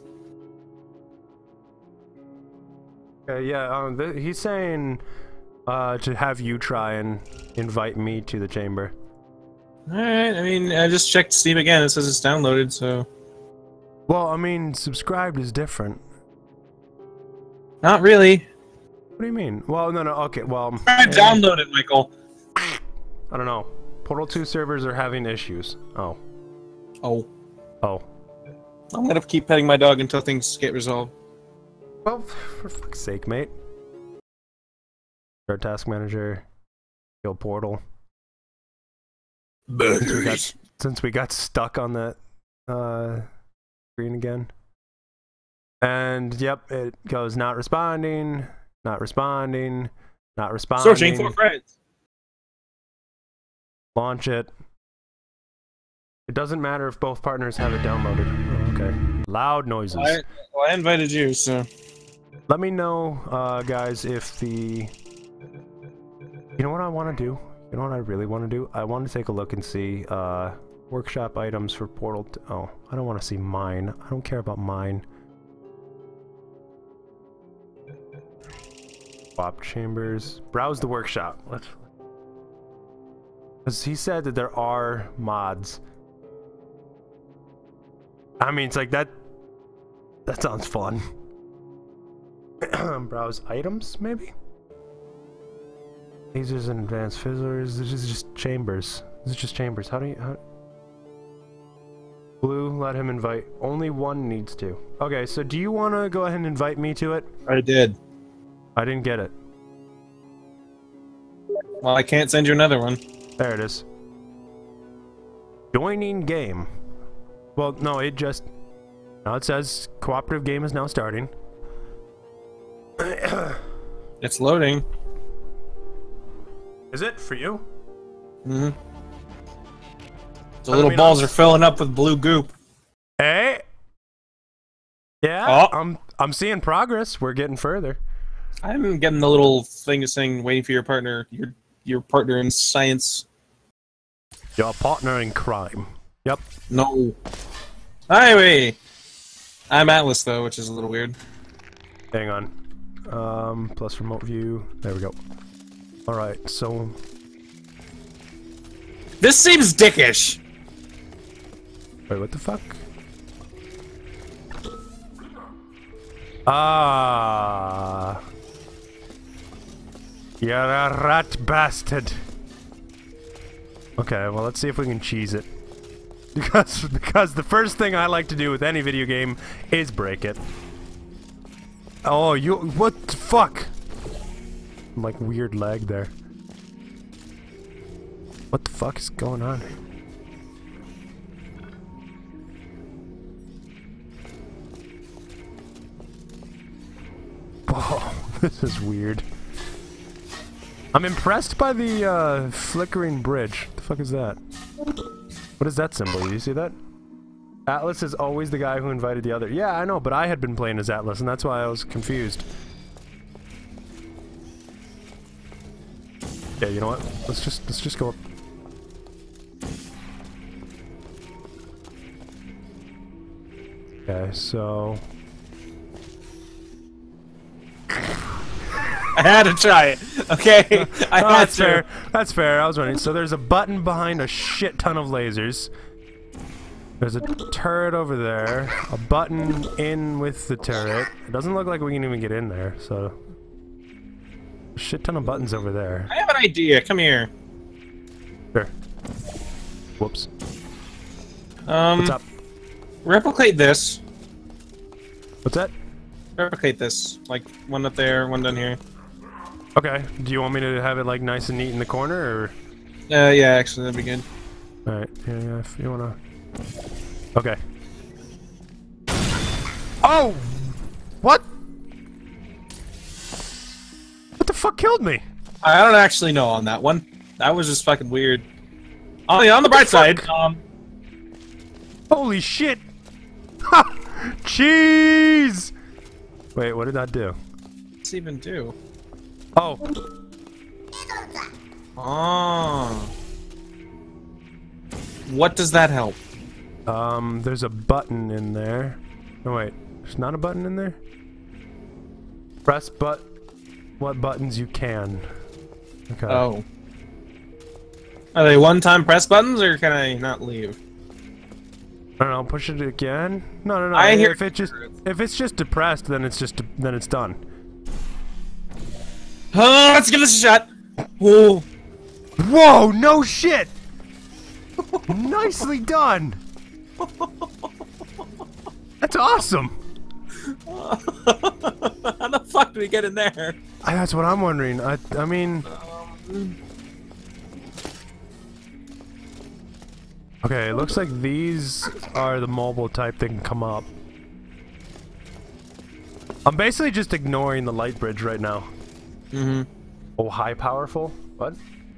Yeah. He's saying to have you try and invite me to the chamber. All right. I mean, I just checked Steam again. It says it's downloaded. So. Well, I mean, subscribed is different. Not really. What do you mean? Well, no. Okay. Well, I downloaded, Michael. I don't know. Portal 2 servers are having issues. Oh. Oh. Oh. I'm gonna keep petting my dog until things get resolved. Well, for fuck's sake, mate. Our task manager. Kill portal. Since we got stuck on that screen again. And yep, it goes not responding, not responding, not responding. Searching for friends. Launch it. It doesn't matter if both partners have it downloaded. Oh, okay. Loud noises. Well, I invited you, so. Let me know, guys, if the... You know what I want to do? You know what I really want to do? I want to take a look and see workshop items for Portal. Oh, I don't want to see mine. I don't care about mine. Swap chambers. Browse the workshop. Let's. Because he said that there are mods. I mean, it's like that. That sounds fun. Browse items, maybe. Lasers and advanced fizzlers. This is just chambers. This is just chambers. How do you... Blue, let him invite. Only one needs to. Okay, so do you want to go ahead and invite me to it? I did. I didn't get it. Well, I can't send you another one. There it is. Joining game. Well, no, it just... Now it says cooperative game is now starting. It's loading. Is it for you? Mm-hmm. The little balls are filling up with blue goop. Hey. Yeah, I'm seeing progress. We're getting further. I'm getting the little thing saying waiting for your partner. Your partner in science. Your partner in crime. Yep. No. Highway. I'm Atlas though, which is a little weird. Hang on. Plus remote view. There we go. Alright, so... This seems dickish! Wait, what the fuck? Ah. You're a rat bastard. Okay, well, let's see if we can cheese it. Because the first thing I like to do with any video game is break it. Oh, what the fuck? Like weird lag there. What the fuck is going on? Whoa, this is weird. I'm impressed by the flickering bridge. What the fuck is that? What is that symbol? Do you see that? Atlas is always the guy who invited the other. Yeah, I know, but I had been playing as Atlas, and that's why I was confused. Yeah, you know what? Let's just go up. Okay, so I had to try it. Okay, I had that's to. fair. That's fair. I was wondering. So there's a button behind a shit ton of lasers. There's a turret over there. A button in with the turret. It doesn't look like we can even get in there. So a shit ton of buttons over there. I have an idea. Come here. Sure. Whoops. What's up? Replicate this. What's that? Replicate this. Like one up there, one down here. Okay. Do you want me to have it like nice and neat in the corner, or? Yeah, actually, that'd be good. All right. Yeah. If you wanna. Okay. Oh! What? What the fuck killed me? I don't actually know on that one. That was just fucking weird. Oh yeah, on the bright side, Holy shit! Ha! Cheese! Wait, what did that do? what's it even do? Oh. Oh. What does that help? There's a button in there. Oh wait, there's not a button in there? Press what buttons you can. Okay. Oh. Are they one-time press buttons, or can I not leave? I don't know, push it again? No. I hear if it's just depressed, then it's done. Oh, let's give this a shot. Oh. Whoa, no shit! Nicely done! That's awesome! How the fuck do we get in there? That's what I'm wondering. I mean... Okay, it looks like these are the mobile type that can come up. I'm basically just ignoring the light bridge right now. Mm-hmm. Oh, high powerful? What?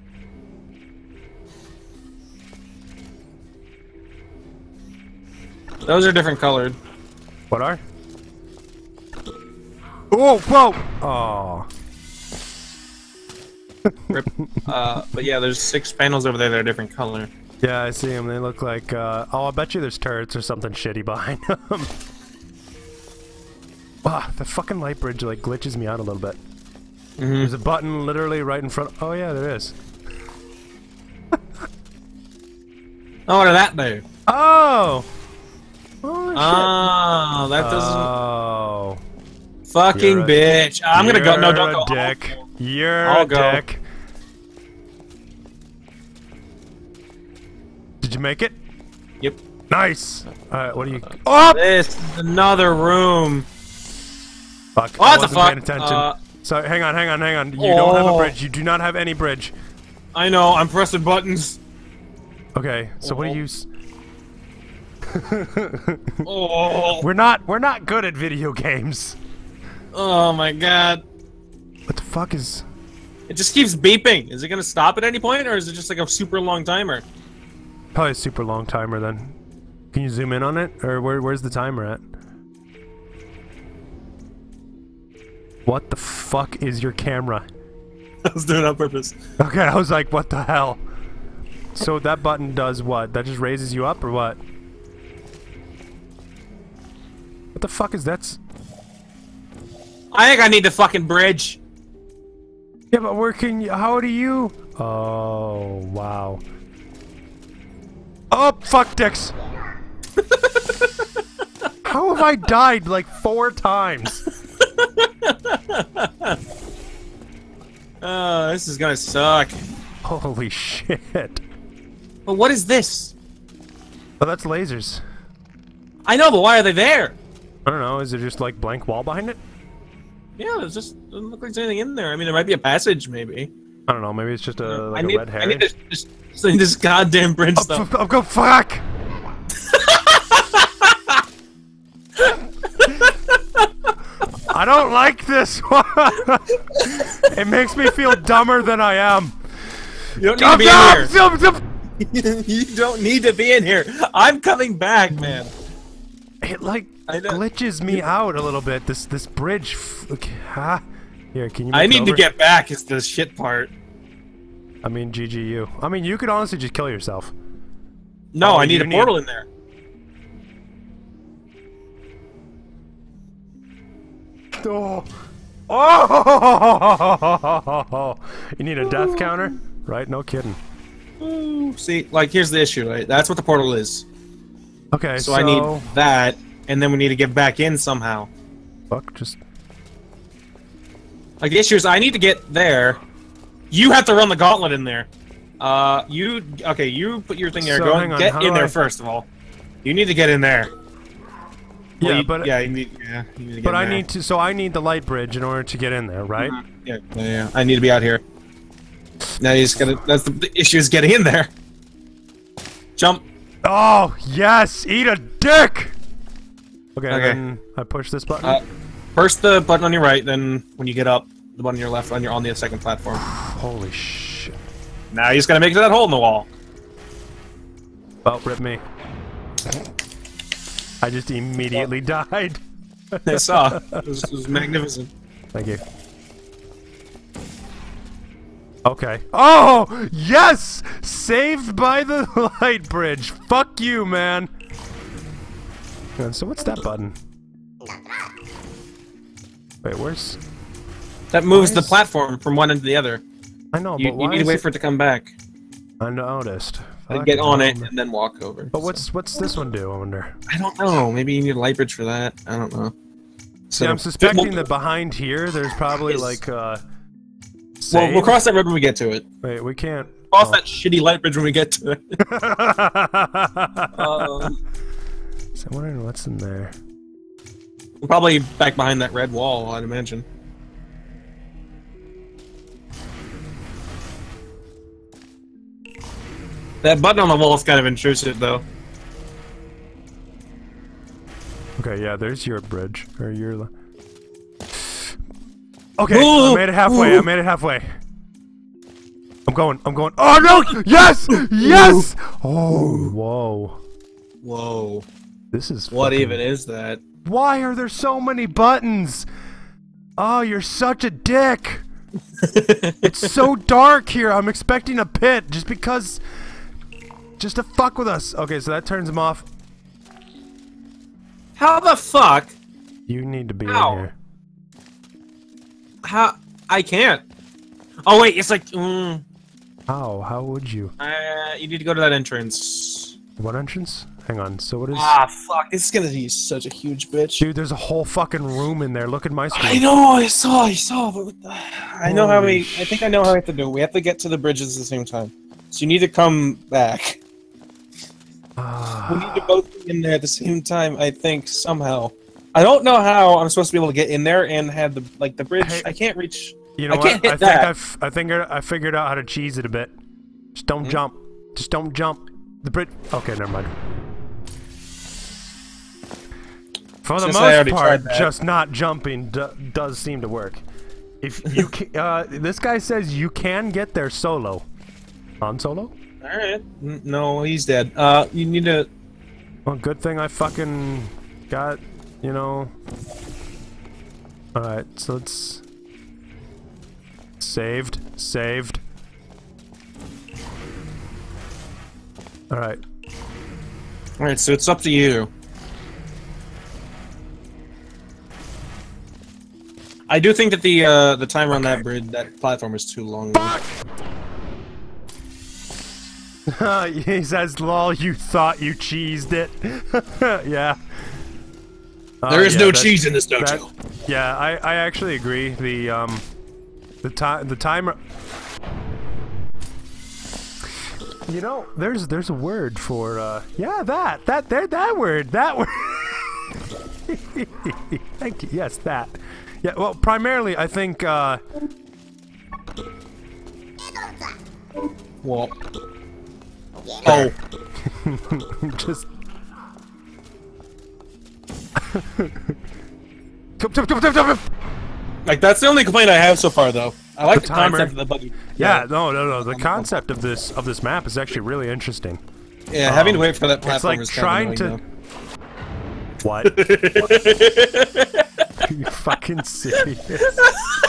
Those are different colored. What are? Oh, whoa! Oh. Rip. But yeah, there's 6 panels over there that are different color. Yeah, I see them. They look like, oh, I bet you there's turrets or something shitty behind them. Ah, the fucking light bridge, like, glitches me out a little bit. Mm-hmm. There's a button literally right in front. Oh, yeah, there is. Oh, what did that do? Oh! Oh, shit. Oh, that doesn't... Oh. Fucking bitch. I'm gonna go. No, don't go. Dick. You're I'll a go. dick. Did you make it? Yep. Nice. Alright, what do you... Oh! This is another room. Fuck, What I the wasn't paying fuck? attention. So, hang on. You don't have a bridge. You do not have any bridge. I know, I'm pressing buttons. Okay, so what do you... Oh. We're not good at video games. Oh my god. What the fuck is... It just keeps beeping. Is it gonna stop at any point, or is it just like a super long timer? Probably a super long timer then. Can you zoom in on it? Or where's the timer at? What the fuck is your camera? I was doing it on purpose. Okay, I was like, what the hell? So that button does what? That just raises you up or what? What the fuck is that? I think I need the fucking bridge. Yeah, but where can you... How do you... Oh, wow. Oh, fuck dicks! How have I died like 4 times? Oh, this is gonna suck. Holy shit. But what is this? Oh, that's lasers. I know, but why are they there? I don't know, is there just like blank wall behind it? Yeah, there's just doesn't look like there's anything in there. I mean, there might be a passage, maybe. I don't know, maybe it's just a, like a red herring. I need this goddamn brimstone. I'm going fuck! I don't like this one! It makes me feel dumber than I am. You don't need to be in here. You don't need to be in here. I'm coming back, man. It like glitches me out a little bit. This bridge. Here, can you? I need to get back. Is the shit part. I mean, GGU. I mean, you could honestly just kill yourself. No, I need a portal in there. Oh. Oh! You need a death counter, right? No kidding. Ooh. See, like, here's the issue, right? That's what the portal is. Okay, so I need that, and then we need to get back in somehow. Fuck, just... Like, the issue is I need to get there. You have to run the gauntlet in there. You put your thing there. So, Go and get in there first of all. You need to get in there. Well, yeah, you need to get in but I there. need to. So I need the light bridge in order to get in there, right? Yeah. I need to be out here. Now you just gotta. That's the issue is getting in there. Jump. Oh yes, eat a dick. Okay. Then I push this button. First the button on your right, then when you get up, the button on your left. You're on the second platform. Holy shit! Now you just gotta make it to that hole in the wall. Oh, rip me. I just immediately died. I saw. It was magnificent. Thank you. Okay. Oh! Yes! Saved by the light bridge. Fuck you, man. So what's that button? Wait, where's... That moves the platform from one end to the other. I know, but you need to wait for it to come back. I noticed. Then get on it and then walk over. But what's this one do, I wonder? I don't know. Maybe you need a light bridge for that. I don't know. So yeah, I'm suspecting that behind here, there's probably like well, we'll cross that road when we get to it. Wait, we can't cross that shitty light bridge when we get to it. So I'm wondering what's in there. Probably back behind that red wall, I'd imagine. That button on the wall is kind of intrusive, though. Okay, yeah, there's your bridge. Or your... Okay, I made it halfway, I made it halfway. I'm going. Oh no! Yes! Yes! Oh, whoa. Whoa. This is what fucking... even is that? Why are there so many buttons? Oh, you're such a dick! It's so dark here, I'm expecting a pit, just because... Just to fuck with us. Okay, so that turns him off. How the fuck? You need to be in here. How? I can't. Oh wait, it's like. How? How would you? You need to go to that entrance. What entrance? Hang on. So what is? Ah, fuck! This is gonna be such a huge bitch. Dude, there's a whole fucking room in there. Look at my screen. I know. I saw. But I know how we. I think I know how we have to do it. We have to get to the bridges at the same time. So you need to come back. We need to both be in there at the same time, I think, somehow. I don't know how I'm supposed to be able to get in there and have the bridge. Hey, I can't reach. You know what? I think I figured out how to cheese it a bit. Just don't jump. Just don't jump. The bridge. Okay, never mind. For the most part, just not jumping does seem to work. If you this guy says you can get there solo. On solo? Alright. No, he's dead. You need to... Well, good thing I fucking got, you know... Alright, so it's... Saved. Alright. Alright, so it's up to you. I do think that the timer on that bridge, that platform is too long. Fuck! He says, lol, you thought you cheesed it. Yeah. There is no cheese in this dojo. Yeah, I actually agree. The timer. You know, there's a word for yeah, that word. Thank you. Yes, that. Yeah, well, primarily I think Well. Oh. just Like, that's the only complaint I have so far, though. I like the timer. concept of the buggy. Yeah, no. The concept of this map is actually really interesting. Yeah, having to wait for that platform it's like is trying kind of to. What? Are you fucking serious?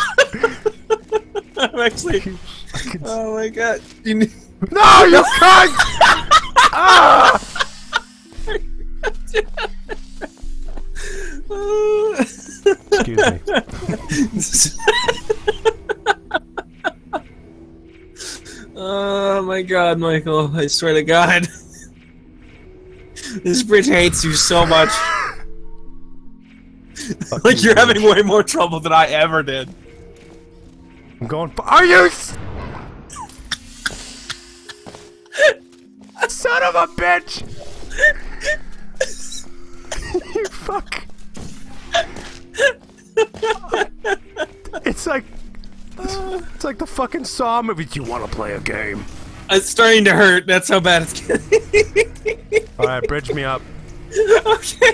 I'm actually. Oh my god. No, you can't! Ah! Excuse me. Oh my god, Michael. I swear to God. This bridge hates you so much. Like, you're having way more trouble than I ever did. I'm going. Are you? Son of a bitch! You fuck. It's like the fucking Saw movie. Do you want to play a game? It's starting to hurt. That's how bad it's getting. All right, bridge me up. Okay.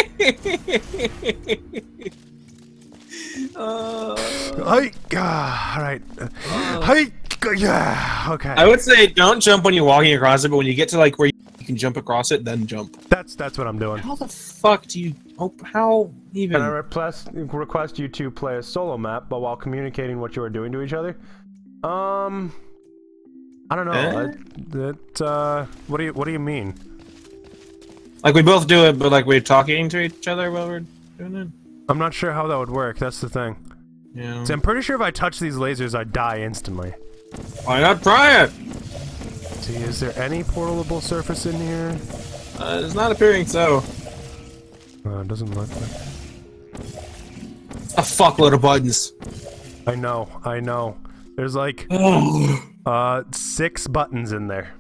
All right. Yeah. Okay. I would say don't jump when you're walking across it, but when you get to like where you can jump across it, then jump. That's what I'm doing. How the fuck do you? Oh, how even? Can I request you to play a solo map, but while communicating what you are doing to each other? I don't know. What do you mean? Like we both do it, but like we're talking to each other while we're doing it? I'm not sure how that would work, that's the thing. Yeah. See, I'm pretty sure if I touch these lasers, I die instantly. Why not try it? See, is there any portable surface in here? It's not appearing so. It doesn't look like... A fuckload of buttons. I know. There's like... 6 buttons in there.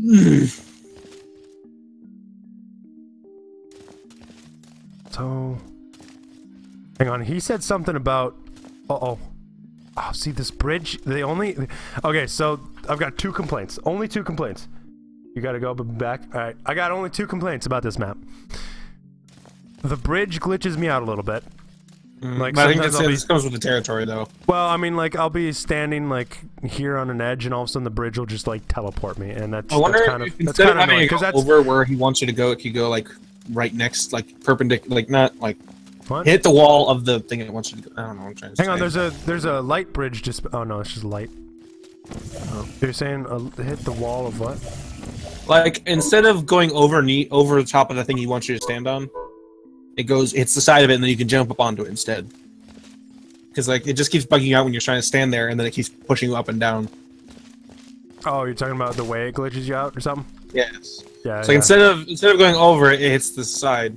So... Hang on, he said something about... Oh, see this bridge? They only... Okay, so I've got 2 complaints. Only 2 complaints. You gotta go back. Alright, I got only 2 complaints about this map. The bridge glitches me out a little bit. Like, I think this comes with the territory, though. Well, I mean, like, I'll be standing, like, here on an edge, and all of a sudden the bridge will just, like, teleport me, and that's kind of annoying. Because that's over where he wants you to go, it could go, like, right next, like, perpendicular, like, not, like... What? Hit the wall of the thing it wants you to go. I don't know what I'm trying to say. Hang on, there's a light bridge just... Oh, no, it's just light. Oh. You're saying hit the wall of what? Like, instead of going over the top of the thing he wants you to stand on, hits the side of it, and then you can jump up onto it instead. Because, like, it just keeps bugging you out when you're trying to stand there, and then it keeps pushing you up and down. Oh, you're talking about the way it glitches you out or something? Yes. Yeah. So instead of going over it, it hits the side.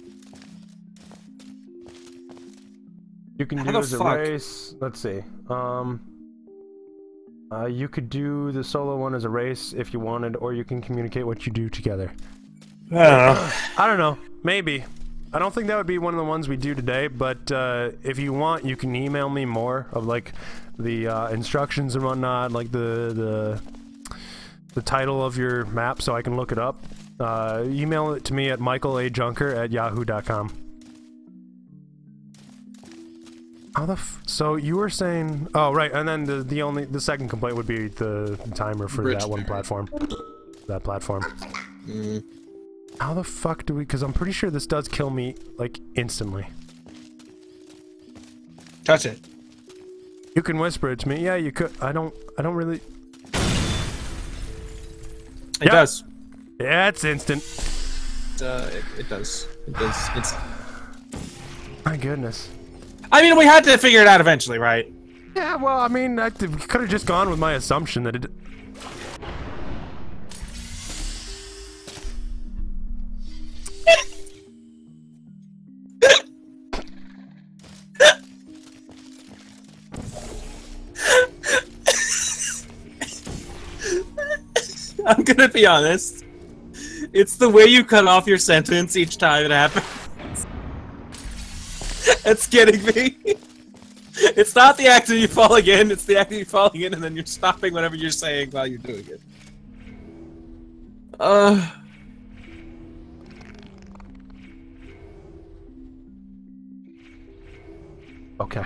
You can use a race. Let's see. You could do the solo one as a race if you wanted, or you can communicate what you do together. I don't know. Maybe. I don't think that would be one of the ones we do today, but if you want, you can email me more of like the instructions and whatnot, like the title of your map, so I can look it up. Email it to me at michaelajunker@yahoo.com. How the so you were saying? Oh, right, and then the second complaint would be the timer for that one platform. That platform. How the fuck do we? Because I'm pretty sure this does kill me like instantly. Touch it. You can whisper it to me. Yeah, you could. I don't really. It does. Yeah, it's instant. It does. It does. It's. My goodness. I mean, we had to figure it out eventually, right? Yeah, well, I mean, I could have just gone with my assumption that it... I'm gonna be honest. It's the way you cut off your sentence each time it happens. That's getting me. It's not the act of you falling in, it's the act of you falling in and then you're stopping whatever you're saying while you're doing it. Okay.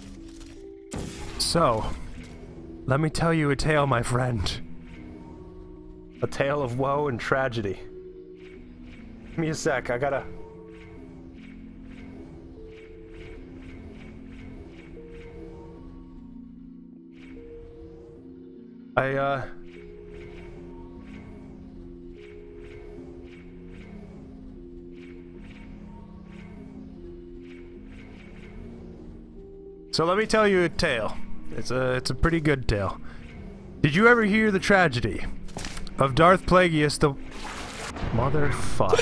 So, let me tell you a tale, my friend. A tale of woe and tragedy. Give me a sec, I gotta... So let me tell you a tale. It's a pretty good tale. Did you ever hear the tragedy of Darth Plagueis the motherfucker?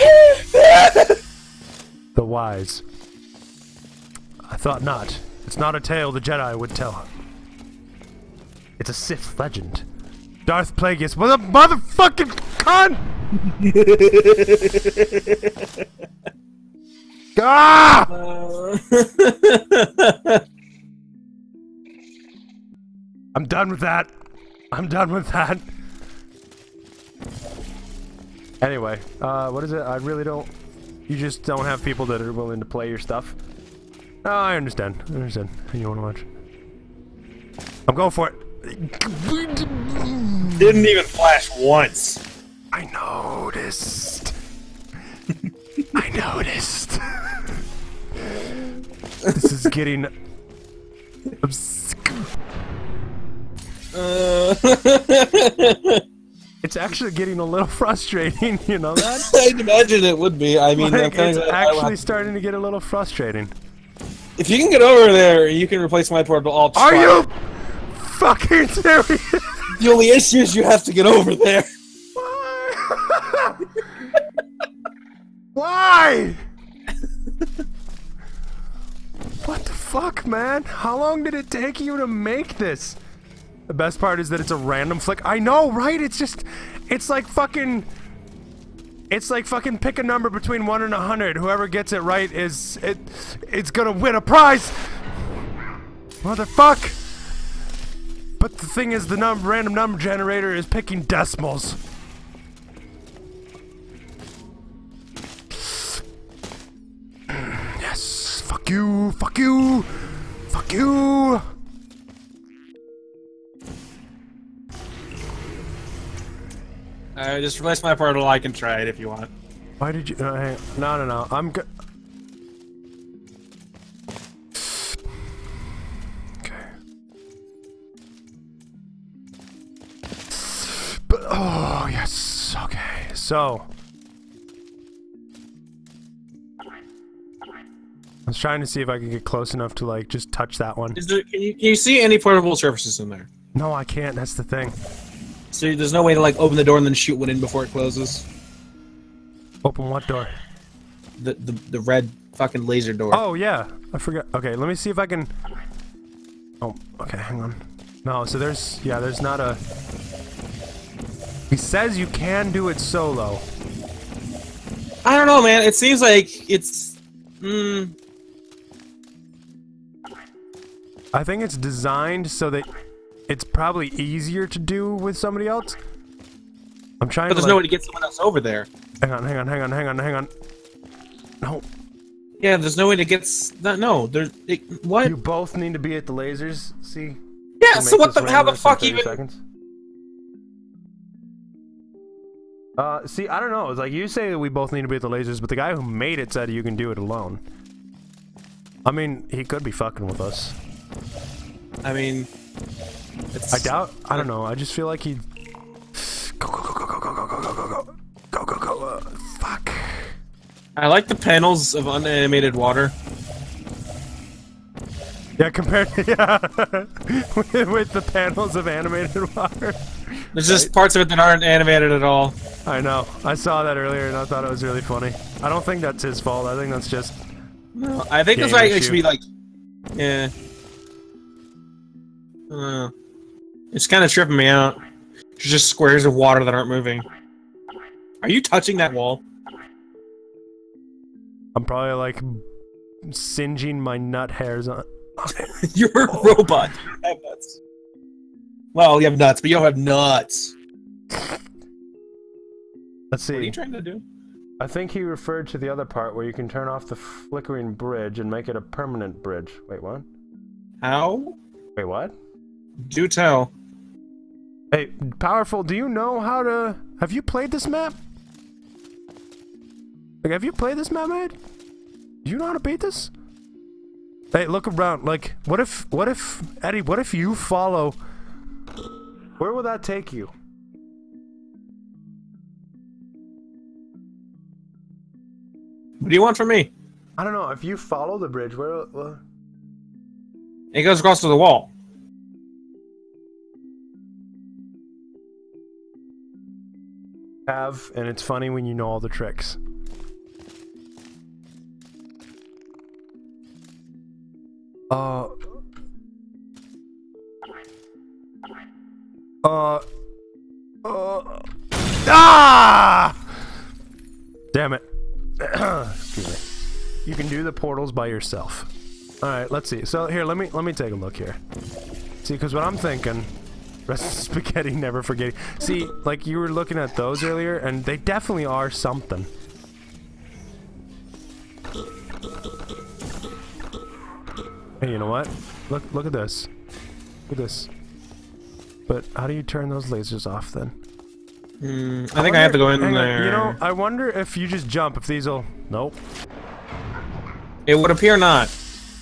The Wise? I thought not. It's not a tale the Jedi would tell. It's a Sith legend. Darth Plagueis was a motherfucking cunt! Ah! I'm done with that. I'm done with that. Anyway, what is it? I really don't... You just don't have people that are willing to play your stuff? Oh, I understand. I understand. You wanna watch? I'm going for it. Didn't even flash once. I noticed. I noticed. This is getting... It's actually getting a little frustrating, you know that? I'd imagine it would be. I mean, like, it's actually starting to get a little frustrating. If you can get over there, you can replace my portable alt. Are you fucking serious? The only issue is you have to get over there. Why? Why? What the fuck, man? How long did it take you to make this? The best part is that it's a random flick. I know, right? It's just... It's like fucking pick a number between 1 and 100. Whoever gets it right is... It's gonna win a prize! Motherfuck! But the thing is, the random number generator is picking decimals. Yes! Fuck you! Fuck you! Fuck you! Just replace my portal. I can try it if you want. Why did you... no. I'm good. Okay. But, oh, yes. Okay. So... I was trying to see if I could get close enough to, like, just touch that one. Is there, can you see any portable surfaces in there? No, I can't. That's the thing. So there's no way to, like, open the door and then shoot one in before it closes? Open what door? The red fucking laser door. Oh, yeah. I forgot. Okay, let me see if I can... Oh, okay, hang on. No, so there's... Yeah, there's not a... He says you can do it solo. I don't know, man. It seems like it's... I think it's designed so that it's probably easier to do with somebody else. I'm trying But there's to, no way to get someone else over there. Hang on. No. Yeah, there's no way to get... No, there's... What? You both need to be at the lasers, see? Yeah, so what the... How the fuck even... Seconds. See, I don't know. It's like, you say that we both need to be at the lasers, but the guy who made it said you can do it alone. I mean, he could be fucking with us. I mean... It's... I doubt... I don't know. I just feel like he'd... Go. Fuck. I like the panels of unanimated water. Yeah, compared to... Yeah. with the panels of animated water. There's just parts of it that aren't animated at all. I know. I saw that earlier and I thought it was really funny. I don't think that's his fault. I think that's just... No, I think that's why it should be like... Yeah. It's kind of tripping me out. Just squares of water that aren't moving. Are you touching that wall? I'm probably like singeing my nut hairs on. You're a robot. You don't have nuts. Well, you have nuts, but you don't have nuts. Let's see. What are you trying to do? I think he referred to the other part where you can turn off the flickering bridge and make it a permanent bridge. Wait, what? How? Wait, what? Do tell. Hey, Powerful, do you know how to... Have you played this map? Like, have you played this map, mate? Do you know how to beat this? Hey, look around. Like, what if, Eddie, what if you follow... Where will that take you? What do you want from me? I don't know. If you follow the bridge, where... It goes across to the wall. And it's funny when you know all the tricks. Ah! Damn it. Excuse me. You can do the portals by yourself. Alright, let's see. So here, let me take a look here. See, because what I'm thinking... Rest of spaghetti, never forgetting. See, like you were looking at those earlier, and they definitely are something. Hey, you know what? Look at this. Look at this. But how do you turn those lasers off then? I think I have to go in there. You know, I wonder if you just jump, if these'll... Nope. It would appear not.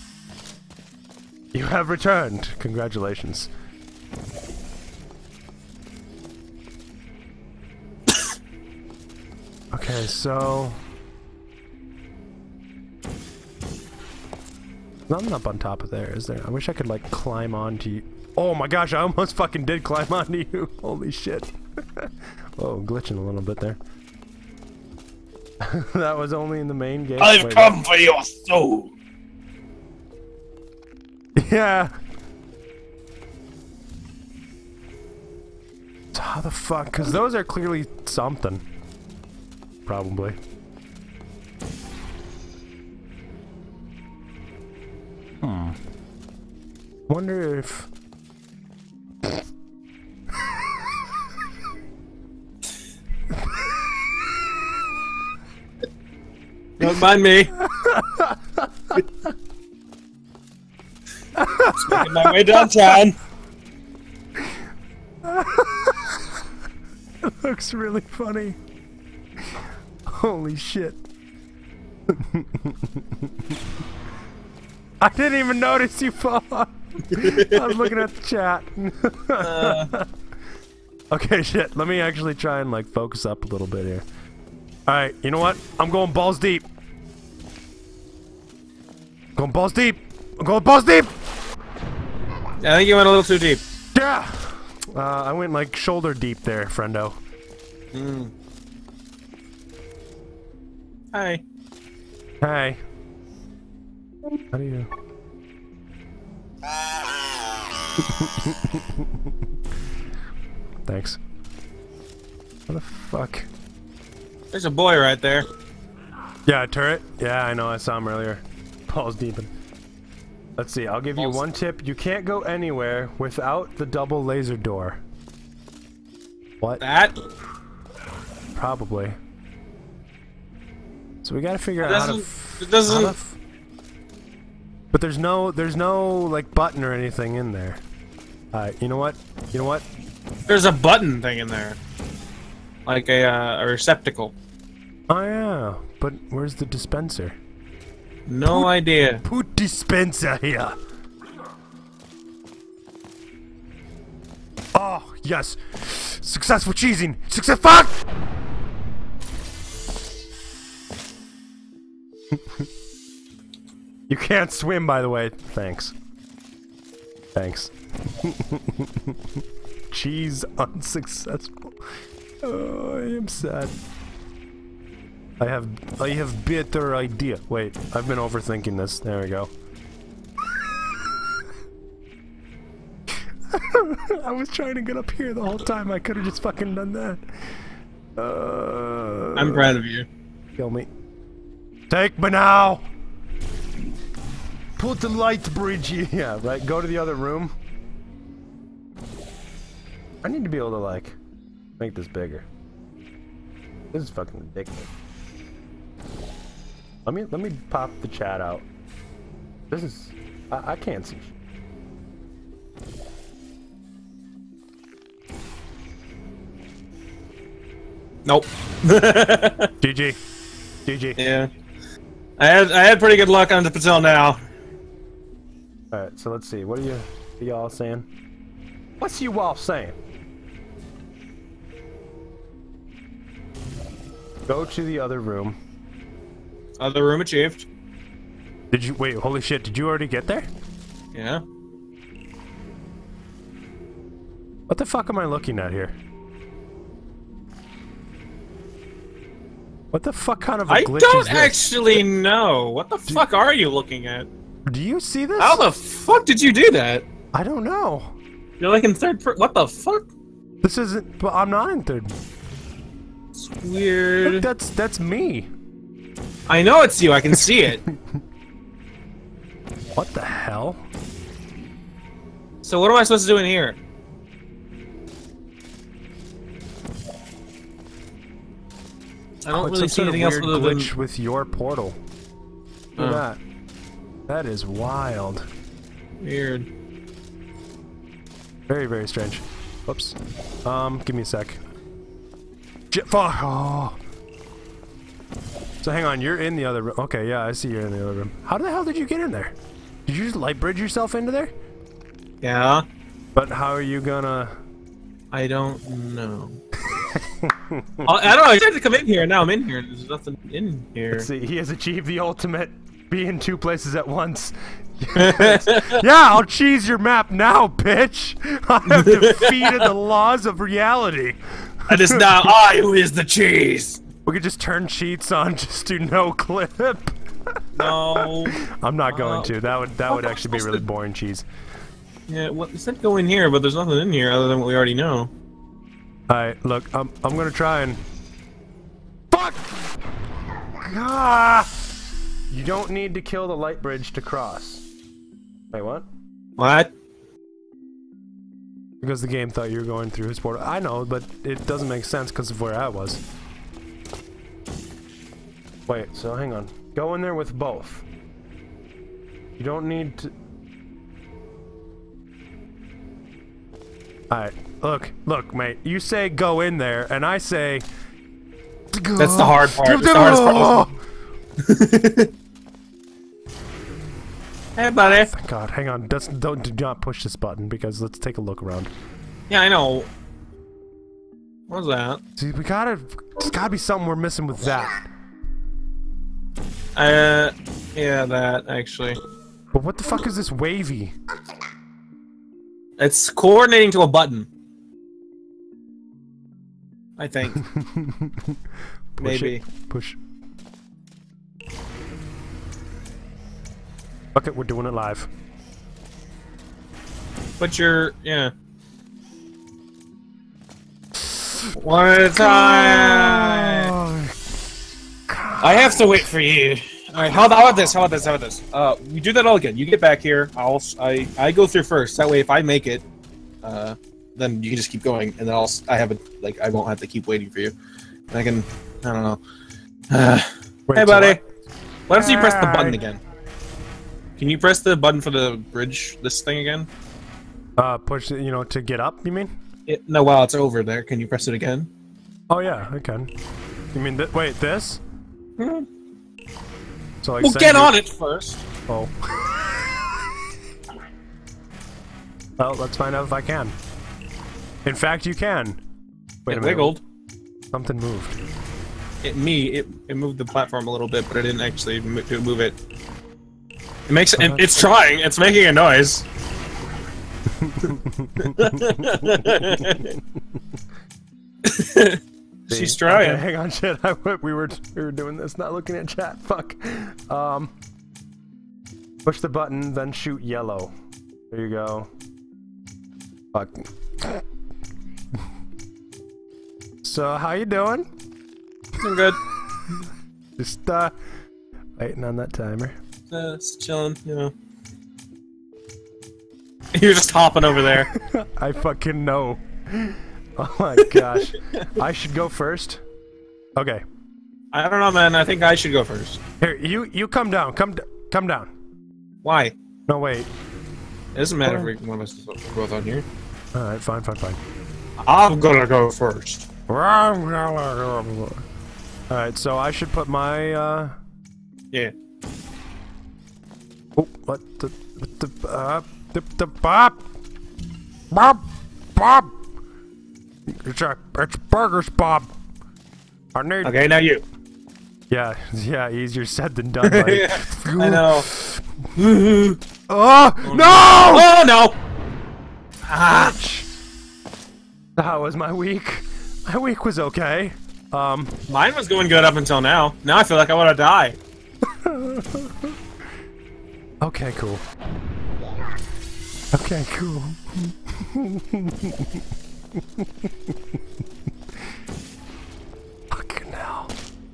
You have returned. Congratulations. Okay, so... Nothing up on top of there, is there? I wish I could, like, climb onto you. Oh my gosh, I almost fucking did climb onto you. Holy shit. Whoa, glitching a little bit there. That was only in the main game. I've come for your soul. Yeah. So how the fuck? Because those are clearly something. Probably. Wonder if... Don't mind me. Just making my way downtown. It looks really funny. Holy shit. I didn't even notice you fall off. I was looking at the chat. Okay, shit. Let me actually try and, like, focus up a little bit here. Alright, you know what? I'm going balls deep. Going balls deep. I'm going balls deep! I think you went a little too deep. Yeah! I went, like, shoulder deep there, friendo. Hi. Hi. How do you... Thanks. What the fuck? There's a boy right there. Yeah, a turret? Yeah, I know, I saw him earlier. Balls deep in. Let's see, I'll give you one tip. You can't go anywhere without the double laser door. What? That? Probably. So we gotta figure out how to... It doesn't... But there's no, like, button or anything in there. You know what? You know what? There's a button thing in there. Like a receptacle. Oh yeah, but where's the dispenser? No idea. Put dispenser here. Oh, yes. Successful cheesing. Success, fuck! You can't swim, by the way. Thanks. Thanks. Cheese unsuccessful. Oh, I am sad. I have better idea. Wait, I've been overthinking this. There we go. I was trying to get up here the whole time. I could have just fucking done that. I'm proud of you. Kill me. Take me now! Put the light bridge here. Yeah, right. Go to the other room. I need to be able to, like, make this bigger. This is fucking ridiculous. Let me pop the chat out. This is... I can't see shit. Nope. GG. GG. Yeah. I had pretty good luck on the until now. Alright, so let's see. What are y'all saying? What's you all saying? Go to the other room. Other room achieved. Did you wait? Holy shit! Did you already get there? Yeah. What the fuck am I looking at here? What the fuck kind of a glitch is this? I don't actually know. What the fuck are you looking at? Do you see this? How the fuck did you do that? I don't know. You're like in third person. What the fuck? This isn't. But I'm not in third. It's weird. Look, that's me. I know it's you. I can see it. What the hell? So what am I supposed to do in here? I don't really see anything else other than glitch with your portal. Look at that. That is wild. Weird. Very, very strange. Whoops. Give me a sec. Fuck. Oh. So hang on, you're in the other room. Okay, yeah, I see you're in the other room. How the hell did you get in there? Did you just light bridge yourself into there? Yeah. But how are you gonna... I don't know. I don't know, I tried to come in here, and now I'm in here, and there's nothing in here. Let's see, he has achieved the ultimate be in two places at once. Yeah, I'll cheese your map now, bitch! I have defeated the laws of reality. It is now I who is the cheese! We could just turn cheats on, just do no clip. No. I'm not going to. That would actually be really boring cheese. Yeah, well, it said go in here, but there's nothing in here other than what we already know. Alright, look, I'm gonna try and... Fuck! Ah! You don't need to kill the light bridge to cross. Wait, what? What? Because the game thought you were going through his portal. I know, but it doesn't make sense because of where I was. Wait, so hang on. Go in there with both. You don't need to... Alright, look, mate. You say go in there, and I say... That's the hard part. That's the hardest part. Hey, buddy. Thank God, hang on. Do not push this button, because let's take a look around. Yeah, I know. What was that? See, there's gotta be something we're missing with that. Yeah, that, actually. But what the fuck is this wavy? It's coordinating to a button. I think. Maybe. Push. Okay, we're doing it live. But yeah. One at a time! I have to wait for you. Alright, how about this? You do that all again. You get back here, I go through first. That way if I make it, then you can just keep going, and then I won't have to keep waiting for you. And I don't know. Wait, hey buddy! So what if you press the button again? Can you press the button for the bridge, this thing again? Push it, to get up, you mean? No, while it's over there, can you press it again? Oh yeah, I can. You mean, wait, this? Hmm. So, like, well, get on it first! Oh. Well, let's find out if I can. In fact, you can. Wait a minute. Wiggled. Something moved. It moved the platform a little bit, but it didn't actually move it. It makes it. It's trying. It's making a noise. She's trying. Okay, hang on, shit. We were doing this, not looking at chat. Fuck. Push the button, then shoot yellow. There you go. Fuck. So, how you doing? I'm good. Just, waiting on that timer. Just chilling, you know. You're just hopping over there. I fucking know. Oh my gosh. I should go first? Okay. I don't know, man. I think I should go first. Here, you come down. Come down. Why? No, wait. It doesn't matter if one of us is both on here. Alright, fine. I'm gonna go first. Alright, so I should put my, Yeah. Oh, what the Bob! It's burgers, Bob! I need... Okay, now you. Yeah, easier said than done, buddy. I know. Oh, no! Oh, no! Ah! How was my week? My week was okay. Mine was going good up until now. Now I feel like I want to die. Okay, cool. Okay, cool. Fucking hell.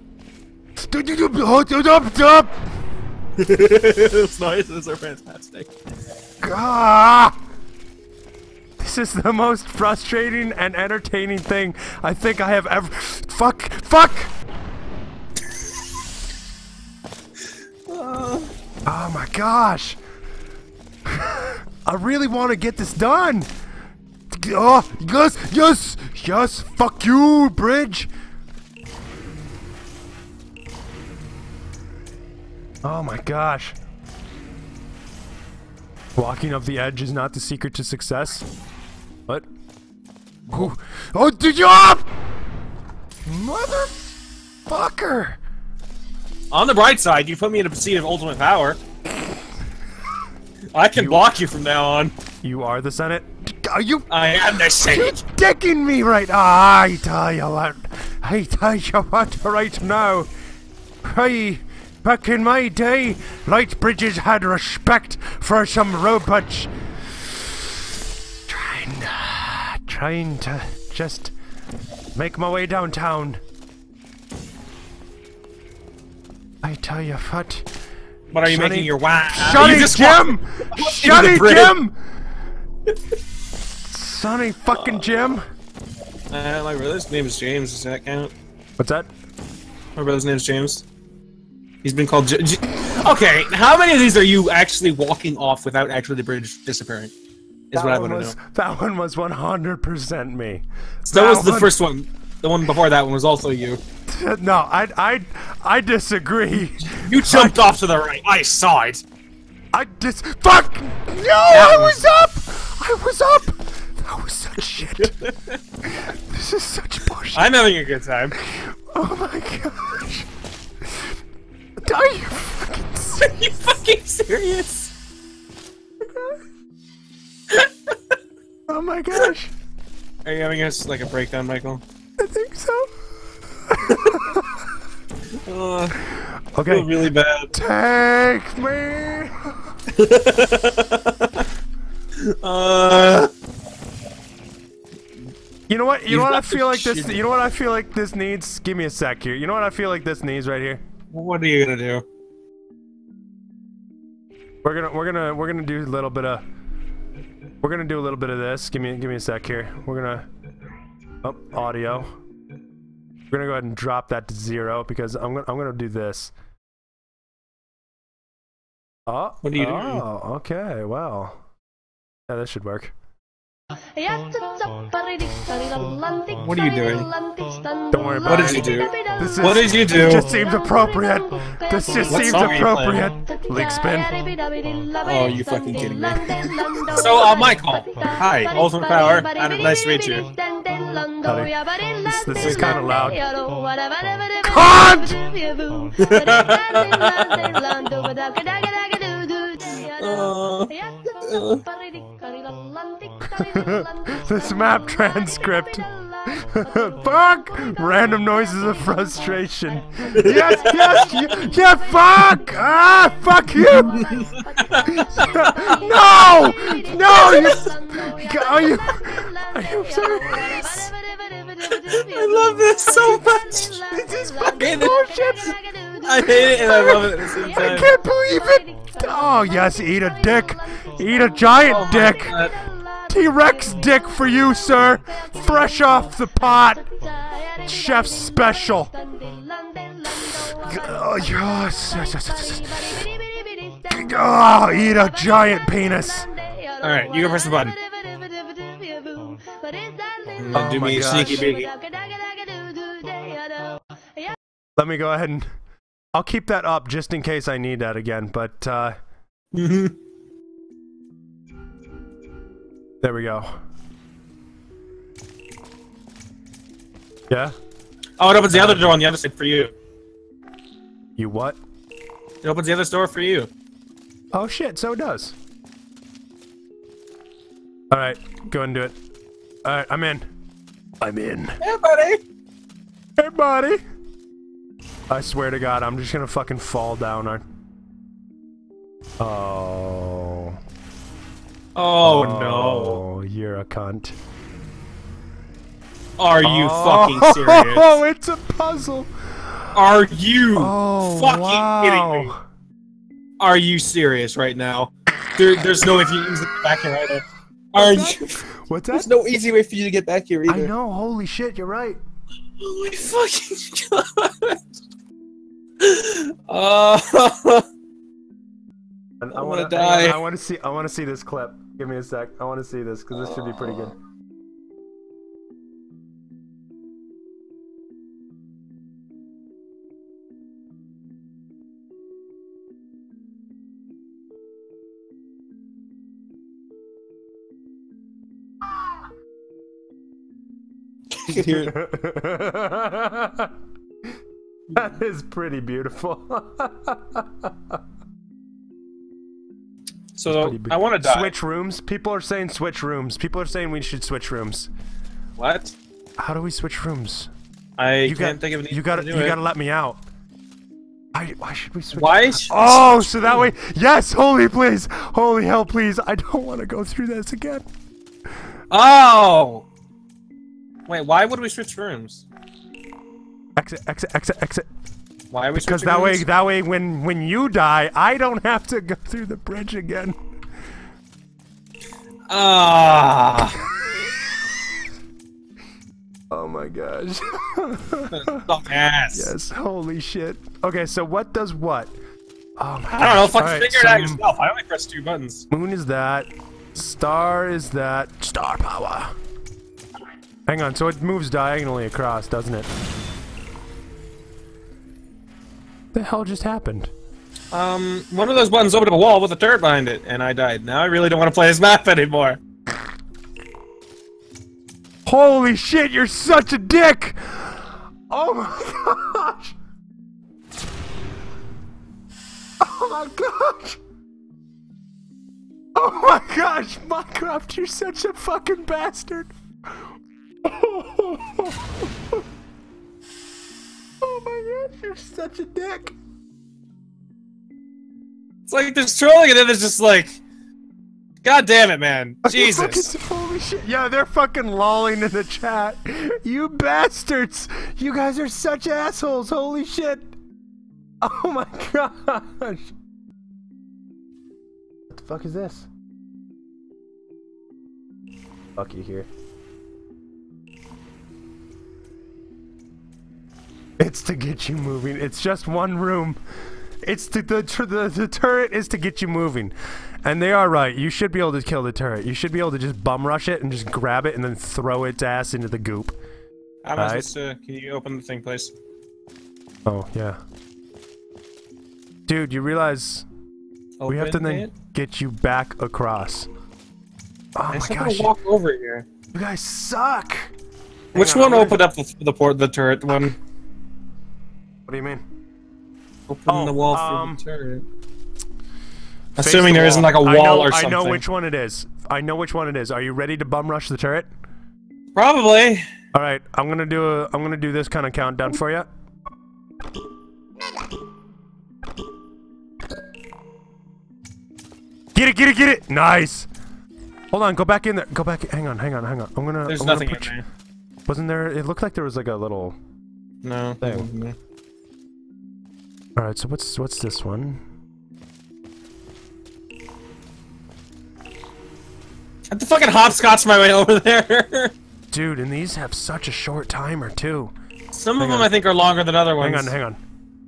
Those noises are fantastic. Ah! This is the most frustrating and entertaining thing I think I have ever. Fuck! Oh my gosh! I really want to get this done! Oh, yes! Fuck you, bridge! Oh my gosh. Walking up the edge is not the secret to success. What? Oh, did you up? Motherfucker! On the bright side, you put me in a seat of ultimate power. I can block you from now on. You are the Senate? Are you? I am the Senate. You're dicking me right now. I tell you what right now. Hey, back in my day, light bridges had respect for some robots. Trying to just make my way downtown. I tell you what. What are you making your wow? Shunny Jim! Shunny Jim! Sonny fucking Jim! My brother's name is James. Does that count? What's that? My brother's name is James. He's been called Okay, how many of these are you actually walking off without actually the bridge disappearing? Is what I want to know. That one was 100% me. So that was the first one. The one before that one was also you. No, I disagree. You jumped off to the right. I saw it. Fuck! No, I was up! That was such shit. This is such bullshit. I'm having a good time. Oh my gosh. Are you fucking serious? Are you fucking serious? Oh my gosh. Are you having us like a breakdown, Michael? I think so. Okay. I feel really bad. Take me. You know what? You know what I feel like this. You know what I feel like this needs. Give me a sec here. You know what I feel like this needs right here. What are you gonna do? We're gonna do a little bit of. We're gonna do a little bit of this. Give me a sec here. We're gonna. Oh, audio. We're gonna go ahead and drop that to 0 because I'm gonna do this. Oh, what are you doing? Oh, okay. Well, yeah, this should work. What are you doing? Don't worry about What it. did you do? What did you do? This just seems appropriate. This just What seems song are you appropriate. Leak spin. Oh, you fucking kidding me? So, Michael. Hi, Ultimate Power. Nice to meet you. This is kind of loud. Cunt! This map transcript. Fuck! Random noises of frustration. Yes, yeah, fuck! Ah, fuck you! No! No! Are you serious? I love this so much. This is fucking bullshit. I hate it and I love it at the same I time. can't believe it! Oh, yes, eat a dick! Eat a giant dick! T-Rex dick for you, sir! Fresh off the pot! Chef's special! Oh, yes! Oh, eat a giant penis! Alright, you go press the button. Oh Do my me a gosh. sneaky biggie. Let me go ahead and... I'll keep that up just in case I need that again, but, there we go. Yeah? Oh, it opens the other door on the other side for you. You what? It opens the other door for you. Oh shit, so it does. Alright, go and do it. Alright, I'm in. I'm in. Hey, buddy. Hey, buddy! I swear to God, I'm just gonna fucking fall down. Oh. Oh, no. You're a cunt. Are you fucking serious? Oh, it's a puzzle! Are you wow. kidding me? Are you serious right now? There's no way for you to use it back here either. Are you? What's There's that? no easy way for you to get back here either. I know, holy shit, you're right. Oh my fucking god. And I wanna die. I wanna see this clip. Give me a sec. I wanna see this, because this should be pretty good. I can hear it. That is pretty beautiful. So I want to die. Switch rooms. People are saying switch rooms. People are saying we should switch rooms. What? How do we switch rooms? I can't think of an easy You way to do it. gotta let me out. Why should we switch? Why? Oh, so that way. Yes, holy please, holy hell, please. I don't want to go through this again. Oh. Wait, why would we switch rooms? Exit, exit, exit, exit. Why are we Because switching rooms? that way, when you die, I don't have to go through the bridge again. Ah. Oh my gosh. Yes. Yes, holy shit. Okay, so what does what? Oh my I don't know. gosh. Fucking Alright, figure it so out yourself. I only pressed 2 buttons. Moon is that. Star is that. Star power. Hang on, so it moves diagonally across, doesn't it? What the hell just happened? One of those buttons opened up a wall with a turret behind it, and I died. Now I really don't want to play this map anymore. Holy shit, you're such a dick! Oh my gosh! Oh my gosh! Oh my gosh, Minecraft, you're such a fucking bastard! Oh my gosh, you're such a dick! It's like there's trolling, and then there's just like, God damn it, man! Jesus! Holy shit! Yeah, they're fucking lolling in the chat. You bastards! You guys are such assholes! Holy shit! Oh my gosh! What the fuck is this? Fuck you here. It's to get you moving. It's just one room. It's to the turret is to get you moving. And they are right. You should be able to kill the turret. You should be able to just bum rush it and just grab it and then throw its ass into the goop. How am I supposed to... Can you open the thing, please? Oh, yeah. Dude, you realize we have to then get you back across. Oh my gosh. Walk over here. You guys suck! Which one opened up the turret one? What do you mean? Open the wall for the turret. Assuming there isn't like a wall or something. I know which one it is. I know which one it is. Are you ready to bum rush the turret? Probably. All right, I'm gonna do this kind of countdown for you. Get it, get it, get it! Nice. Hold on, go back in there. Go back. Hang on, hang on, hang on. I'm gonna. There's I'm nothing gonna in there. Wasn't there? It looked like there was like a little. No. Thing. All right, so what's this one? I have to fucking hopscotch my way over there. Dude, and these have such a short timer too. Some of them I think are longer than other ones. Hang on, hang on.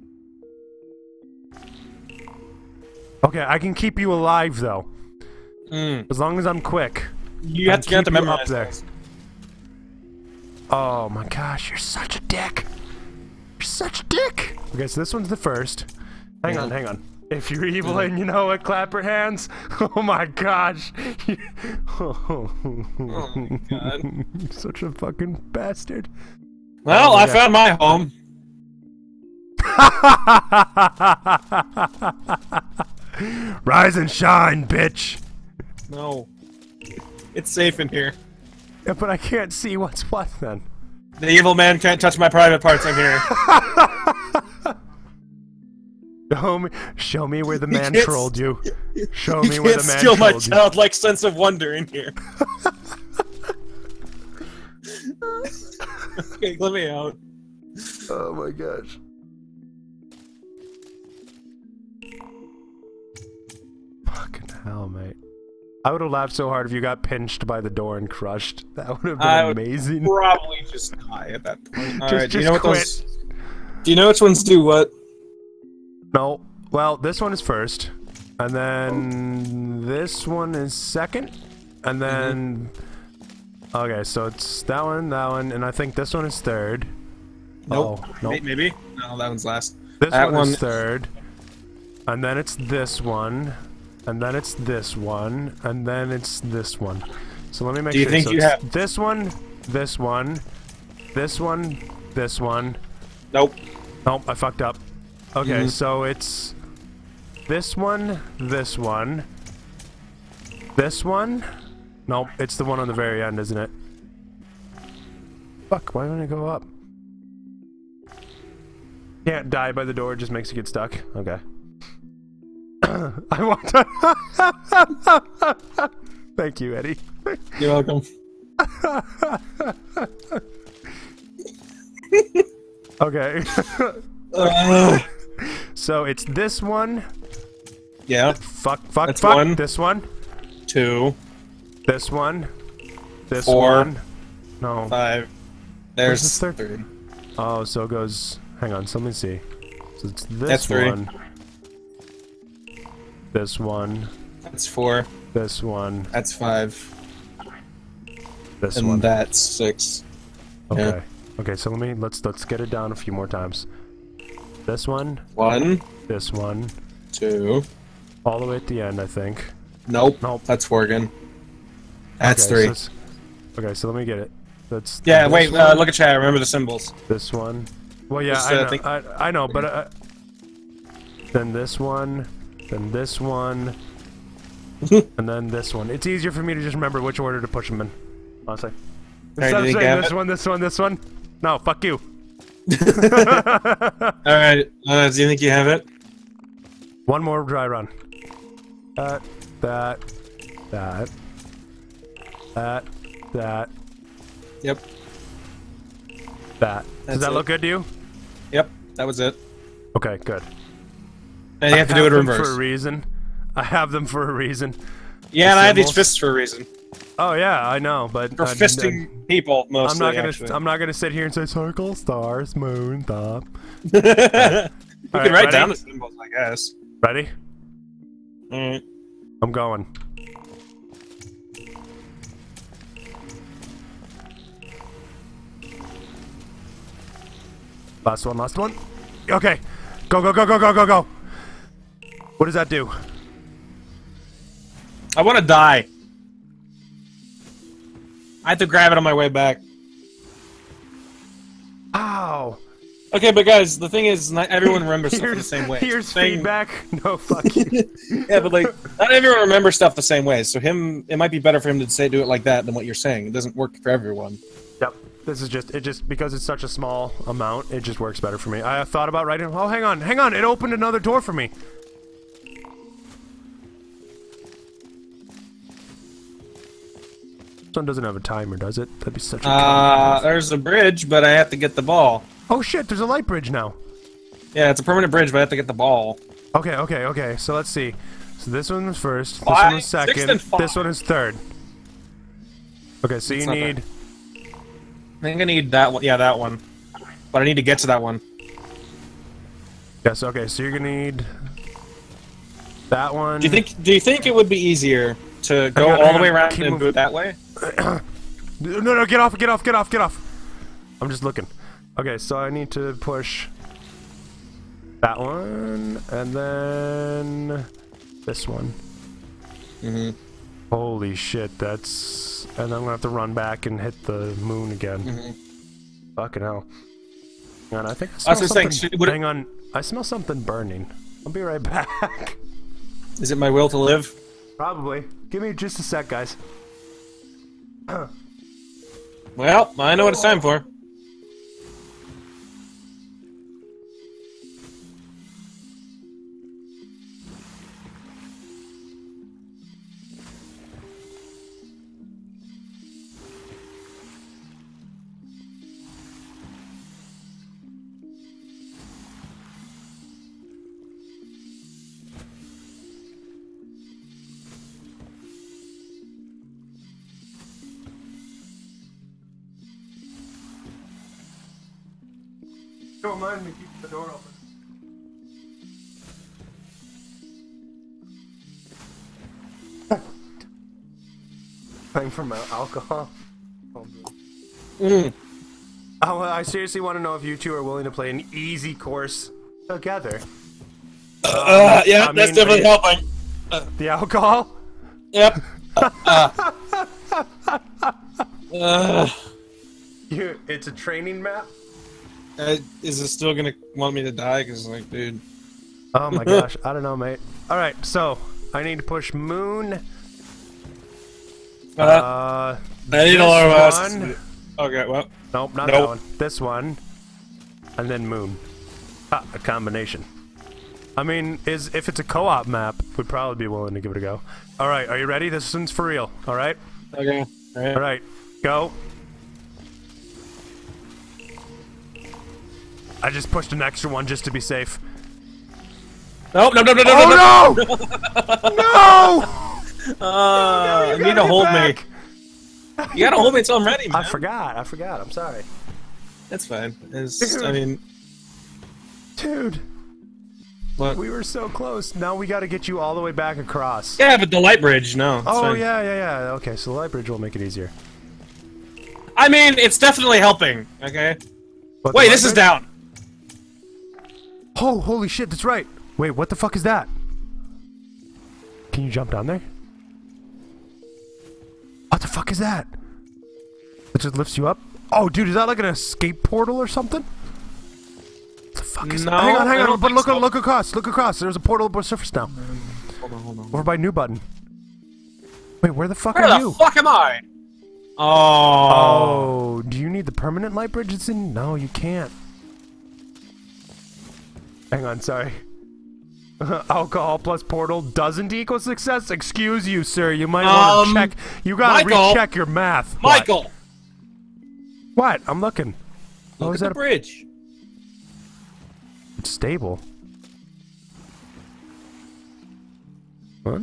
Okay, I can keep you alive though. As long as I'm quick. You have to get to memorize up there. Oh my gosh, you're such a dick. You're such a dick. Okay, so this one's the first. Hang on, hang on. If you're evil and you know it, clap your hands. Oh my gosh. Oh my god. You're such a fucking bastard. Well, I found my home. Rise and shine, bitch. No. It's safe in here. Yeah, but I can't see what's what then. The evil man can't touch my private parts in here. Show me where the man trolled you. Show me where the man steal my trolled you. childlike sense of wonder in here. Okay, let me out. Oh my gosh. Fucking hell, mate. I would have laughed so hard if you got pinched by the door and crushed. That would have been amazing. Would probably just die at that point. Alright, do you just know what quit. those... Do you know which ones do what? No. Well, this one is first. And then this one is second. And then... Okay, so it's that one, and I think this one is third. Nope. Oh, nope. Maybe? No, that one's last. This that one is third. And then it's this one. And then it's this one. And then it's this one. So let me make sure. Do you think so you have... This one, this one, this one, this one. Nope. Nope, I fucked up. Okay, so it's... This one, this one. This one? Nope, it's the one on the very end, isn't it? Fuck, why don't I go up? Can't die by the door, it just makes you get stuck. Okay. I want to... Thank you, Eddie. You're welcome. Okay. So it's this one. Yeah. Fuck. That's one. This one. 2. This one. This 4. one. No. 5. There's the third? 3. Oh, so it goes... Hang on, so let me see. So it's this That's 3. one. This one. That's 4. This one. That's 5. This and one. That's 6. Okay. Yeah. Okay, so let's get it down a few more times. This one. 1. This one. 2. All the way at the end, I think. Nope. Nope. That's 4 again. That's okay, 3. So okay, so let me get it. That's yeah. Wait. one, Look at chat. Remember the symbols. This one. Well, yeah, Just, I know, but then this one, then this one, and then this one. It's easier for me to just remember which order to push them in. Honestly. Instead of saying this one, this one, this one. No, fuck you. Alright, do you think you have it? One more dry run. That. Yep. That. Does that look good to you? Yep, that was it. Okay, good. And you have to do it in reverse. For a reason. I have them for a reason. Yeah, and I have these fists for a reason. Oh yeah, I know, but for fisting people mostly. I'm not gonna sit here and say circle, stars, moon, top. You can write down the symbols, I guess. Ready? Alright. I'm going. Last one, last one. Okay. Go, go, go, go, go, go, go. What does that do? I want to die. I have to grab it on my way back. Ow. Okay, but guys, the thing is, not everyone remembers stuff the same way. Here's feedback. No, fuck you. Yeah, but like, not everyone remembers stuff the same way. So it might be better for him to do it like that than what you're saying. It doesn't work for everyone. Yep. This is just because it's such a small amount, it just works better for me. I thought about writing. Oh, hang on, it opened another door for me. This one doesn't have a timer, does it? That'd be such a there's a bridge, but I have to get the ball. Oh shit, there's a light bridge now. Yeah, it's a permanent bridge, but I have to get the ball. Okay, so let's see. So this one was first, this one was second, this one is third. Okay, so you need... I think I need that one. Yeah, that one. But I need to get to that one. Yes, okay, so you're gonna need... that one... Do you think it would be easier to go all the way around and go that way? No, get off! I'm just looking. Okay, so I need to push... that one, and then... this one. Holy shit, that's... and then I'm gonna have to run back and hit the moon again. Fucking hell. Hang on, I think I smell something... hang on, I smell something burning. I'll be right back. Is it my will to live? Probably. Give me just a sec, guys. Well, I know what it's time for. Don't mind me keeping the door open. Paying for my alcohol. Oh, I seriously want to know if you two are willing to play an easy course together. Yeah, that's definitely helping. The alcohol? Yep. It's a training map? Is it still gonna want me to die? Cause like, dude. Oh my gosh, I don't know, mate. All right, so I need to push moon. I need a lot of us. Okay, well. Nope, not that one. This one, and then moon. Ah, a combination. I mean, if it's a co-op map, we'd probably be willing to give it a go. All right, are you ready? This one's for real. All right. Okay. All right, go. I just pushed an extra one just to be safe. Nope, no! Oh no! No! You need to hold me. You gotta hold me until I'm ready, man. I forgot. I'm sorry. That's fine. I mean... Dude. What? We were so close. Now we gotta get you all the way back across. Yeah, but the light bridge, no. Oh, fine. yeah. Okay, so the light bridge will make it easier. I mean, it's definitely helping, okay? What, wait, this is down. Oh, holy shit, that's right. Wait, what the fuck is that? Can you jump down there? What the fuck is that? It just lifts you up? Oh, dude, is that like an escape portal or something? What the fuck is that? Hang on, but look across. There's a portal above surface now. Hold on. Over by new button. Wait, where the fuck are you? Where the fuck am I? Oh, do you need the permanent light bridge it's in? No, you can't. Hang on, sorry. Alcohol plus portal doesn't equal success? Excuse you, sir. You might want to check. You gotta recheck your math. Michael! What? I'm looking. Look at the bridge. It's stable. What?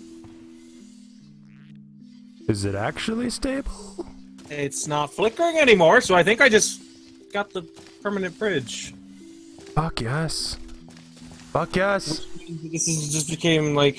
Is it actually stable? It's not flickering anymore, so I think I just got the permanent bridge. Fuck yes. Fuck yes. This just became like...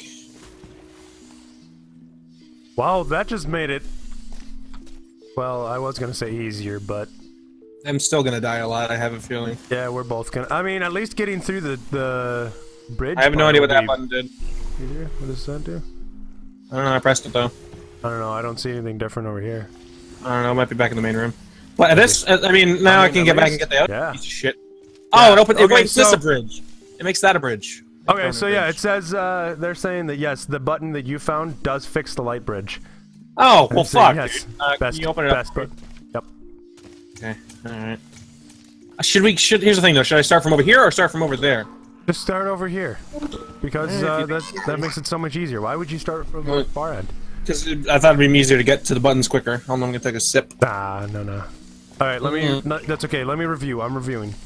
Wow, that just made it... Well, I was gonna say easier, but... I'm still gonna die a lot, I have a feeling. Yeah, we're both gonna... I mean, at least getting through the bridge... I have no idea what that button did. What does that do? I don't know, I pressed it though. I don't know, I don't see anything different over here. I don't know, it might be back in the main room. But this, I mean, now I can get back and get the other piece of shit. Oh, it opens. It makes this a bridge. It makes that a bridge. Okay, so yeah, it says they're saying that yes, the button that you found does fix the light bridge. Oh, well, fuck. Yes, can you open it up? Yep. Okay. All right. Here's the thing, though. Should I start from over here or start from over there? Just start over here, because that makes it so much easier. Why would you start from the far end? Because I thought it'd be easier to get to the buttons quicker. I'm gonna take a sip. Ah, no. All right, let me. No, that's okay. Let me review. I'm reviewing.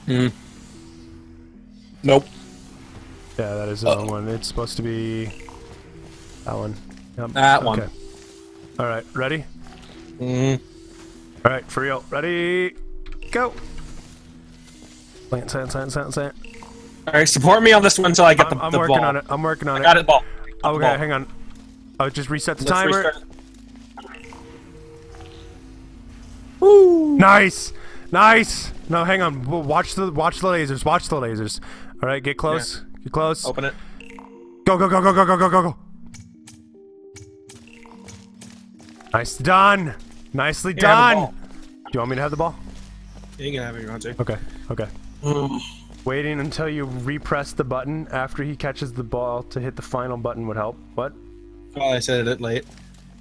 Nope. Yeah, that is the wrong one. It's supposed to be that one. Yep. That one. Okay. All right, ready? All right, for real. Ready? Go. Slant. Alright, support me on this one until I get the ball. I'm working on it. I'm working on it. I got it, ball. Okay, hang on. I'll just reset the timer. Woo! Nice! No, hang on. Watch the lasers. All right, get close. Yeah. Get close. Open it. Go. Nicely done. Do you want me to have the ball? Yeah, you can have it if you want to. Okay. Waiting until you repress the button after he catches the ball to hit the final button would help. What? Oh, I said it late.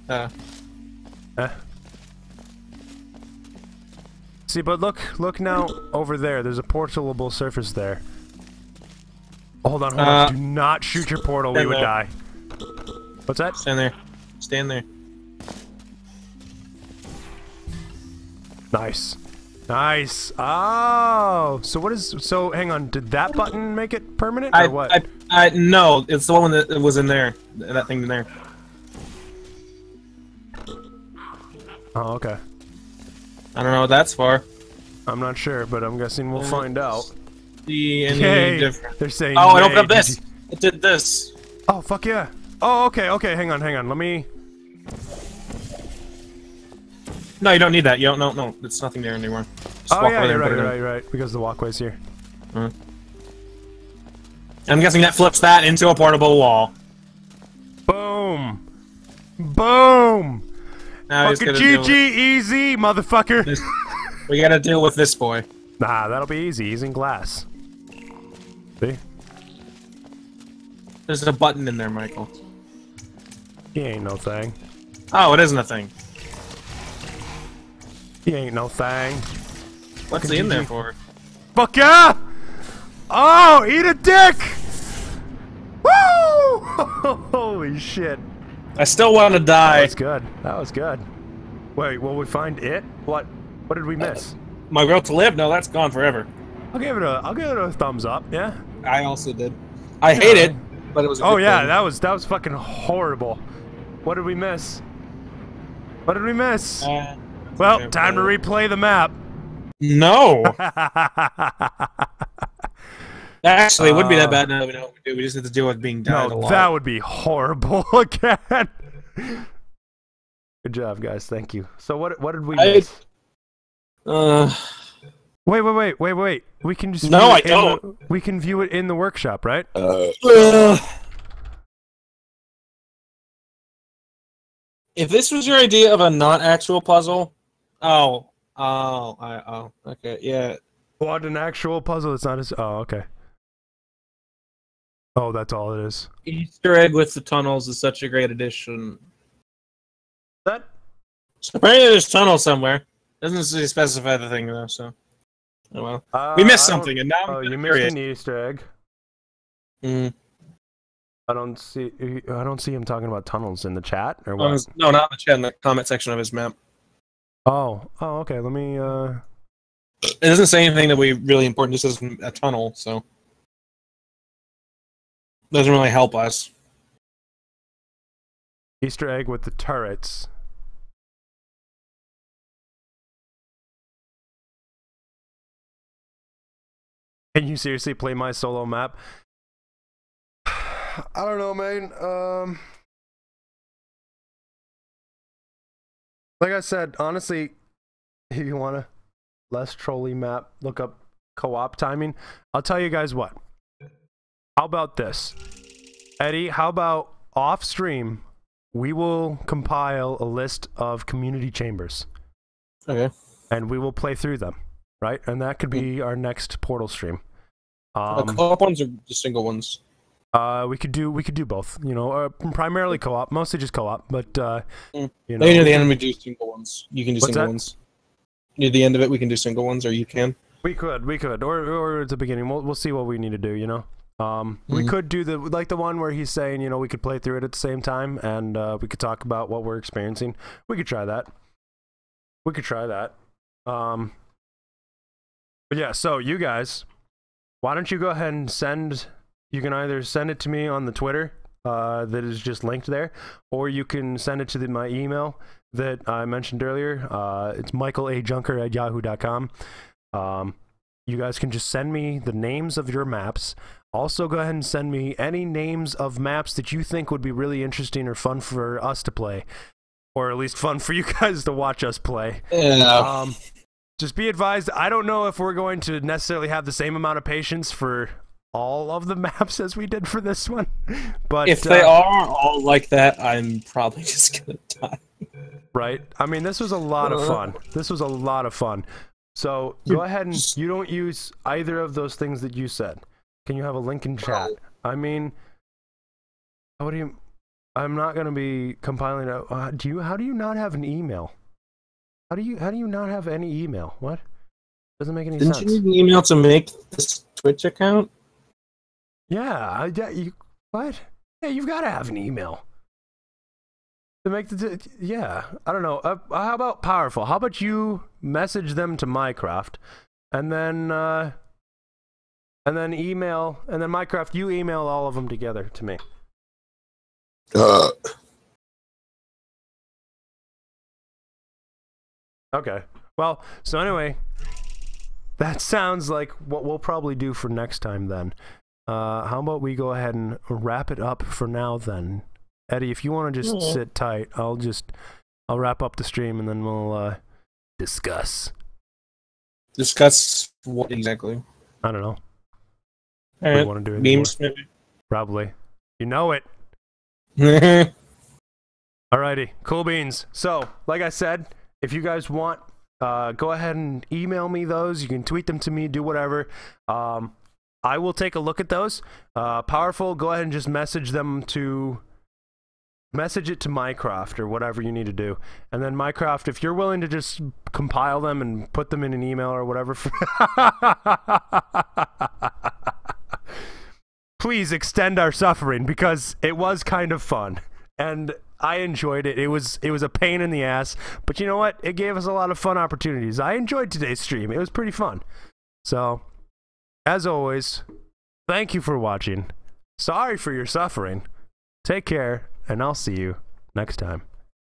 See, but look now over there. There's a portalable surface there. Hold on. Do not shoot your portal. We would die. What's that? Stand there. Nice. Oh, so hang on. Did that button make it permanent or what? No, it's the one that was in there. That thing in there. Oh, okay. I don't know what that's for. I'm not sure, but I'm guessing we'll find out. See any different? They're saying. Oh, it opened up this. It did this. Oh, fuck yeah. Oh, okay. Hang on. Let me. No, you don't need that. You don't. No, it's nothing there anymore. Just oh walk yeah, over you're there right. Because the walkway's here. I'm guessing that flips that into a portable wall. Boom. Now fucking GG, easy, motherfucker. We gotta deal with this boy. Nah, that'll be easy. He's in glass. See? There's a button in there, Michael. He ain't no thing. Oh, it isn't a thing. He ain't no thing. What's he in there for? Fuck yeah! Oh, eat a dick! Woo! Holy shit. I still want to die. That was good. Wait, will we find it? What did we miss? My will to live? No, that's gone forever. I'll give it a thumbs up, yeah? I also did. I hate it, but it was a good yeah, thing. that was fucking horrible. What did we miss? Well, time to replay the map. No! Actually, it wouldn't be that bad now that we know what we do. We just have to deal with being died a lot. That would be horrible again. Good job, guys. Thank you. So what did we miss? Wait. We can just we can view it in the workshop, right? If this was your idea of a not-actual puzzle, okay, yeah. What, an actual puzzle? It's not as. Oh, okay. Oh, that's all it is. Easter egg with the tunnels is such a great addition. That? So apparently there's tunnels somewhere. Doesn't specify the thing though, so. Oh well. We missed something, and now I'm you curious. missed an Easter egg. I don't see him talking about tunnels in the chat or what. No, not in the chat. In the comment section of his map. Oh, okay. Let me. It doesn't say anything that would be really important. It just says a tunnel, so doesn't really help us. Easter egg with the turrets. Can you seriously play my solo map? I don't know, man. Like I said, honestly, if you want a less trolly map, look up co-op timing. I'll tell you guys what. How about this? Eddie, how about off stream, we will compile a list of community chambers. Okay. And we will play through them, right? And that could be our next Portal stream. The co-op ones or the single ones? We could do both. You know, primarily co-op, mostly just co-op. But you know, the enemy do single ones. You can do single ones. Near the end of it, we can do single ones, or you can. We could, or at the beginning. We'll see what we need to do. You know. We could do the one where he's saying, you know, we could play through it at the same time, and we could talk about what we're experiencing. We could try that. But yeah, so you guys, why don't you go ahead and send? You can either send it to me on the Twitter that is just linked there, or you can send it to my email that I mentioned earlier. It's michaeljunker@yahoo.com. You guys can just send me the names of your maps. Also, go ahead and send me any names of maps that you think would be really interesting or fun for us to play, or at least fun for you guys to watch us play. Yeah. Just be advised, I don't know if we're going to necessarily have the same amount of patience for all of the maps as we did for this one, but if they are all like that, I'm probably just gonna die. Right? I mean, this was a lot of fun. So go ahead and you don't use either of those things that you said. Can you have a link in chat? I mean, what do you? I'm not gonna be compiling it. How do you not have an email? How do you not have any email? What? Doesn't make any sense. Didn't you need an email to make this Twitch account? Yeah, what? Yeah, you've got to have an email to make the. Yeah, I don't know. How about Powerful? How about you message them to Minecraft, and then email, and then Minecraft, you email all of them together to me. Okay. Well, so anyway, that sounds like what we'll probably do for next time then. How about we go ahead and wrap it up for now then? Eddie, if you want to just sit tight, I'll wrap up the stream and then we'll discuss. Discuss what exactly? I don't know. All right. Want to do it memes, maybe? Probably. You know it. Alrighty, cool beans. So, like I said, if you guys want, go ahead and email me those. You can tweet them to me, do whatever. I will take a look at those. Powerful, go ahead and just message it to Minecraft or whatever you need to do. And then Minecraft, if you're willing to just compile them and put them in an email or whatever, please extend our suffering, because it was kind of fun. And I enjoyed it. It was a pain in the ass, but you know what? It gave us a lot of fun opportunities. I enjoyed today's stream. It was pretty fun. So, as always, thank you for watching. Sorry for your suffering. Take care, and I'll see you next time.